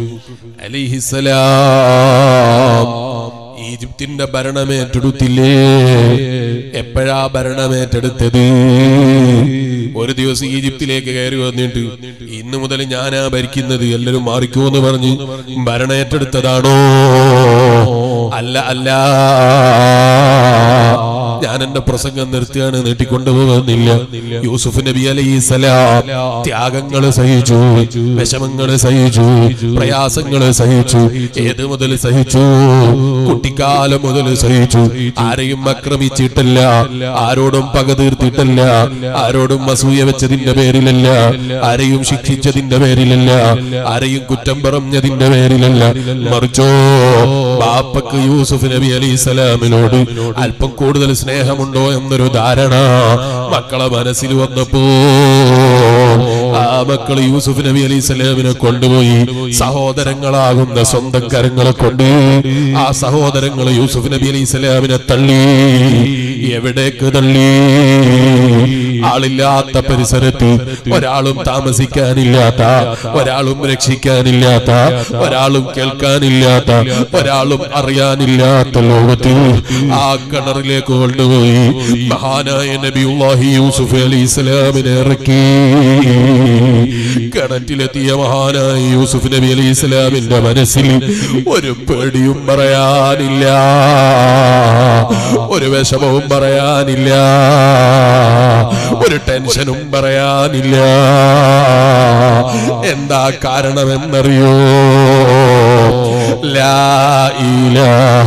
[SPEAKER 1] അലൈഹിസ്സലാം ഈജിപ്തിന്റെ ഭരണമേറ്റെടുത്തില്ലേ? എപ്പോഴാ ഭരണമേറ്റെടുത്തത്? ഒരു ദിവസം ഈജിപ്തിലേക്ക് കയറി വന്നിട്ട് ഇന്നു മുതൽ ഞാനാ ഭരിക്കുന്നത്, എല്ലാവരും മാറിക്കോ എന്ന് പറഞ്ഞ് ഭരണം ഏറ്റെടുത്തതാണോ? അല്ല, അല്ല. ഞാൻ എന്റെ പ്രസംഗം നിർത്തിയാണ്, നീട്ടിക്കൊണ്ടുപോകുന്നില്ല. യൂസുഫ് നബി അലൈഹിസ്സലാം ത്യാഗങ്ങൾ സഹിച്ചു, വിഷമങ്ങൾ സഹിച്ചു, പ്രയാസങ്ങൾ സഹിച്ചു. ഏത് മുതൽ സഹിച്ചു? കുട്ടിക്കാലം മുതൽ സഹിച്ചു. ആരെയും ആക്രമിച്ചിട്ടില്ല, ആരോടും പക തീർത്തിട്ടില്ല, ആരോടും അസൂയ വെച്ചതിന്റെ പേരിലല്ല, ആരെയും ശിക്ഷിച്ചതിന്റെ പേരിലല്ല, ആരെയും കുറ്റം പറഞ്ഞതിന്റെ പേരിലല്ല. മറിച്ചോ ബാപ്പക്ക് യൂസുഫ് നബി അലൈഹിസ്സലാമിനോട് അല്പം കൂടുതൽ സ്നേഹമുണ്ടോ എന്നൊരു ധാരണ മക്കളെ മനസ്സിൽ വന്നപ്പോ ആ മക്കൾ യൂസുഫ് നബി അലൈഹിസ്സലാമിനെ കൊണ്ടുപോയി സഹോദരങ്ങളാകുന്ന സ്വന്തം കരങ്ങളെ കൊണ്ട് ആ സഹോദരങ്ങൾ യൂസുഫ് നബി അലൈഹിസ്സലാമിനെ തള്ളി. എവിടേക്ക് തള്ളി? ആളില്ലാത്ത പരിസരത്ത്, ഒരാളും താമസിക്കാനില്ലാത്ത, ഒരാളും രക്ഷിക്കാനില്ലാത്ത, ഒരാളും കേൾക്കാനില്ലാത്ത, ഒരാളും അറിയാനില്ലാത്ത ലോകത്തിൽ ആ കിണറിലേക്ക് കൊണ്ടുപോയി മഹാനായ നബിയുല്ലാഹി യൂസുഫ് അലൈഹിസ്സലാമിനെ ഇറക്കി. കിണറ്റിലെത്തിയ മഹാനായ യൂസുഫ് നബി അലൈഹിസ്സലാമിന്റെ മനസ്സിൽ ഒരു പേടിയും പറയാനില്ല, ഒരു വിഷമവും പറയാനില്ല, ഒരു ടെൻഷനും പറയാനില്ല. എന്താ കാരണമെന്നറിയോ? ലാ ഇലാഹ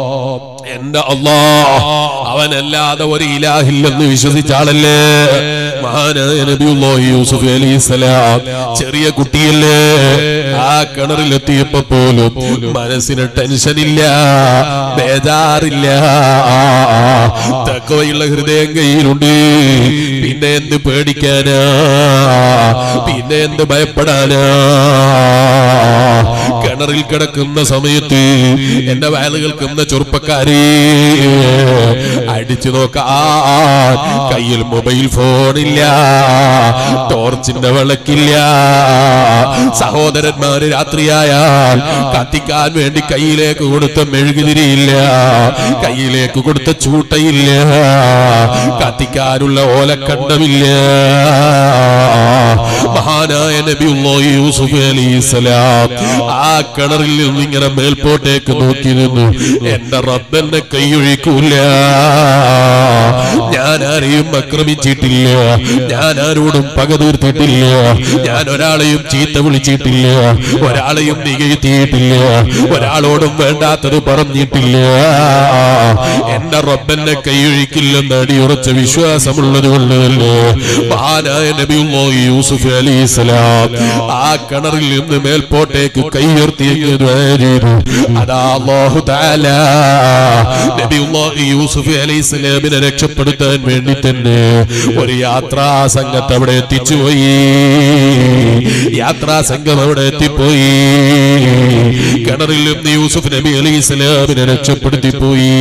[SPEAKER 1] ഇല്ലല്ലാഹ്, എന്റെ അല്ലാഹ് അവനല്ലാതെ ഒരു ഇലാഹില്ലെന്ന് വിശ്വസിച്ച ആളല്ലേ? മഹാനായ നബിയുല്ലാഹി യൂസുഫ് അലൈഹിസ്സലാം ചെറിയ കുട്ടിയല്ലേ, ആ കിണറിലെത്തിയപ്പോ പോലും മനസ്സിന് ടെൻഷനില്ല, ബേജാറില്ല. തഖ്വയുള്ള ഹൃദയം കയ്യിലുണ്ട്. പിന്നെ എന്ത് പേടിക്കാനാ, പിന്നെ എന്ത് ഭയപ്പെടാനാ? കിണറിൽ കിടക്കുന്ന സമയത്ത് എന്റെ വയല് കേൾക്കുന്ന ചെറുപ്പക്കാരെ അടിച്ചു നോക്കാൻ കയ്യിൽ മൊബൈൽ ഫോണില്ല, ടോർച്ചിന്റെ വിളക്കില്ല. സഹോദരന്മാര് രാത്രിയായാൽ കത്തിക്കാൻ വേണ്ടി കയ്യിലേക്ക് കൊടുത്ത മെഴുകുതിരിയില്ല, കയ്യിലേക്ക് കൊടുത്ത ചൂട്ടയില്ല, കത്തിക്കാനുള്ള ഓലക്കണ്ടമില്ല. മഹാനായ നബിയുല്ലാഹി യൂസുഫ് അലൈഹിസ്സലാം ആ കിണറിൽ നിന്ന് ഇങ്ങനെ മേൽപോട്ടേക്ക് നോക്കി നിന്നു. എന്റെ റബ്ബെന്നെ കൈയൊഴിക്കൂല, ഞാൻ ആരെയും ആക്രമിച്ചിട്ടില്ല, ഞാൻ ആരോടും പക തീർത്തിട്ടില്ല, ഞാൻ ഒരാളെയും ചീത്ത വിളിച്ചിട്ടില്ല, ഒരാളെയും നികഴ്ത്തിയിട്ടില്ല, ഒരാളോടും വേണ്ടാത്തത് പറഞ്ഞിട്ടില്ല. എന്റെ റബ്ബെന്നെ കൈയൊഴിക്കില്ലെന്ന് അടിയുറച്ച വിശ്വാസമുള്ളത് കൊണ്ടല്ലേ മഹാനായ നബിയുല്ലാഹി യൂസുഫ് അലൈഹിസ്സലാം ആ കിണറിൽ നിന്ന് മേൽപോട്ടേക്ക് കൈയുയർത്തിയത്. അതാ അല്ലാഹു തആല നബിയുല്ലാഹി യൂസുഫ് അലൈഹിസ്സലാമിനെ രക്ഷപ്പെടുത്താൻ വേണ്ടി തന്നെ ഒരു യാത്രാ സംഘത്തെ അവിടെ എത്തിച്ചുപോയി. യാത്രാ സംഘം അവിടെ എത്തിപ്പോയി. കിണറിൽ നിന്ന് യൂസുഫ് നബി അലൈഹിസ്സലാമിനെ രക്ഷപ്പെടുത്തിപ്പോയി.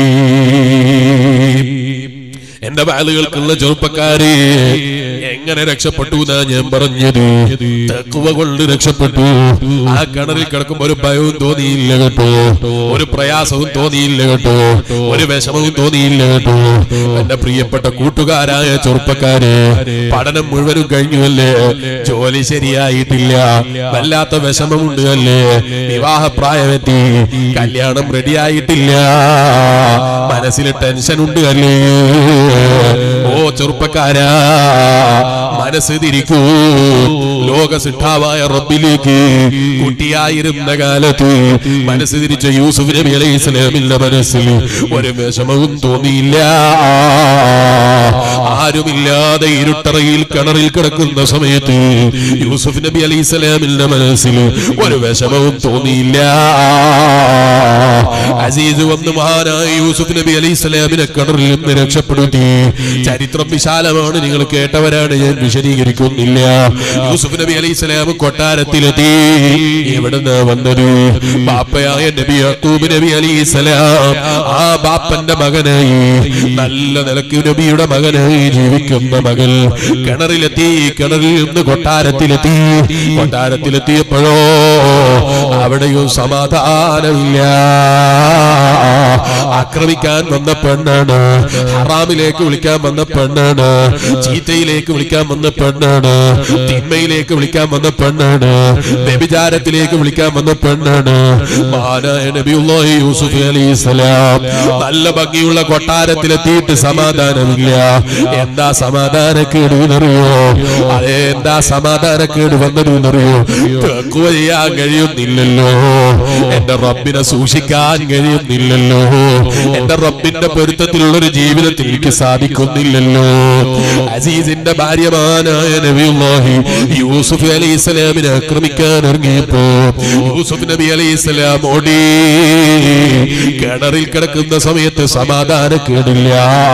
[SPEAKER 1] എന്റെ വാലുകൾക്കുള്ള ചെറുപ്പക്കാരെ എങ്ങനെ രക്ഷപ്പെട്ടു എന്നാ ഞാൻ പറഞ്ഞത്. തഖ്വ കൊണ്ട് രക്ഷപ്പെട്ടു. ആ കിണറിൽ കിടക്കുമ്പോ ഒരു ഭയവും തോന്നിയില്ല കേട്ടോ, ഒരു പ്രയാസവും തോന്നിയില്ല കേട്ടോ, ഒരു വിഷമവും തോന്നിയില്ല കേട്ടോ. എന്റെ പ്രിയപ്പെട്ട കൂട്ടുകാരായ ചെറുപ്പക്കാരെ, പഠനം മുഴുവനും കഴിഞ്ഞുവല്ലേ, ജോലി ശരിയായിട്ടില്ല, വല്ലാത്ത വിഷമമുണ്ട് അല്ലേ, വിവാഹപ്രായമെത്തി, കല്യാണം റെഡിയായിട്ടില്ല, മനസ്സിൽ ടെൻഷൻ ഉണ്ട് അല്ലേ. ഓ ചെറുപ്പക്കാരാ, മനസ്സ് തിരിക്കൂ. ലോക സിദ്ധാവായ റബ്ബിലേക്ക് കുട്ടിയായിരുന്ന കാലത്ത് മനസ്സ് തിരിച്ച യൂസുഫ് നബി അലൈഹിസ്സലാമിന്റെ മനസ്സിൽ ഒരു വിഷമവും തോന്നിയില്ല. ആരുമില്ലാതെ ഇരുട്ടറയിൽ കിണറിൽ കിടക്കുന്ന സമയത്ത് യൂസുഫ് നബി അലൈഹിസ്സലാമിന്റെ മനസ്സിൽ ഒരു വിഷമവും തോന്നിയില്ല. അസീസ് വന്ന് മഹാനായ യൂസുഫ് നബി അലൈഹിസ്സലാമിനെ കിണറിൽ നിന്ന് രക്ഷപ്പെടുത്തി. ചരിത്രം വിശാലമാണ്, നിങ്ങൾ കേട്ടവരാണ്, ഞാൻ വിശദീകരിക്കുന്നില്ല. യൂസുഫ് നബി അലൈഹിസ്സലാം കൊട്ടാരത്തിലെത്തി. എവിടുന്ന് വന്നത്? ബാപ്പയായ നബി യാക്കൂബ് നബി അലൈഹിസ്സലാം ആ ബാപ്പന്റെ മകനായി, നല്ല നിലക്ക് നബിയുടെ മകനായി ജീവിക്കുന്ന മകൾ കിണറിലെത്തി. കിണറിൽ നിന്ന് കൊട്ടാരത്തിലെത്തി. കൊട്ടാരത്തിലെത്തിയപ്പോഴോ അവിടെയും സമാധാനമില്ല. ആക്രമിക്കാൻ വന്ന പെണ്ണാണ്, ഹറാമിലേക്ക് വിളിക്കാൻ വന്ന പെണ്ണാണ്, ചീത്തയിലേക്ക് വിളിക്കാൻ വന്ന പെണ്ണാണ്, തിന്മയിലേക്ക് വിളിക്കാൻ വന്ന പെണ്ണാണ്, വ്യഭിചാരത്തിലേക്ക് വിളിക്കാൻ വന്ന പെണ്ണാണ്. മഹാനായ നബിയുല്ലാഹി യൂസുഫ് അലൈഹിസ്സലാം നല്ല ഭംഗിയുള്ള കൊട്ടാരത്തിലെത്തിയിട്ട് സമാധാനമില്ല. എന്താ സമാധാനക്കേട് എന്നറിയോ? അതേ, എന്താ സമാധാനക്കേട് വന്നത് എന്നറിയോ? തഖ്വ ചെയ്യാൻ കഴിയുന്നില്ലല്ലോ, എന്റെ റബ്ബിനെ സൂക്ഷിക്കാൻ കഴിയുന്നില്ലല്ലോ, എന്റെ റബ്ബിന്റെ പൊരുത്തത്തിലുള്ള ഒരു ജീവിതത്തിൽ എനിക്ക് സാധിക്കുന്നില്ലല്ലോ. അസീസിന്റെ ഭാര്യമാനായ നബിയുല്ലാഹി യൂസുഫ് അലൈഹിസ്സലാമിനെ ആക്രമിക്കാൻ ഇറങ്ങിയപ്പോ യൂസുഫ് നബി അലൈഹിസ്സലാം ഓടി. കിണറിൽ കിടക്കുന്ന സമയത്ത് സമാധാനക്കേടില്ല.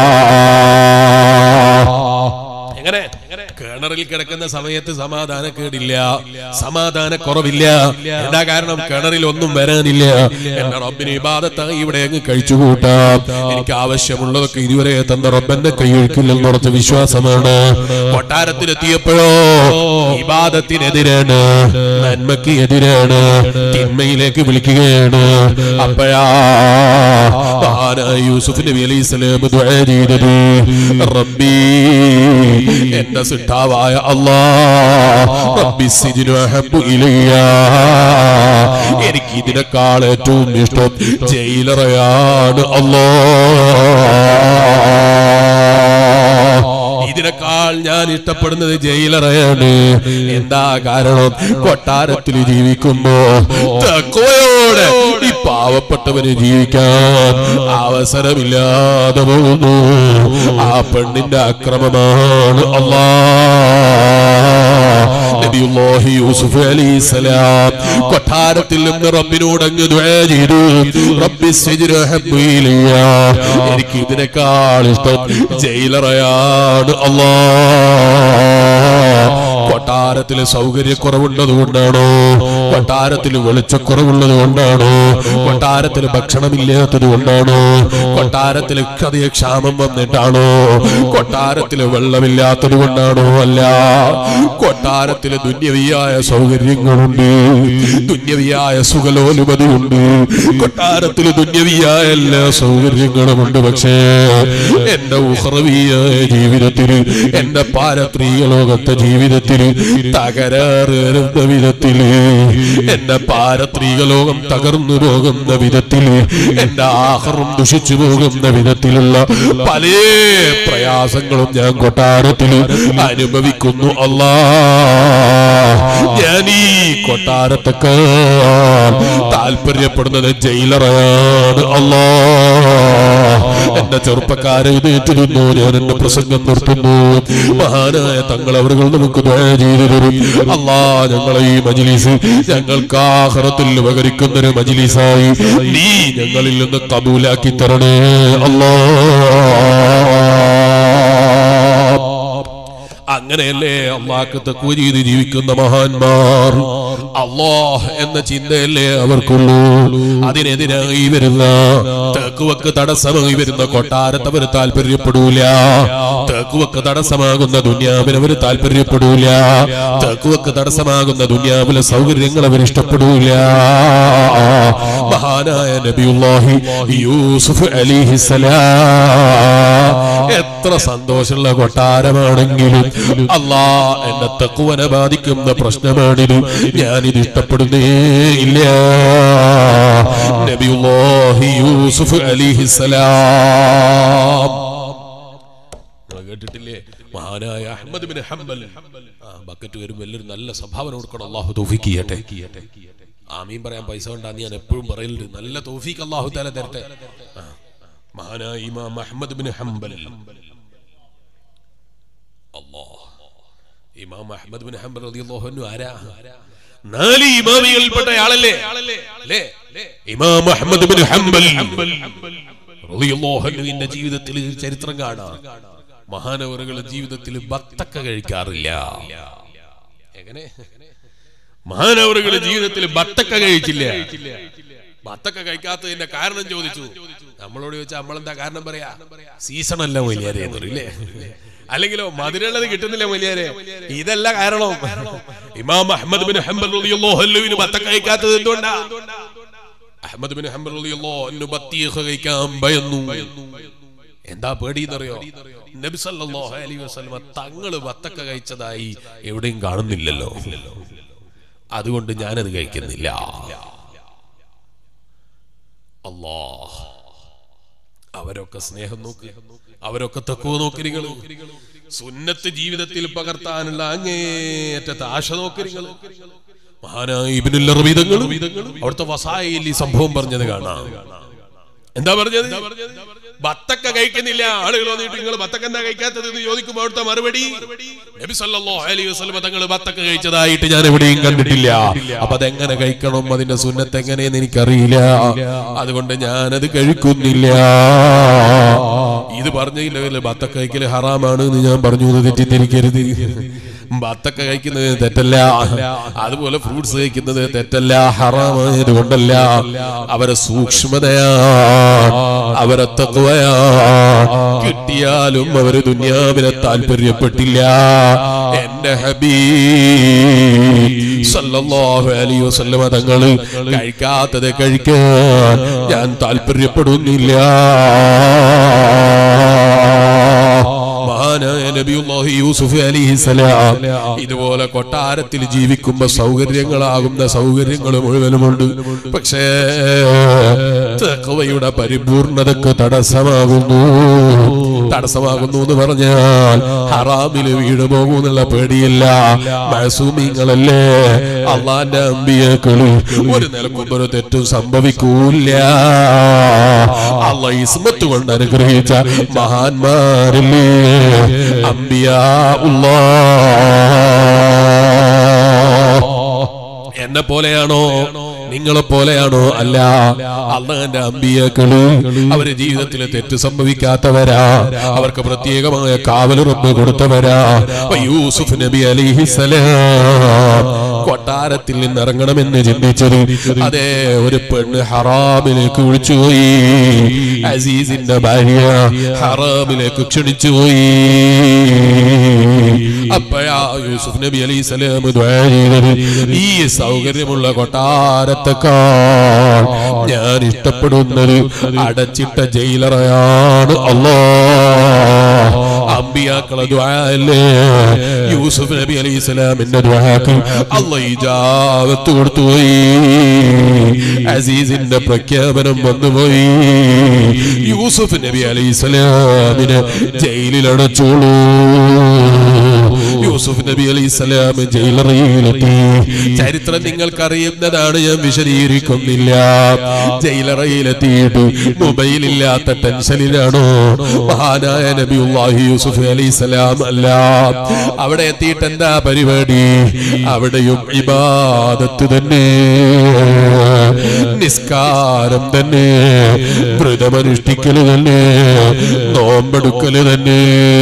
[SPEAKER 1] എങ്ങനെ? കിണറിൽ കിടക്കുന്ന സമയത്ത് സമാധാനക്കേടില്ല, സമാധാനക്കുറവില്ല. എന്താ കാരണം? കിണറിൽ ഒന്നും വരാനില്ല. എന്റെ റബ്ബിന് ഇബാദത്തായി ഇവിടെ അങ്ങ് കഴിച്ചുകൂട്ടാം, എനിക്ക് ആവശ്യമുള്ളതൊക്കെ ഇതുവരെ തന്ന റബ്ബന്റെ കൈയൊഴിക്കില്ലെന്ന് ഉറച്ച വിശ്വാസമാണ്. കൊട്ടാരത്തിലെത്തിയപ്പോഴോ ഇബാദത്തിനെതിരാണ്, നന്മയ്ക്ക് എതിരാണ്, തിന്മയിലേക്ക് വിളിക്കുകയാണ്. അപ്പോഴാ യൂസുഫ് നബി അലൈഹിസ്സലാം ദുആ ചെയ്തത്, റബ്ബി, എന്റെ സിദ്ധാവായ അല്ലാഹ്, റബ്ബി സിജ്നു അഹബ്ബു ഇലയ്യ, എനിക്ക് ഇതിനേക്കാൾ ഏറ്റവും ഇഷ്ടം ജയിലറയാണ് അല്ലാഹ്. ഇതിനേക്കാൾ ഞാൻ ഇഷ്ടപ്പെടുന്നത് ജയിലറയാണ്. എന്താ കാരണം? കൊട്ടാരത്തിൽ ജീവിക്കുമ്പോ തഖ്വയോടെ ഈ പാവപ്പെട്ടവന് ജീവിക്കാൻ അവസരമില്ലാതെ പോകുന്നു. ആ പെണ്ണിന്റെ അക്രമമാണ് നബിയുല്ലാഹി യൂസുഫ് അലൈഹിസ്സലാം കൊട്ടാരത്തിൽ നിന്ന് റബ്ബിനോട് അങ്ങ് ദുആ ചെയ്തു. റബ്ബി സിജ്നു ഹബ്ബു ഇലയ്യ, എനിക്ക് ഇതിനേക്കാൾ ഇഷ്ടം ജയിലറയാണ് കൊട്ടാരത്തിൽ സൗകര്യക്കുറവുള്ളത് കൊണ്ടാണോ? കൊട്ടാരത്തിൽ വെളിച്ചക്കുറവുള്ളത് കൊണ്ടാണോ? കൊട്ടാരത്തിൽ ഭക്ഷണമില്ലാത്തത് കൊണ്ടാണോ? കൊട്ടാരത്തിൽ കഥയ ക്ഷാമം വന്നിട്ടാണോ? കൊട്ടാരത്തിൽ വെള്ളമില്ലാത്തത് കൊണ്ടാണോ? അല്ല, കൊട്ടാരത്തിൽ ദുന്യവിയായ സൗകര്യങ്ങളുണ്ട്, ദുന്യവിയായ സുഖലോലുപതിയുണ്ട്, കൊട്ടാരത്തിൽ ദുന്യവിയായ എല്ലാ സൗകര്യങ്ങളുമുണ്ട്. പക്ഷേ എന്റെ ഉഖ്റവിയായ ജീവിതത്തിൽ, എന്റെ പാരത്രിക ലോകത്തെ ജീവിതത്തിൽ തകരാറുന്ന വിധത്തില്, എന്റെ പാരത്രിക ലോകം തകർന്നു പോകുന്ന വിധത്തില്, എന്റെ ആഹാരം ദുഷിച്ചു പോകുന്ന വിധത്തിലുള്ള പല പ്രയാസങ്ങളും ഞാൻ കൊട്ടാരത്തിൽ അനുഭവിക്കുന്നു. ഞാൻ ഈ കൊട്ടാരത്തെക്കാൾ താല്പര്യപ്പെടുന്നത് ജയിലറാണ്. എന്റെ ചെറുപ്പക്കാരെ ഇതേറ്റിരുന്നു. ഞാൻ എന്റെ പ്രസംഗം നിർത്തുന്നു. മഹാനായ തങ്ങൾ അവർ നമുക്ക് ദുആ ചെയ്തു തരും. ഞങ്ങളെ ഈ മജ്ലിസ് ഞങ്ങൾക്ക് ആഖിറത്തിൽ ഉപകരിക്കുന്നൊരു മജ്ലിസായി നീ ഞങ്ങളിൽ നിന്ന് കബൂലാക്കി തരണേ അങ്ങനെയല്ലേ അള്ളാഹ്ക്ക് തഖ്വ ചെയ്ത് ജീവിക്കുന്ന മഹാന്മാർ. അല്ലാഹ് എന്ന ചിന്തയല്ലേ അവർക്കുള്ളൂ. അതിനെതിരായി വരുന്ന, തഖ്വക്ക് തടസ്സമായി വരുന്ന കൊട്ടാരത്തെ അവർ താല്പര്യപ്പെടൂല. തഖ്വക്ക് തടസ്സമാകുന്ന ദുനിയാവിനെ അവർ താല്പര്യപ്പെടൂല. തഖ്വക്ക് തടസ്സമാകുന്ന ദുനിയാവിലെ സൗകര്യങ്ങൾ അവർ ഇഷ്ടപ്പെടൂല. മഹാനായ നബിയുല്ലാഹി യൂസുഫ് അലൈഹിസ്സലാം എത്ര സന്തോഷമുള്ള കൊട്ടാരമാണെങ്കിലും എന്റെ തഖ്വനെ ബാധിക്കുന്ന പ്രശ്നമാണിത്, ഞാനിത് ഇഷ്ടപ്പെടുന്നേ ഇല്ല. നബിയുല്ലാഹി യൂസുഫ് അലൈഹിസ്സലാം കേട്ടിട്ടില്ലേ? മഹാനായ അഹ്മദ് ബിൻ ഹംബൽ ബക്കറ്റ് വരും വലിയൊരു നല്ല സംഭാവന കൊടുക്കണം. അല്ലാഹു തൗഫീഖ് ചെയ്യട്ടെ. ആമീൻ പറയാൻ പൈസ കൊണ്ടാന്ന് ഞാൻ എപ്പോഴും പറയലുണ്ട്. നല്ല തൗഫീഖ് അല്ലാഹു തആല തരട്ടെ. മഹാനായ ഇമാം അഹ്മദ് ബിൻ ഹംബൽ, ഇമാം അഹ്മദ് ബിൻ ഹംബൽ റളിയല്ലാഹു അൻഹു ആരാ? നാല് ഇമാമികളിൽപ്പെട്ട ആളല്ലേ ഇമാം അഹ്മദ് ബിൻ ഹംബൽ റളിയല്ലാഹു അൻഹുവിന്റെ ജീവിതത്തിൽ ചരിത്രം കാണാം. മഹാനവറുകളുടെ ജീവിതത്തിൽ ബത്തക്ക കഴിക്കാറില്ല. എങ്ങനെ? മഹാനവറുകളുടെ ജീവിതത്തിൽ ബത്തക്ക കഴിച്ചില്ല. ബത്തക്ക കഴിക്കാത്തതിന്റെ കാരണം ചോദിച്ചു. നമ്മളോട് ചോദിച്ചാൽ നമ്മളെന്താ കാരണം പറയാ? സീസൺ അല്ല വലിയാരെ എന്ന് പറയില്ലേ? അല്ലെങ്കിലോ മധുരമുള്ളത് കിട്ടുന്നില്ല വലിയാരെ. ഇതല്ല കാരണം. ഇമാം അഹ്മദ് ബിൻ ഹംബൽ റളിയല്ലാഹു അൻഹുവിന് ബത്തക്ക കഴിക്കാത്തത് എന്തുകൊണ്ടാ? അഹ്മദ് ബിൻ ഹംബൽ റളിയല്ലാഹു അൻഹു ബത്തീഖ കഴിക്കാൻ ഭയന്നു. എന്താ പേടിയെന്നറിയോ? നബി സല്ലല്ലാഹു അലൈഹി വസല്ലം തങ്ങള് ബത്തക്ക കഴിച്ചതായി എവിടെയും കാണുന്നില്ലല്ലോ, അതുകൊണ്ട് ഞാനത് കഴിക്കുന്നില്ല. അല്ലാഹ്, അവരൊക്കെ സ്നേഹം നോക്കി, അവരൊക്കെ തഖ്വ നോക്കി. നിങ്ങൾ സുന്നത്ത് ജീവിതത്തിൽ പകർത്താനുള്ള അങ്ങേയറ്റത്തെ ആശ നോക്കി. നിങ്ങൾ മഹാനായ ഇബ്നുൽ അറബി തങ്ങൾ അവിടുത്തെ വസായിൽ ഈ സംഭവം പറഞ്ഞത് കാണാം. എന്താ പറഞ്ഞത്? ബത്തക്ക കഴിക്കുന്നില്ല. ആളുകൾ വന്നിട്ട് നിങ്ങൾ ബത്തക്ക എന്താ കഴിക്കാത്തത് എന്ന് ചോദിക്കുമ്പോൾ അവിടുത്തെ മറുപടി, നബി സല്ലല്ലാഹു അലൈഹി വസല്ലം തങ്ങൾ ബത്തക്ക കഴിച്ചതായിട്ട് ഞാൻ എവിടെയും കണ്ടിട്ടില്ല. അപ്പൊ അതെങ്ങനെ കഴിക്കണം, അതിന്റെ സുന്നത്ത് എങ്ങനെയെന്ന് എനിക്കറിയില്ല, അതുകൊണ്ട് ഞാനത് കഴിക്കുന്നില്ല. ഇത് പറഞ്ഞില്ല ബത്തക്ക കഴിക്കല് ഹറാമാണ് എന്ന് ഞാൻ പറഞ്ഞു, തെറ്റിദ്ധരിക്കരുത്. ബത്തക്ക കഴിക്കുന്നത് തെറ്റല്ല, അതുപോലെ ഫ്രൂട്ട്സ് കഴിക്കുന്നത് തെറ്റല്ല, ഹറാമായത് കൊണ്ടല്ല. അവരെ സൂക്ഷ്മതയാണ്, അവരെ തഖ്വയാണ്. കിട്ടിയാലും അവര് ദുനിയാവിനെ താല്പര്യപ്പെട്ടില്ല. എന്റെ ഹബീബ് സല്ലല്ലാഹു അലൈഹി വസല്ലം തങ്ങൾ കഴിക്കാത്തത് കഴിക്കാൻ ഞാൻ താല്പര്യപ്പെടുന്നില്ല. മഹാനായ നബിയുല്ലാഹി യൂസുഫ് അലൈഹിസ്സലാം ഇതുപോലെ കൊട്ടാരത്തിൽ ജീവിക്കുമ്പോ സൗകര്യങ്ങളാകുന്ന സൗകര്യങ്ങൾ മുഴുവനുമുണ്ട്. പക്ഷേ തഖ്വയുടെ പരിപൂർണതക്ക് തടസ്സമാകുന്നു. തടസ്സമാകുന്നു എന്ന് പറഞ്ഞാൽ ഹറാമിൽ വീട് പോകുന്നുള്ള പേടിയില്ല. മഅസൂമീങ്ങളല്ലേ, അള്ളാന്റെ അമ്പിയാക്കള് ഒരു നിലക്കും ഒരു തെറ്റും സംഭവിക്കൂല. അള്ളാഹ് ഇസ്മത്ത് കൊണ്ട് അനുഗ്രഹിച്ച മഹാന്മാരല്ലേ അമ്പിയാ എന്നെ പോലെയാണോ നിങ്ങളെ പോലെയാണോ? അല്ല. അള്ളാന്റെ അമ്പിയാക്കള് അവര് ജീവിതത്തിൽ തെറ്റ് സംഭവിക്കാത്തവരാ. അവർക്ക് പ്രത്യേകമായ കാവലുറപ്പ് കൊടുത്തവരാ. യൂസുഫ് നബി അലൈഹിസ്സലാം കൊട്ടാരത്തിൽ നിന്ന് ഇറങ്ങണമെന്ന് ചിന്തിച്ചത് അതേ ഒരു പെണ്ണ് ഹറാമിലേക്ക് വിളിച്ചുപോയി. അസീസിന്റെ ഭാര്യ ഹറാമിലേക്ക് ക്ഷണിച്ചുപോയി. അപ്പോഴാ യൂസുഫ് നബി അലൈഹിസ്സലാം ദുആ ചെയ്തത്, ഈ സൗകര്യമുള്ള കൊട്ടാരത്തെക്കാൾ ഞാൻ ഇഷ്ടപ്പെടുന്നത് അടച്ചിട്ട ജയിലറയാണ്. അല്ലാഹ് അമ്പിയാക്കളെ ദുആ അല്ലേ. യൂസുഫ് നബി അലൈഹിസ്സലാമിന്റെ ദുആക്ക് അല്ലാഹ് ഇജാബത്ത് കൊടുത്തുപോയി. അസീസിന്റെ പ്രഖ്യാപനം വന്നുപോയി. യൂസുഫ് നബി അലൈഹിസ്സലാമിനെ ജയിലിൽ അടച്ചോളൂ. യൂസുഫ് നബി അലൈഹിസ്സലാം ജയിലറയിലെത്തി. ചരിത്രം നിങ്ങൾക്കറിയുന്നതാണ്, ഞാൻ വിശദീകരിക്കുന്നില്ല. ജയിലറയിലെത്തിയിട്ട് മൊബൈലില്ലാത്ത ടെൻഷനിലാണോ മഹാനായ നബിയുല്ലാഹി യൂസുഫ് അലൈഹിസ്സലാം? അല്ല. അവിടെ എത്തിയിട്ട് എന്താ പരിപാടി? അവിടെയും ഇബാദത്ത് തന്നെ, നിസ്കാരം തന്നെ, വ്രതമനുഷ്ഠിക്കല് തന്നെ, നോമ്പെടുക്കല് തന്നെ.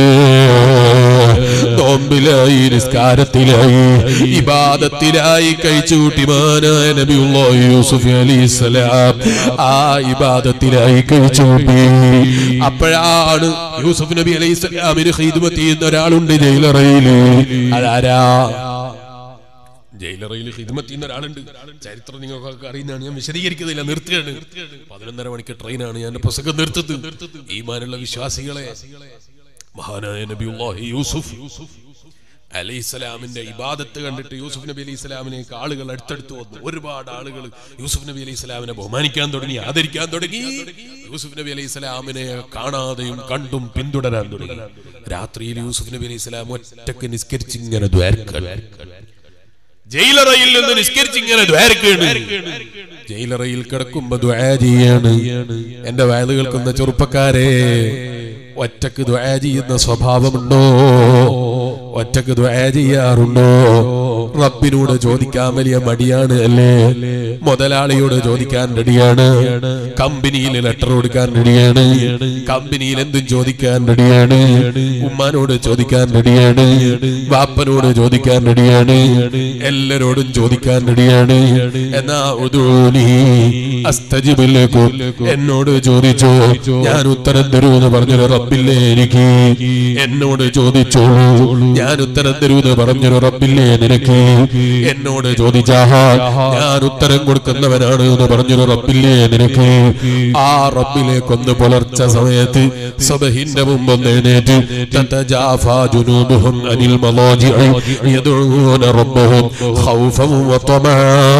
[SPEAKER 1] നോമ്പിലായി, നിസ്കാരത്തിലായി, ഇബാദത്തിലായി കഴിച്ചുകൂട്ടി മഹാനായ നബിയുല്ലാഹി യൂസുഫ് അലൈഹിസ്സലാം ആ ഇബാദത്തിലായി കഴിച്ചുകൂട്ടി. അപ്പോഴാണ് യൂസുഫ് നബി അലൈഹിസ്സലാമിന് ഖിദ്മത്ത് ചെയ്യുന്ന ഒരാളുണ്ട് ജയിലറയില്. അതാരാ? ജയിലറയിൽ ഖിദ്മത്ത് ചെയ്യുന്ന ഒരാളുണ്ട്. ചരിത്രം നിങ്ങൾക്കൊക്കെ അറിയുന്നതാണ്, ഞാൻ വിശദീകരിക്കുന്നില്ല, നിർത്തുകയാണ്. 11:30 മണിക്ക് ട്രെയിനാണ്. ഞാൻ പ്രസംഗം നിർത്തുന്നത് ഈമാനുള്ള വിശ്വാസികളെ. മഹാനായ നബിയുല്ലാഹി യൂസുഫ് അലൈഹിസ്സലാമിന്റെ ഇബാദത്ത് കണ്ടിട്ട് യൂസുഫ് നബി അലൈഹിസ്സലാമിനേക്ക് ആളുകൾ അടുത്തടുത്ത് വന്നു. ഒരുപാട് ആളുകൾ യൂസുഫ് നബി അലൈഹിസ്സലാമിനെ ബഹുമാനിക്കാൻ തുടങ്ങി, ആദരിക്കാൻ തുടങ്ങി. യൂസുഫ് നബി അലൈഹിസ്സലാമിനെ കാണാതെയും കണ്ടും പിന്തുടരാൻ തുടങ്ങി. രാത്രിയിൽ യൂസുഫ് നബി അലൈഹിസ്സലാം ഒറ്റക്ക് നിസ്കരിച്ചിങ്ങനെ ദ്വാരക്കാണ്. ജയിലറയിൽ നിന്ന് നിസ്കരിച്ചിങ്ങനെ ദ്വാരക്കാണ്. ജയിലറയിൽ കിടക്കുമ്പോ ദുആ ചെയ്യാണ്. എന്റെ വയല് കേൾക്കുന്ന ചെറുപ്പക്കാരെ, ഒറ്റക്ക് ദുആ ചെയ്യുന്ന സ്വഭാവമുണ്ടോ? ഒറ്റക്ക് ദുആ ചെയ്യാറുണ്ടോ? റബ്ബിനോട് ചോദിക്കാൻ വലിയ മടിയാണ് അല്ലേ? മുതലാളിയോട് ചോദിക്കാൻ റെഡിയാണ്, കമ്പനിയിൽ ലെറ്റർ കൊടുക്കാൻ റെഡിയാണ്, കമ്പനിയിൽ എന്തും ചോദിക്കാൻ റെഡിയാണ്, ഉമ്മാനോട് ചോദിക്കാൻ റെഡിയാണ്, വാപ്പനോട് ചോദിക്കാൻ റെഡിയാണ്, എല്ലാരോടും ചോദിക്കാൻ റെഡിയാണ്. എന്നാ ഉദൂനി അസ്തജിബ് ലക്കും, എന്നോട് ചോദിച്ചോ ഞാൻ ഉത്തരം തരൂന്ന് പറഞ്ഞൊരു റബ്ബില്ലേ എനിക്ക്? എന്നോട് ചോദിച്ചോളൂ, ഞാൻ ഉത്തരം തരൂന്ന് പറഞ്ഞൊരു റബ്ബില്ലേ നിനക്ക്? എന്നോട് ചോദിച്ചാൽ ഞാൻ ഉത്തരം കൊടുക്കുന്നവനാണ് എന്ന് പറഞ്ഞൊരു റബ്ബില്ലേ നിനക്ക്? ആ റബ്ബിലേക്കൊന്ന് പുലർച്ച സമയത്ത് സുബ്ഹിന്റെ മുമ്പ് എഴുന്നേറ്റ് തതജാഫാ ജുനൂബുഹും അനിൽ മളാജിഇ യദഊന റബ്ബഹും ഖൗഫൻ വതമാ.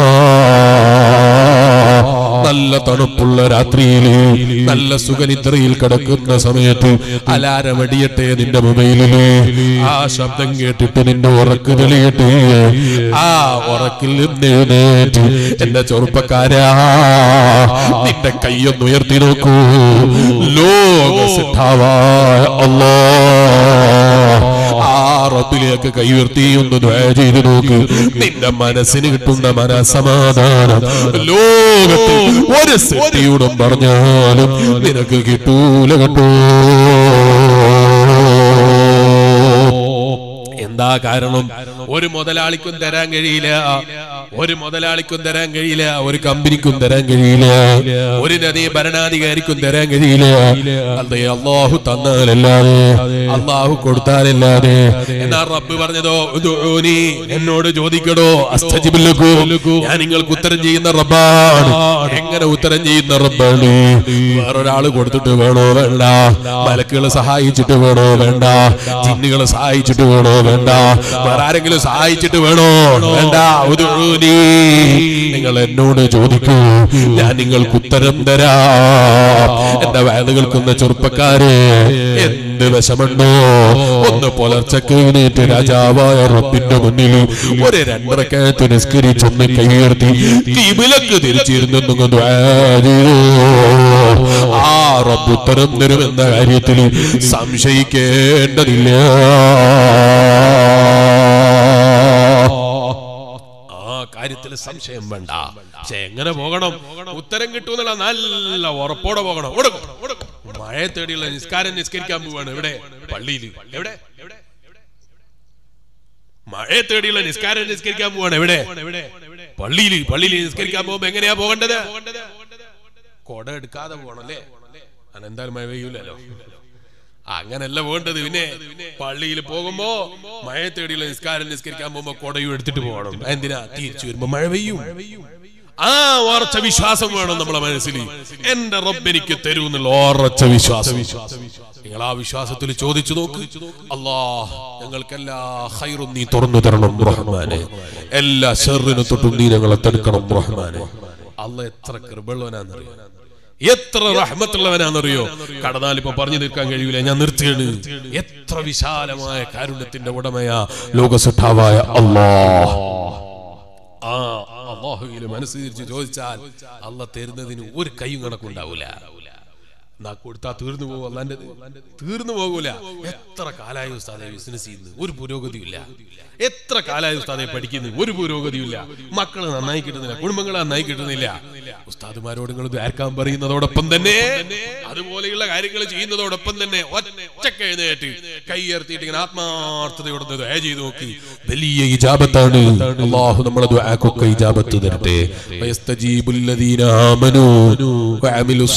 [SPEAKER 1] നല്ല തണുപ്പുള്ള രാത്രിയില് നല്ല സുഖനിദ്രയിൽ കിടക്കുന്ന സമയത്ത് അലാരം അടിയട്ടെ നിന്റെ മൊബൈലില്. ആ ശബ്ദം കേട്ടിട്ട് നിന്റെ ഉറക്ക് തെളിയട്ടെ. ആ ഉറക്കിൽ എഴുന്നേറ്റ് എന്റെ ചെറുപ്പക്കാരാ, നിന്റെ കൈയൊന്ന് ഉയർത്തി നോക്കൂ. ലോകസിദ്ധാവായ അല്ലാഹ് ആ റബ്ബിലേക്ക് കൈ ഉയർത്തി ഒന്ന് ദുആ ചെയ്ത് നോക്ക്. നിന്റെ മനസ്സിന് കിട്ടുന്ന മനസ്സമാധാനം ലോകത്ത് ഒരു സൃഷ്ടിയോടും പറഞ്ഞാലും നിനക്ക് കിട്ടൂല കേട്ടോ. എന്താ കാരണം? ഒരു മുതലാളിക്കും തരാൻ കഴിയില്ല, ഒരു മുതലാളിക്കും തരാൻ കഴിയില്ല, ഒരു കമ്പനിക്കും തരാൻ കഴിയില്ല, ഒരു നദി ഭരണാധികാരിക്കും തരാൻ കഴിയില്ല. അതെ, അള്ളാഹു തന്നാലല്ലാതെ, അള്ളാഹു കൊടുത്താലല്ലാതെ. എന്നാ റബ്ബ് പറഞ്ഞതോ ഉദൂനി, എന്നോട് ചോദിക്കടോ, അസ്തജിബ് ലക്കും, ഞാൻ നിങ്ങൾക്ക് ഉത്തരം ചെയ്യുന്ന റബ്ബാണ്. എങ്ങനെ ഉത്തരം ചെയ്യുന്ന റബ്ബാണ്? വേറൊരാള് കൊടുത്തിട്ട് വേണോ വേണ്ട, മലക്കുകളെ സഹായിച്ചിട്ട് വേണോ വേണ്ട, ജിന്നുകളെ സഹായിച്ചിട്ട് വേണോ വേണ്ട, വേറെ ആരെങ്കിലും ആരെങ്കിലും സഹായിച്ചിട്ട് വേണോ? വേണ്ട. നിങ്ങൾ എന്നോട് ചോദിക്കൂ, ഞാൻ നിങ്ങൾക്ക് ഉത്തരം തരാം. എന്റെ വയലുകൾക്കുന്ന ചെറുപ്പക്കാരെ, എന്ത് വിഷമുണ്ടോ? ഒന്ന് പുലർച്ചക്ക് എഴുന്നേറ്റ് രാജാവായ റബ്ബിന്റെ മുന്നിൽ ഒരു 2 റക്അത്ത് നിസ്കരിച്ചൊന്ന് കൈയുയർത്തി ഖിബിലക്ക് തിരിച്ചിരുന്നു ആ റബ്ബ് ഉത്തരം തരുമെന്ന കാര്യത്തിൽ സംശയിക്കേണ്ടതില്ല. കാര്യത്തിൽ സംശയം വേണ്ട. പക്ഷെ എങ്ങനെ പോകണം? ഉത്തരം കിട്ടുമെന്നുള്ള നല്ല ഉറപ്പോടെ പോകണം. മഴ തേടിയുള്ള നിസ്കാരം നിസ്കരിക്കാൻ പോവാണ്. എവിടെ? പള്ളിയിൽ. എവിടെ? മഴ തേടിയുള്ള നിസ്കാരം നിസ്കരിക്കാൻ പോവാണ്. എവിടെ? പള്ളിയിൽ. പള്ളിയിൽ നിസ്കരിക്കാൻ പോകുമ്പോ എങ്ങനെയാ പോകേണ്ടത്? കൊട എടുക്കാതെ പോകണല്ലേ? അതെന്തായാലും മഴ പെയ്യൂലല്ലോ. അങ്ങനല്ല വേണ്ടത്. പിന്നെ പള്ളിയിൽ പോകുമ്പോ മഴ തേടിയുള്ള നിസ്കാരം നിസ്കരിക്കാൻ പോകുമ്പോ കൊടയും എടുത്തിട്ട് പോകണം. എന്തിനാ? തിരിച്ചു വരുമ്പോ മഴ പെയ്യും. ആ ഉറച്ച വിശ്വാസം വേണം നമ്മളെ മനസ്സിൽ. എന്റെ റബ്ബ് എനിക്ക് തരൂ എന്നുള്ള ഉറച്ച വിശ്വാസം. നിങ്ങൾ ആ വിശ്വാസത്തിൽ ചോദിച്ചു നോക്ക്. അല്ലാഹ് ഞങ്ങൾക്ക് എല്ലാ ഖൈറും നീ തുറന്നു തരണം റഹ്മാനെ, എല്ലാ ശർറിനും തൊട്ടും നീ ഞങ്ങളെ തടുക്കണം റഹ്മാനെ. അല്ലാഹ് എത്ര കൃപയുള്ളവനാണെന്നറിയോ, എത്ര റഹ്മത്തുള്ളവനാണെന്നറിയോ. കടന്നാൽ ഇപ്പൊ പറഞ്ഞു തീർക്കാൻ കഴിയൂല, ഞാൻ നിർത്തിയാണ്. എത്ര വിശാലമായ കാരുണ്യത്തിന്റെ ഉടമയാ ലോകസുഠാവായ അല്ലാഹ്. ആ അല്ലാഹുവിനെ മനസ്സ് തിരിച്ച് ചോദിച്ചാൽ അല്ലാഹ് തരുന്നതിന് ഒരു കൈയും കണക്കുണ്ടാവൂല. കൊടുത്താ തീർന്നു പോകും. അല്ലാണ്ട് തീർന്നു പോകൂല. എത്ര കാലായ ഉസ്താദെ ബിസിനസ് ചെയ്യുന്നു, ഒരു പുരോഗതിയില്ല. എത്ര കാലായ ഉസ്താദെ പഠിക്കുന്നു, ഒരു പുരോഗതിയില്ല. മക്കള് നന്നായി കിട്ടുന്നില്ല, കുടുംബങ്ങൾ നന്നായി കിട്ടുന്നില്ല. ഉസ്താദുമാരോട് നിങ്ങൾ ദ്വാരക്കാൻ പറയുന്നതോടൊപ്പം തന്നെ, അതുപോലെയുള്ള കാര്യങ്ങൾ ചെയ്യുന്നതോടൊപ്പം തന്നെ ഒറ്റക്ക് എഴുന്നേറ്റ് കൈയുയർത്തിയിട്ട് ഇങ്ങനെ ആത്മാർത്ഥതയോടെ ദുആ ചെയ്ത് നോക്കി. വലിയ ഇജാബത്താണ്. അല്ലാഹു നമ്മുടെ ദുആക്കൊക്കെ ഇജാബത്ത് തരട്ടെ. വയസ്തജീബുൽ ലദീന ആമനൂ വഅമിലുസ്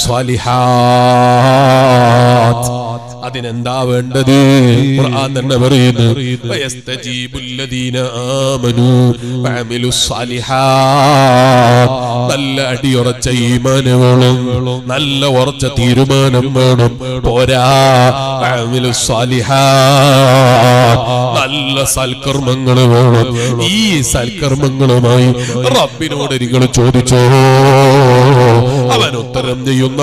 [SPEAKER 1] സാലിഹാത്ത്. അതിനെന്താ വേണ്ടത്? ഖുർആൻ തന്നെ പറയുന്നു, വയസ്തജീബുൽ ലദീന ആമനൂ വഅമിലുസ് സാലിഹാത്ത്. നല്ല അടിയുറച്ച ഈമാൻ വേണം, നല്ല ഉറച്ച തീരുമാനം വേണം. പോരാ, വഅമിലുസ് സാലിഹാത്ത്, നല്ല സൽക്കർമ്മങ്ങൾ വേണം. ഈ സൽക്കർമ്മങ്ങളുമായി റബ്ബിനോട് നിങ്ങൾ ചോദിച്ചോ, അവൻ ഉത്തരം ചെയ്യുന്ന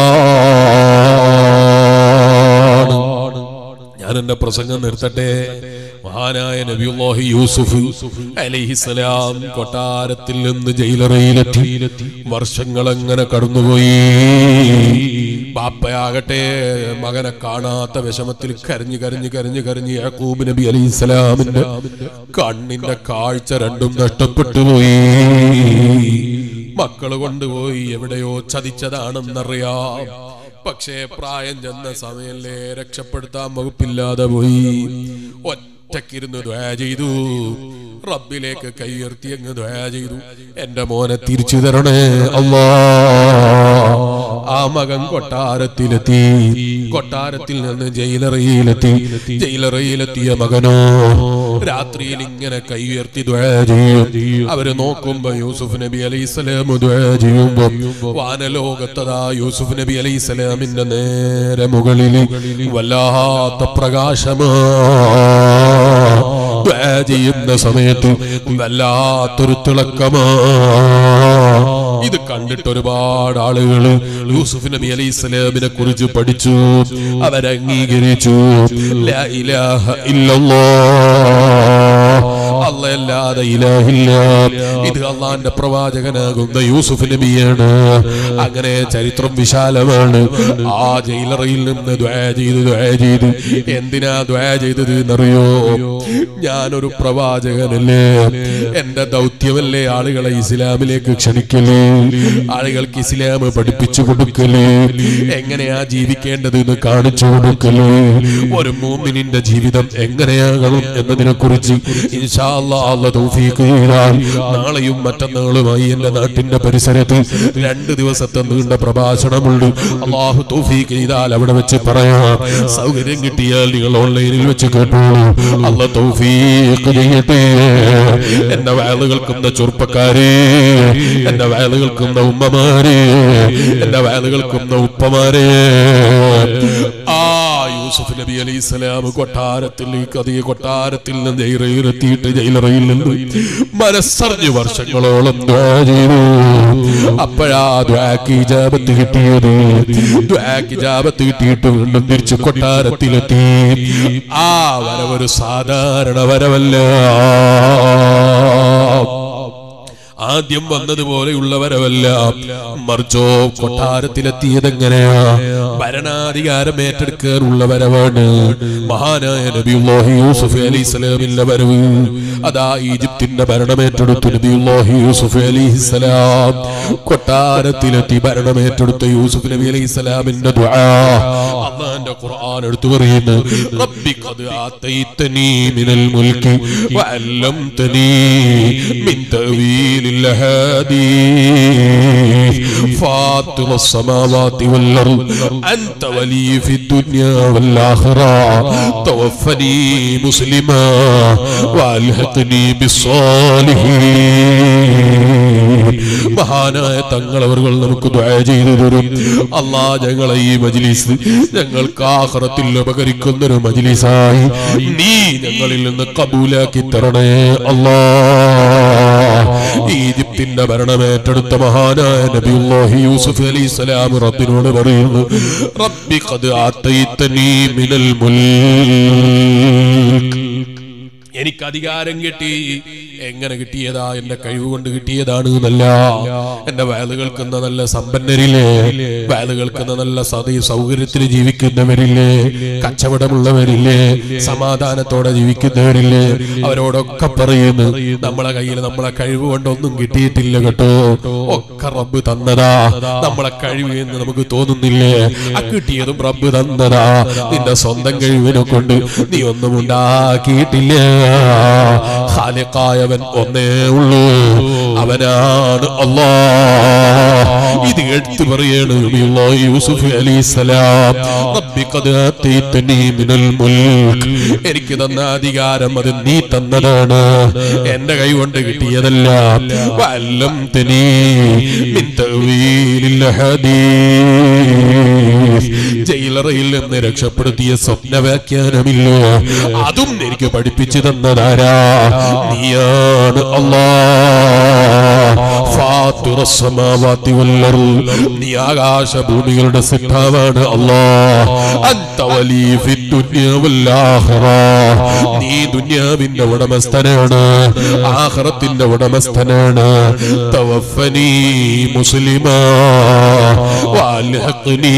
[SPEAKER 1] റബ്ബാണ്. ഞാൻ എന്റെ പ്രസംഗം നിർത്തട്ടെ. മഹാനായ നബിയുല്ലാഹി യൂസുഫ് അലൈഹിസ്സലാം കൊട്ടാരത്തിൽ നിന്ന് ജയിലറയിലെത്തി. വർഷങ്ങൾ അങ്ങനെ കടന്നുപോയി. ബാപ്പയാകട്ടെ മകനെ കാണാത്ത വിഷമത്തിൽ കരഞ്ഞു കരഞ്ഞു കരഞ്ഞു കരഞ്ഞ് യാക്കൂബ് നബി അലൈഹിസ്സലാമിന്റെ കണ്ണിന്റെ കാഴ്ച രണ്ടും നഷ്ടപ്പെട്ടു പോയി. മക്കള് കൊണ്ടുപോയി എവിടെയോ ചതിച്ചതാണെന്നറിയാം. പക്ഷേ പ്രായം ചെന്ന സമയല്ലേ, രക്ഷപ്പെടുത്താൻ വകുപ്പില്ലാതെ പോയി. ഒറ്റക്കിരുന്ന് ദുആ ചെയ്തു, റബ്ബിലേക്ക് കൈയുയർത്തി അങ്ങ് ദുആ ചെയ്തു, എന്റെ മോനെ തിരിച്ചു തരണേ അല്ലാഹ്. ആ മകൻ കൊട്ടാരത്തിലെത്തി. കൊട്ടാരത്തിൽ നിന്ന് ജയിലറയിലെത്തി. ജയിലറയിലെത്തിയ മകനോ രാത്രിയിൽ ഇങ്ങനെ കൈയുയർത്തി ദുആ ചെയ്യും. അവര് നോക്കുമ്പോ യൂസുഫ് നബി അലൈഹിസ്സലാം ദുആ ചെയ്യുമ്പോ വാനലോകത്തതാ യൂസുഫ് നബി അലൈഹിസ്സലാമിന്റെ നേരെ മുകളിൽ വല്ലാത്ത പ്രകാശമാ. ദുആ ചെയ്യുന്ന സമയത്ത് വല്ലാത്തൊരു തിളക്കമാ. ഇത് കണ്ടിട്ട് ഒരുപാട് ആളുകൾ യൂസുഫ് നബി അലൈഹിസ്സലാമിനെ കുറിച്ച് പഠിച്ചു, അവരംഗീകരിച്ചു. ലാ ഇലാഹ ഇല്ലല്ലാഹ്, അല്ലാഹുവല്ലാതെ ഇലാഹില്ല. ഇത് അള്ളാന്റെ പ്രവാചകനാകുന്ന യൂസുഫ് നബിയാണ്. അങ്ങനെ ചരിത്രം വിശാലമാണ്. ആ ജയിലറയിൽ നിന്ന് ദുആ ചെയ്ത് എന്തിനാ ദുആ ചെയ്തത് എന്നറിയോ? ഞാനൊരു പ്രവാചകനല്ലേ, എന്റെ ദൗത്യമല്ലേ ആളുകളെ ഇസ്ലാമിലേക്ക് ക്ഷണിക്കല്, ആളുകൾക്ക് ഇസ്ലാം പഠിപ്പിച്ചു കൊടുക്കല്, എങ്ങനെയാ ജീവിക്കേണ്ടത് എന്ന് കാണിച്ചു കൊടുക്കല്, ഒരു മുഅ്മിനിന്റെ ജീവിതം എങ്ങനെയാകണം എന്നതിനെ കുറിച്ച് ഇൻഷാ അല്ലാഹ് തൗഫീഖ് ചെയ്താൽ നാളെയും മറ്റന്നാളുമായി എന്റെ നാട്ടിന്റെ പരിസരത്ത് 2 ദിവസത്തെ നീണ്ട പ്രഭാഷണമുണ്ട്. അല്ലാഹു തൗഫീഖ് ചെയ്താൽ അവിടെ വെച്ച് പറയാം. സൗകര്യം കിട്ടിയാൽ നിങ്ങൾ ഓൺലൈനിൽ വെച്ച് കേട്ടോളൂ. അല്ലാഹ് തൗഫീഖ് ചെയ്യട്ടെ. എന്റെ വഅദ് കേൾക്കുന്ന ചെറുപ്പക്കാരെ, എന്റെ വഅദ് കേൾക്കുന്ന ഉമ്മമാരെ, എന്റെ വഅദ് കേൾക്കുന്ന ഉപ്പമാരെ, ആ യൂസുഫ് നബി അലൈഹിസ്സലാം കൊട്ടാരത്തിൽ നിന്ന് ജയിലറയിലെത്തിയിട്ട് ജയിലറയിൽ നിന്ന് മനസ്സറിഞ്ഞ് വർഷങ്ങളോളം ദുആ ചെയ്തു. അപ്പോഴാ ദുആക്ക് ഇജാബത്ത് കിട്ടിയത്. ദുആക്ക് ഇജാബത്ത് കിട്ടിയിട്ട് വീണ്ടും തിരിച്ചു കൊട്ടാരത്തിലെത്തി. ആ വരവൊരു സാധാരണ വരവല്ല. ആദ്യം വന്നതുപോലെയുള്ളവരവല്ല, മറിച്ചോ കൊട്ടാരത്തിലെത്തിയതെങ്ങനെയാ? ഭരണാധികാരം ഏറ്റെടുക്കാറുള്ളവരവാണ്. മഹാനായ നബിയുല്ലാഹി യൂസുഫ് അലൈഹിസ്സലാമിന്റെ വരവ്. അതാ ഈജിപ്തിന്റെ ഭരണമേറ്റെടുത്തു നബിയുല്ലാഹി യൂസുഫ് അലൈഹിസ്സലാം. കൊട്ടാരത്തിലെത്തി ഭരണമേറ്റെടുത്ത യൂസുഫ് നബി അലൈഹിസ്സലാമിന്റെ ദുആ അല്ലാഹുവിന്റെ ഖുർആൻ എടുത്തു പറയുന്നു. റബ്ബി ഖദ് ആതൈതനി മിനൽ മുൽകി വഅല്ലംതനി മിൻ തഅവീൽ الهادي فاطر السماوات والأرض أنت ولي في الدنيا والآخرة توفني مسلما وألحقني بالصالحين. മഹാനായ തങ്ങൾ അവർകൾ നമുക്ക് ദുആ ചെയ്തു തരും. അല്ലാഹ് ഞങ്ങളെ ഈ മജ്ലിസ് ഞങ്ങൾക്ക് ആഖിറത്തിൽ ഉപകരിക്കുന്ന ഒരു മജ്ലിസായി നീ ഞങ്ങളിൽ നിന്ന് കബൂലാക്കി തരണേ അല്ലാഹ്. ഈജിപ്തിന്റെ ഭരണമേറ്റെടുത്ത മഹാനായ നബിയുല്ലാഹി യൂസുഫ് അലൈഹിസ്സലാം റബ്ബിനോട് പറയുന്നു, റബ്ബി ഖദ് ആതൈതനി മിനൽ മുൽക്ക്. എനിക്ക് അധികാരം കിട്ടി. എങ്ങനെ കിട്ടിയതാ? എന്റെ കഴിവ് കൊണ്ട് കിട്ടിയതാണ് എന്നല്ല. എന്റെ വയല് കേൾക്കുന്ന നല്ല സമ്പന്നരില്ലേ, വയല് കേൾക്കുന്ന നല്ല സൗകര്യത്തിൽ ജീവിക്കുന്നവരില്ലേ, കച്ചവടമുള്ളവരില്ലേ, സമാധാനത്തോടെ ജീവിക്കുന്നവരില്ലേ, അവരോടൊക്കെ പറയുന്നു നമ്മളെ കയ്യിൽ നമ്മളെ കഴിവ് കൊണ്ടൊന്നും കിട്ടിയിട്ടില്ല കേട്ടോ, ഒക്കെ റബ്ബ് തന്നതാ. നമ്മളെ കഴിവ് എന്ന് നമുക്ക് തോന്നുന്നില്ലേ, കിട്ടിയതും റബ്ബ് തന്നതാ. നിന്റെ സ്വന്തം കഴിവിനെ കൊണ്ട് നീ ഒന്നും ഉണ്ടാക്കിയിട്ടില്ല. ഖാലിഖായവൻ ഒന്നേ ഉള്ളൂ, അവനാണ് അല്ലാഹ്. ഇത് എടുത്തു പറയാണ് യൂസുഫ് അലൈഹിസ്സലാം. റബ്ബി ഖദ് ആതൈതനി മിനൽ മുൽക്ക്. എനിക്ക് തന്ന അധികാരം അത് നീ തന്നതാണ്, എന്റെ കൈ കൊണ്ട് കിട്ടിയതല്ല. വഅല്ലംതനി മിൻ തഅവീലിൽ ഹദീസ്. ജയിലറയിൽ നിന്ന് രക്ഷപ്പെടുത്തിയ സ്വപ്ന വ്യാഖ്യാനമില്ല, അതും എനിക്ക് പഠിപ്പിച്ചു തന്നതാരാ? നീയാണ് അല്ലാഹ്. ഫാത്തിറസ് സമാവാതി വൽ അർദ്. നീ ആകാശഭൂമികളുടെ സൃഷ്ടാവാണ് അല്ലാഹ്. അൻത വലി ഫിദ് ദുനിയ വൽ ആഖിറ. നീ ദുനിയാവിന്റെ ഉടമസ്ഥനാണ്, ആഖിറത്തിന്റെ ഉടമസ്ഥനാണ്. തവഫനി മുസ്ലിമാ വഅൽഹിഖ്നി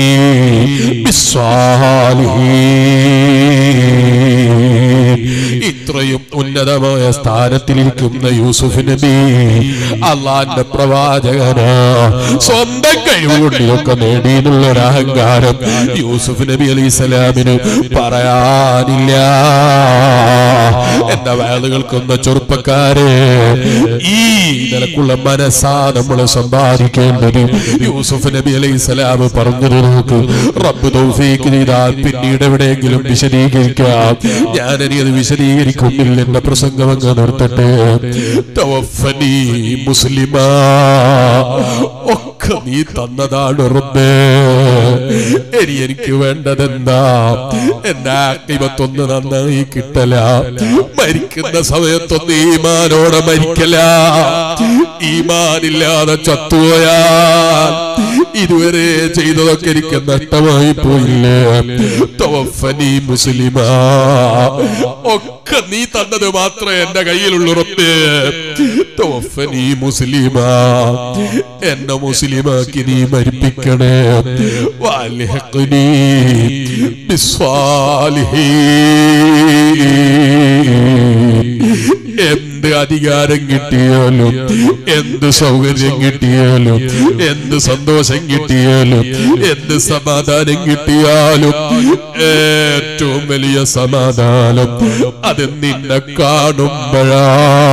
[SPEAKER 1] ബിസ്സാലിഹീൻ. ഇത്രയും ഉന്നതമായ സ്ഥാനത്തിലിരിക്കുന്ന യൂസുഫ് നബി അള്ളാന്റെ പ്രവാചകനാ. സ്വന്തം കഴിവുകൊണ്ട് ഇതൊക്കെ നേടിയെന്നുള്ള ഒരു അഹങ്കാരം യൂസുഫ് നബി അലൈഹിസ്സലാമിന് പറയാനില്ല. എന്റെ വയല് കേൾക്കുന്ന ചെറുപ്പക്കാരെ, ഈ നിലക്കുള്ള മനസ്സാ നമ്മൾ സമ്പാദിക്കേണ്ടത്. യൂസുഫ് നബി അലൈഹിസ്സലാം പറഞ്ഞത് നോക്ക്, റബ്ബ് തൗഫീഖ് ചെയ്താൽ പിന്നീട് എവിടെയെങ്കിലും വിശദീകരിക്കാം. ഞാനിനി അത് വിശദീകരിക്കുന്നില്ല, എന്റെ പ്രസംഗം അങ്ങ് നിർത്തട്ടെ. തവഫനി മുസ്ലിമാ. ഒക്കെ നീ തന്നതാണ് റബ്ബേ. ഇനി എനിക്ക് വേണ്ടതെന്താ? എന്റെ ആഖിബത്തൊന്ന് നന്നായി കിട്ടല, മരിക്കുന്ന സമയത്തൊന്ന് ഈമാനോടെ മരിക്കല. ഈമാനില്ലാതെ ചത്തുപോയാൽ ഇതുവരെ ചെയ്തതൊക്കെ എനിക്ക് നഷ്ടമായി പോയില്ലേ? തവഫനി മുസ്ലിമാ. ഒക്കെ നീ തന്നത് മാത്രമേ എന്റെ കയ്യിലുള്ള റബ്ബേ. തവഫനി മുസ്ലിമാ. എന്നെ മുസ്ലിമാക്കി നീ മരിപ്പിക്കണേ. വഅൽഹിഖ്നി ബിസ്സാലിഹീൻ. എന്ത് അധികാരം കിട്ടിയാലും, എന്ത് സൗകര്യം കിട്ടിയാലും, എന്ത് സന്തോഷം കിട്ടിയാലും, എന്ത് സമാധാനം കിട്ടിയാലും, ഏറ്റവും വലിയ സമാധാനം അത് നിന്നെ കാണുമ്പോഴാ.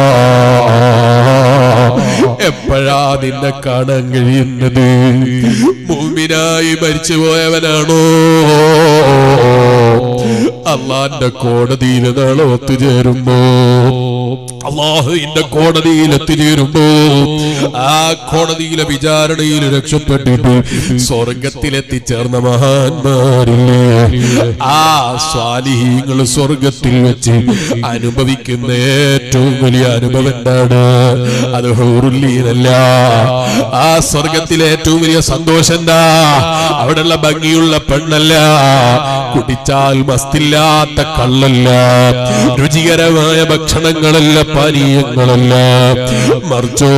[SPEAKER 1] എപ്പോഴാ നിന്നെ കാണാൻ കഴിയുന്നത്? മുഅ്മിനായി മരിച്ചു പോയവനാണോ അള്ളാന്റെ കോടതിയിൽ നാളെ ഒത്തുചേരുമ്പോ, അള്ളാഹുവിന്റെ കോടതിയിൽ എത്തിച്ചേരുമ്പോ, ആ കോടതിയിലെ വിചാരണയിൽ രക്ഷപ്പെട്ടിട്ട് സ്വർഗത്തിലെത്തിച്ചേർന്ന മഹാന്മാരില്ലേ, ആ സ്വാലിഹീങ്ങൾ സ്വർഗത്തിൽ വെച്ച് അനുഭവിക്കുന്ന ഏറ്റവും വലിയ അനുഭവം എന്താണ്? അത് ഹൂറുല്ലീനല്ല. ആ സ്വർഗത്തിലെ ഏറ്റവും വലിയ സന്തോഷം എന്താ? അവിടെയുള്ള ഭംഗിയുള്ള പെണ്ണല്ല, കുടിച്ചാൽ മസ്തില്ലാത്ത കള്ളല്ല, രുചികരമായ ഭക്ഷണങ്ങളല്ല, പാനീയങ്ങളല്ല, മറിച്ചോ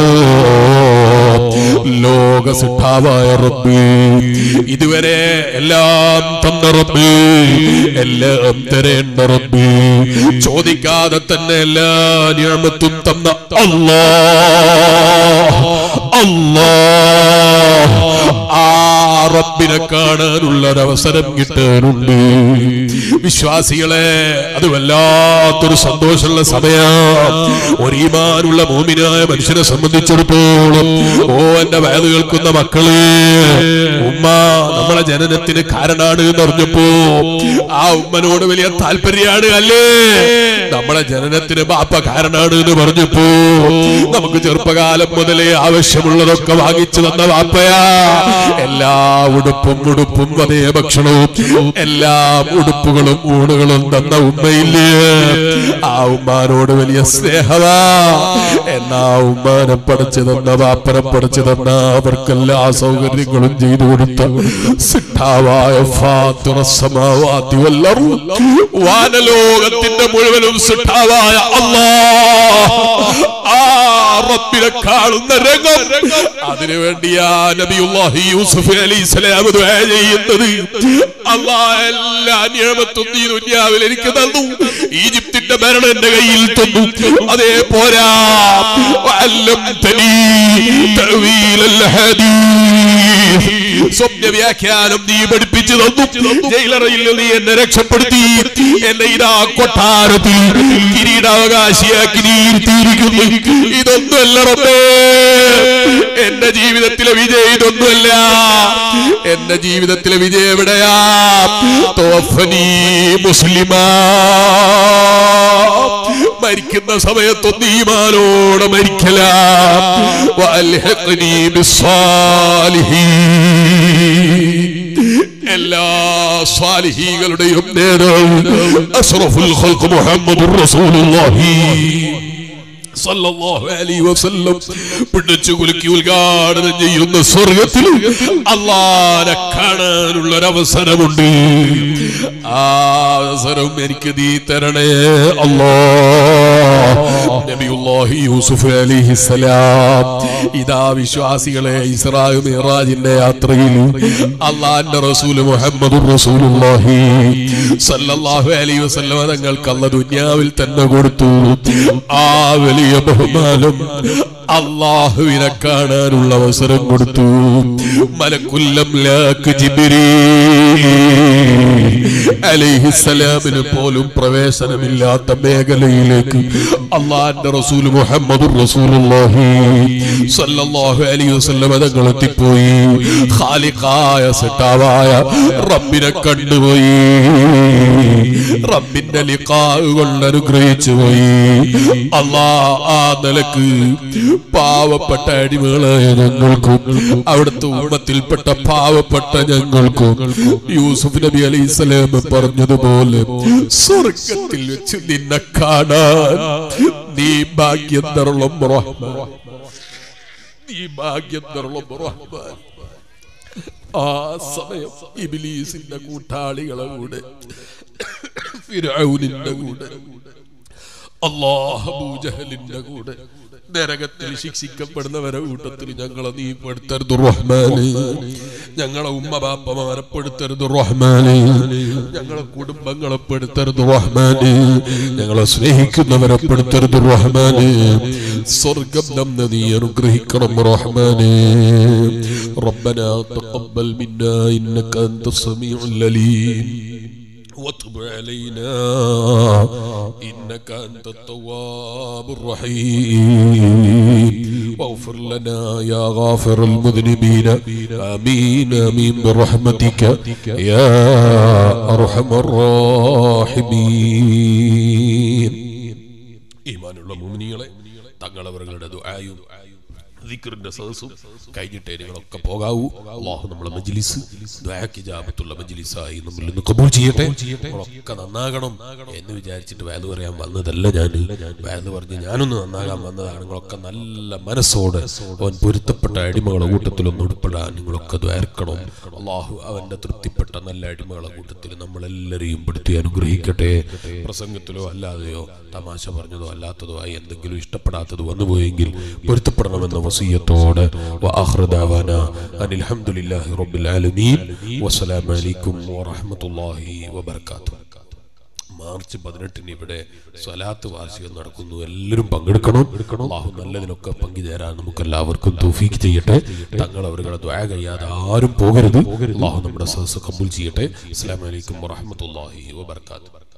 [SPEAKER 1] ലോക സിദ്ധാവായ റബ്ബ്, ഇതുവരെ എല്ലാം തന്ന റബ്ബ്, എല്ലാം തരേണ്ട റബ്ബ്, ചോദിക്കാതെ തന്നെ എല്ലാ നിഅമത്തും തന്ന അല്ലാഹ്, അല്ലാഹ്, ആ റബ്ബിനെ കാണാനുള്ള ഒരവസരം കിട്ടാനുണ്ട്. വിശ്വാസികളെ, അത് വല്ലാത്തൊരു സന്തോഷമുള്ള സമയം. ഒരു ഈമാനുള്ള മോമിനായ മനുഷ്യനെ സംബന്ധിച്ചിടത്തോളം, ഓ എന്റെ വയത് കേൾക്കുന്ന മക്കള്, ഉമ്മ നമ്മളെ ജനനത്തിന് കാരണമാണ് എന്ന് പറഞ്ഞപ്പോ ആ ഉമ്മനോട് വലിയ താല്പര്യമാണ് അല്ലേ? നമ്മളെ ജനനത്തിന് ബാപ്പ കാരണമാണ് എന്ന് പറഞ്ഞപ്പോ നമുക്ക് ചെറുപ്പകാലം മുതലേ ആവശ്യമുള്ളതൊക്കെ വാങ്ങിച്ചു തന്ന ബാപ്പയാ. എല്ലാ ഉടുപ്പും അതേ ഭക്ഷണവും എല്ലാ ഉടുപ്പുകളും ഊണുകളും തന്ന ഉമ്മയില്ലേ? ആ ഉമ്മാനോട് വലിയ സ്നേഹമാ. എന്നാ ഉമ്മാനെ പഠിച്ചു തന്ന ബാപ്പനെ പഠിച്ചു തന്ന അവർക്കെല്ലാ സൗകര്യങ്ങളും ചെയ്തു കൊടുത്ത സിദ്ധാവായ ഫാത്തിറസ്സമാവാതി വൽ അർദ്, വാനലോകത്തിന്റെ മുഴുവനും സിദ്ധാവായ അല്ലാഹ്, ആ റബ്ബിനെ കാണുന്ന രംഗം, അതിനുവേണ്ടിയാ നബിയുല്ലാഹി യൂസുഫ് അലൈഹിസ്സലാം ദുആ ചെയ്യുന്നത്. അല്ലാഹ് എല്ലാ നിഅമത്തും ഈ ദുനിയാവിൽ എനിക്ക് തന്നു, ഈജിപ്തിന്റെ ഭരണം എന്റെ കയ്യിൽ തന്നു, അതേ പോരാ വഅല്ലംതനീ തഅവീലൽ ഹദീസ്, സ്വപ്ന വ്യാഖ്യാനം നീ പഠിപ്പിച്ചു തന്നു, ജയിലറയിൽ നീ എന്നെ രക്ഷപ്പെടുത്തി, എന്നെ ഇതാ കൊട്ടാരത്തിൽ കിരീടാവകാശിയാക്കി നീ ഇരുത്തിയിരിക്കുന്നു. ഇതൊന്നുമല്ല റബ്ബേ എന്റെ ജീവിതത്തിലെ വിജയം, ഇതൊന്നുമല്ല എന്റെ ജീവിതത്തിലെ വിജയം. എവിടെയാ? തവഫനി മുസ്ലിമാ, മരിക്കുന്ന സമയത്തൊന്ന് ഈമാനോടെ മരിക്കല, വഅൽഹിഖ്നി ബിസ്സാലിഹീൻ, എല്ലാ സ്വാലിഹീകളുടെയും നേതാവ് അഷ്റഫുൽ ഖൽഖ് മുഹമ്മദുർ റസൂലുള്ളാഹി സല്ലല്ലാഹു അലൈഹി വസല്ലം പിടിച്ചു കുലുക്കി ഉദ്ഘാടനം ചെയ്യുന്ന സ്വർഗത്തിൽ അല്ലാഹനെ കാണാനുള്ള ഒരവസരമുണ്ട്. ആ അവസരം എനിക്ക് നീ തരണേ അല്ലാഹ്. നബിയുല്ലാഹി യൂസുഫ് അലൈഹിസ്സലാം ഇതാ വിശ്വാസികളെ ഇസ്രാ മിഅ്റാജിന്റെ യാത്രയിൽ അല്ലാഹുവിന്റെ റസൂൽ മുഹമ്മദുർ റസൂലുള്ളാഹി സല്ലല്ലാഹു അലൈഹി വസല്ലം തങ്ങൾക്ക് അല്ലാഹു ദുനിയാവിൽ തന്നെ കൊടുത്തു. ആ വലിയ ബഹുമാനം അല്ലാഹുവിനെ കാണാനുള്ള അവസരം കൊടുത്തു. മലക്കുൽ അംലാക്ക് ജിബ്രീൽ അലൈഹിസ്സലാമിന് പോലും പ്രവേശനമില്ലാത്ത മേഖലയിലേക്ക് അല്ലാഹുവിന്റെ റസൂൽ മുഹമ്മദുർ റസൂലുള്ളാഹി സല്ലല്ലാഹു അലൈഹി വസല്ലം തങ്ങൾ എത്തിപ്പോയി. ഖാലിഖായ സത്താവായ റബ്ബിനെ കണ്ടുപോയി, റബ്ബിന്റെ ലിഖാ കൊണ്ട് അനുഗ്രഹിച്ചു പോയി. അല്ലാഹ് ആ നിലക്ക് പാവപ്പെട്ട അടിമകളായ ഞങ്ങൾക്കും അവിടുത്തെ ഉമ്മത്തിൽപ്പെട്ട പാവപ്പെട്ട ഞങ്ങൾക്കും യൂസുഫ് നബി അലൈഹിസ്സലാം പറഞ്ഞതുപോലെ സ്വർഗ്ഗത്തിൽ വെച്ച് നിന്നെ കാണാൻ നീ ഭാഗ്യം തരളം റഹ്മാൻ, നീ ഭാഗ്യം തരളം റഹ്മാൻ. ആ സമയം ഇബ്ലീസിന്റെ കൂട്ടാളികളെ കൂടെ, ഫിർഔനിന്റെ കൂടെ, അല്ലാഹു അബൂജഹലിന്റെ കൂടെ നരകത്തിൽ ശിക്ഷിക്കപ്പെടുന്നവരെ കൂട്ടത്തിൽ ഞങ്ങളെ നീ പെടുത്തരുത് റഹ്മാനേ. ഞങ്ങളെ ഉമ്മ ബാപ്പമാരെ പെടുത്തരുത് റഹ്മാനേ. ഞങ്ങളെ കുടുംബങ്ങളെ പെടുത്തരുത് റഹ്മാനേ. ഞങ്ങളെ സ്നേഹിക്കുന്നവരെ പെടുത്തരുത് റഹ്മാനേ. സ്വർഗം നമ്മെ നീ അനുഗ്രഹിക്കണം റഹ്മാനേ. റബ്ബനാ തഖബ്ബൽ മിന്നാ ഇന്നക അൻത സമീഉൽ അലീം وتب علينا إنك أنت التواب الرحيم واغفر لنا يا غافر المذنبين آمين آمين برحمتك يا أرحم الراحمين ഈമാനുള്ള മുഅ്മിനീങ്ങളെ തങ്ങളവരുടെ ദുആയും ദിക്റിന്റെ സദസ്സും കഴിഞ്ഞിട്ടേ നിങ്ങളൊക്കെ പോകാവൂ. അല്ലാഹു നമ്മളെ മജ്ലിസ് ദുആക്ക് ഇജാബത്തുള്ള മജ്ലിസായി നമ്മിൽ നിന്ന് ഖബൂൽ ചെയ്യട്ടെ. നമ്മളൊക്കെ നന്നാകണം എന്ന് വിചാരിച്ചിട്ട് വഅദ് പറയാൻ വന്നതല്ല. ഞാൻ വഅദ് പറഞ്ഞ് ഞാനൊന്ന് നന്നാകാൻ വന്നതാണ്. നിങ്ങളൊക്കെ നല്ല മനസ്സോടെ അവൻ പൊരുത്തപ്പെട്ട അടിമകളുടെ കൂട്ടത്തിലൊന്നും ഉൾപ്പെടാൻ നിങ്ങളൊക്കെ ദ്വാരക്കണം. അല്ലാഹു അവന്റെ തൃപ്തിപ്പെട്ട നല്ല അടിമകളുടെ കൂട്ടത്തിൽ നമ്മളെല്ലാവരെയും പെടുത്തി അനുഗ്രഹിക്കട്ടെ. പ്രസംഗത്തിലോ അല്ലാതെയോ തമാശ പറഞ്ഞതോ അല്ലാത്തതോ ആയി എന്തെങ്കിലും ഇഷ്ടപ്പെടാത്തത് വന്നുപോയെങ്കിൽ പൊരുത്തപ്പെടണമെന്ന വസിയത്തോടെ വആഖിറു ദഅവാനാ അനിൽ ഹംദുലില്ലാഹി റബ്ബിൽ ആലമീൻ വസ്സലാമു അലൈക്കും വറഹ്മത്തുള്ളാഹി വബറകാതുഹു. മാർച്ച് 18 ഇവിടെ സ്വലാത്ത് വാർഷികം നടക്കുന്നു. എല്ലാവരും പങ്കെടുക്കണം. അല്ലാഹു നല്ലതിനൊക്കെ പങ്കുചേരാൻ നമുക്ക് എല്ലാവർക്കും തൗഫീഖ് ചെയ്യട്ടെ. തങ്ങൾ അവരുടെ ദുആ കഴിയാതെ ആരും പോകരുത്. അല്ലാഹു നമ്മുടെ സദസ്സ് ഖബൂൽ ചെയ്യട്ടെ. അസ്സലാമു അലൈക്കും വറഹ്മത്തുള്ളാഹി വബറകാതുഹു.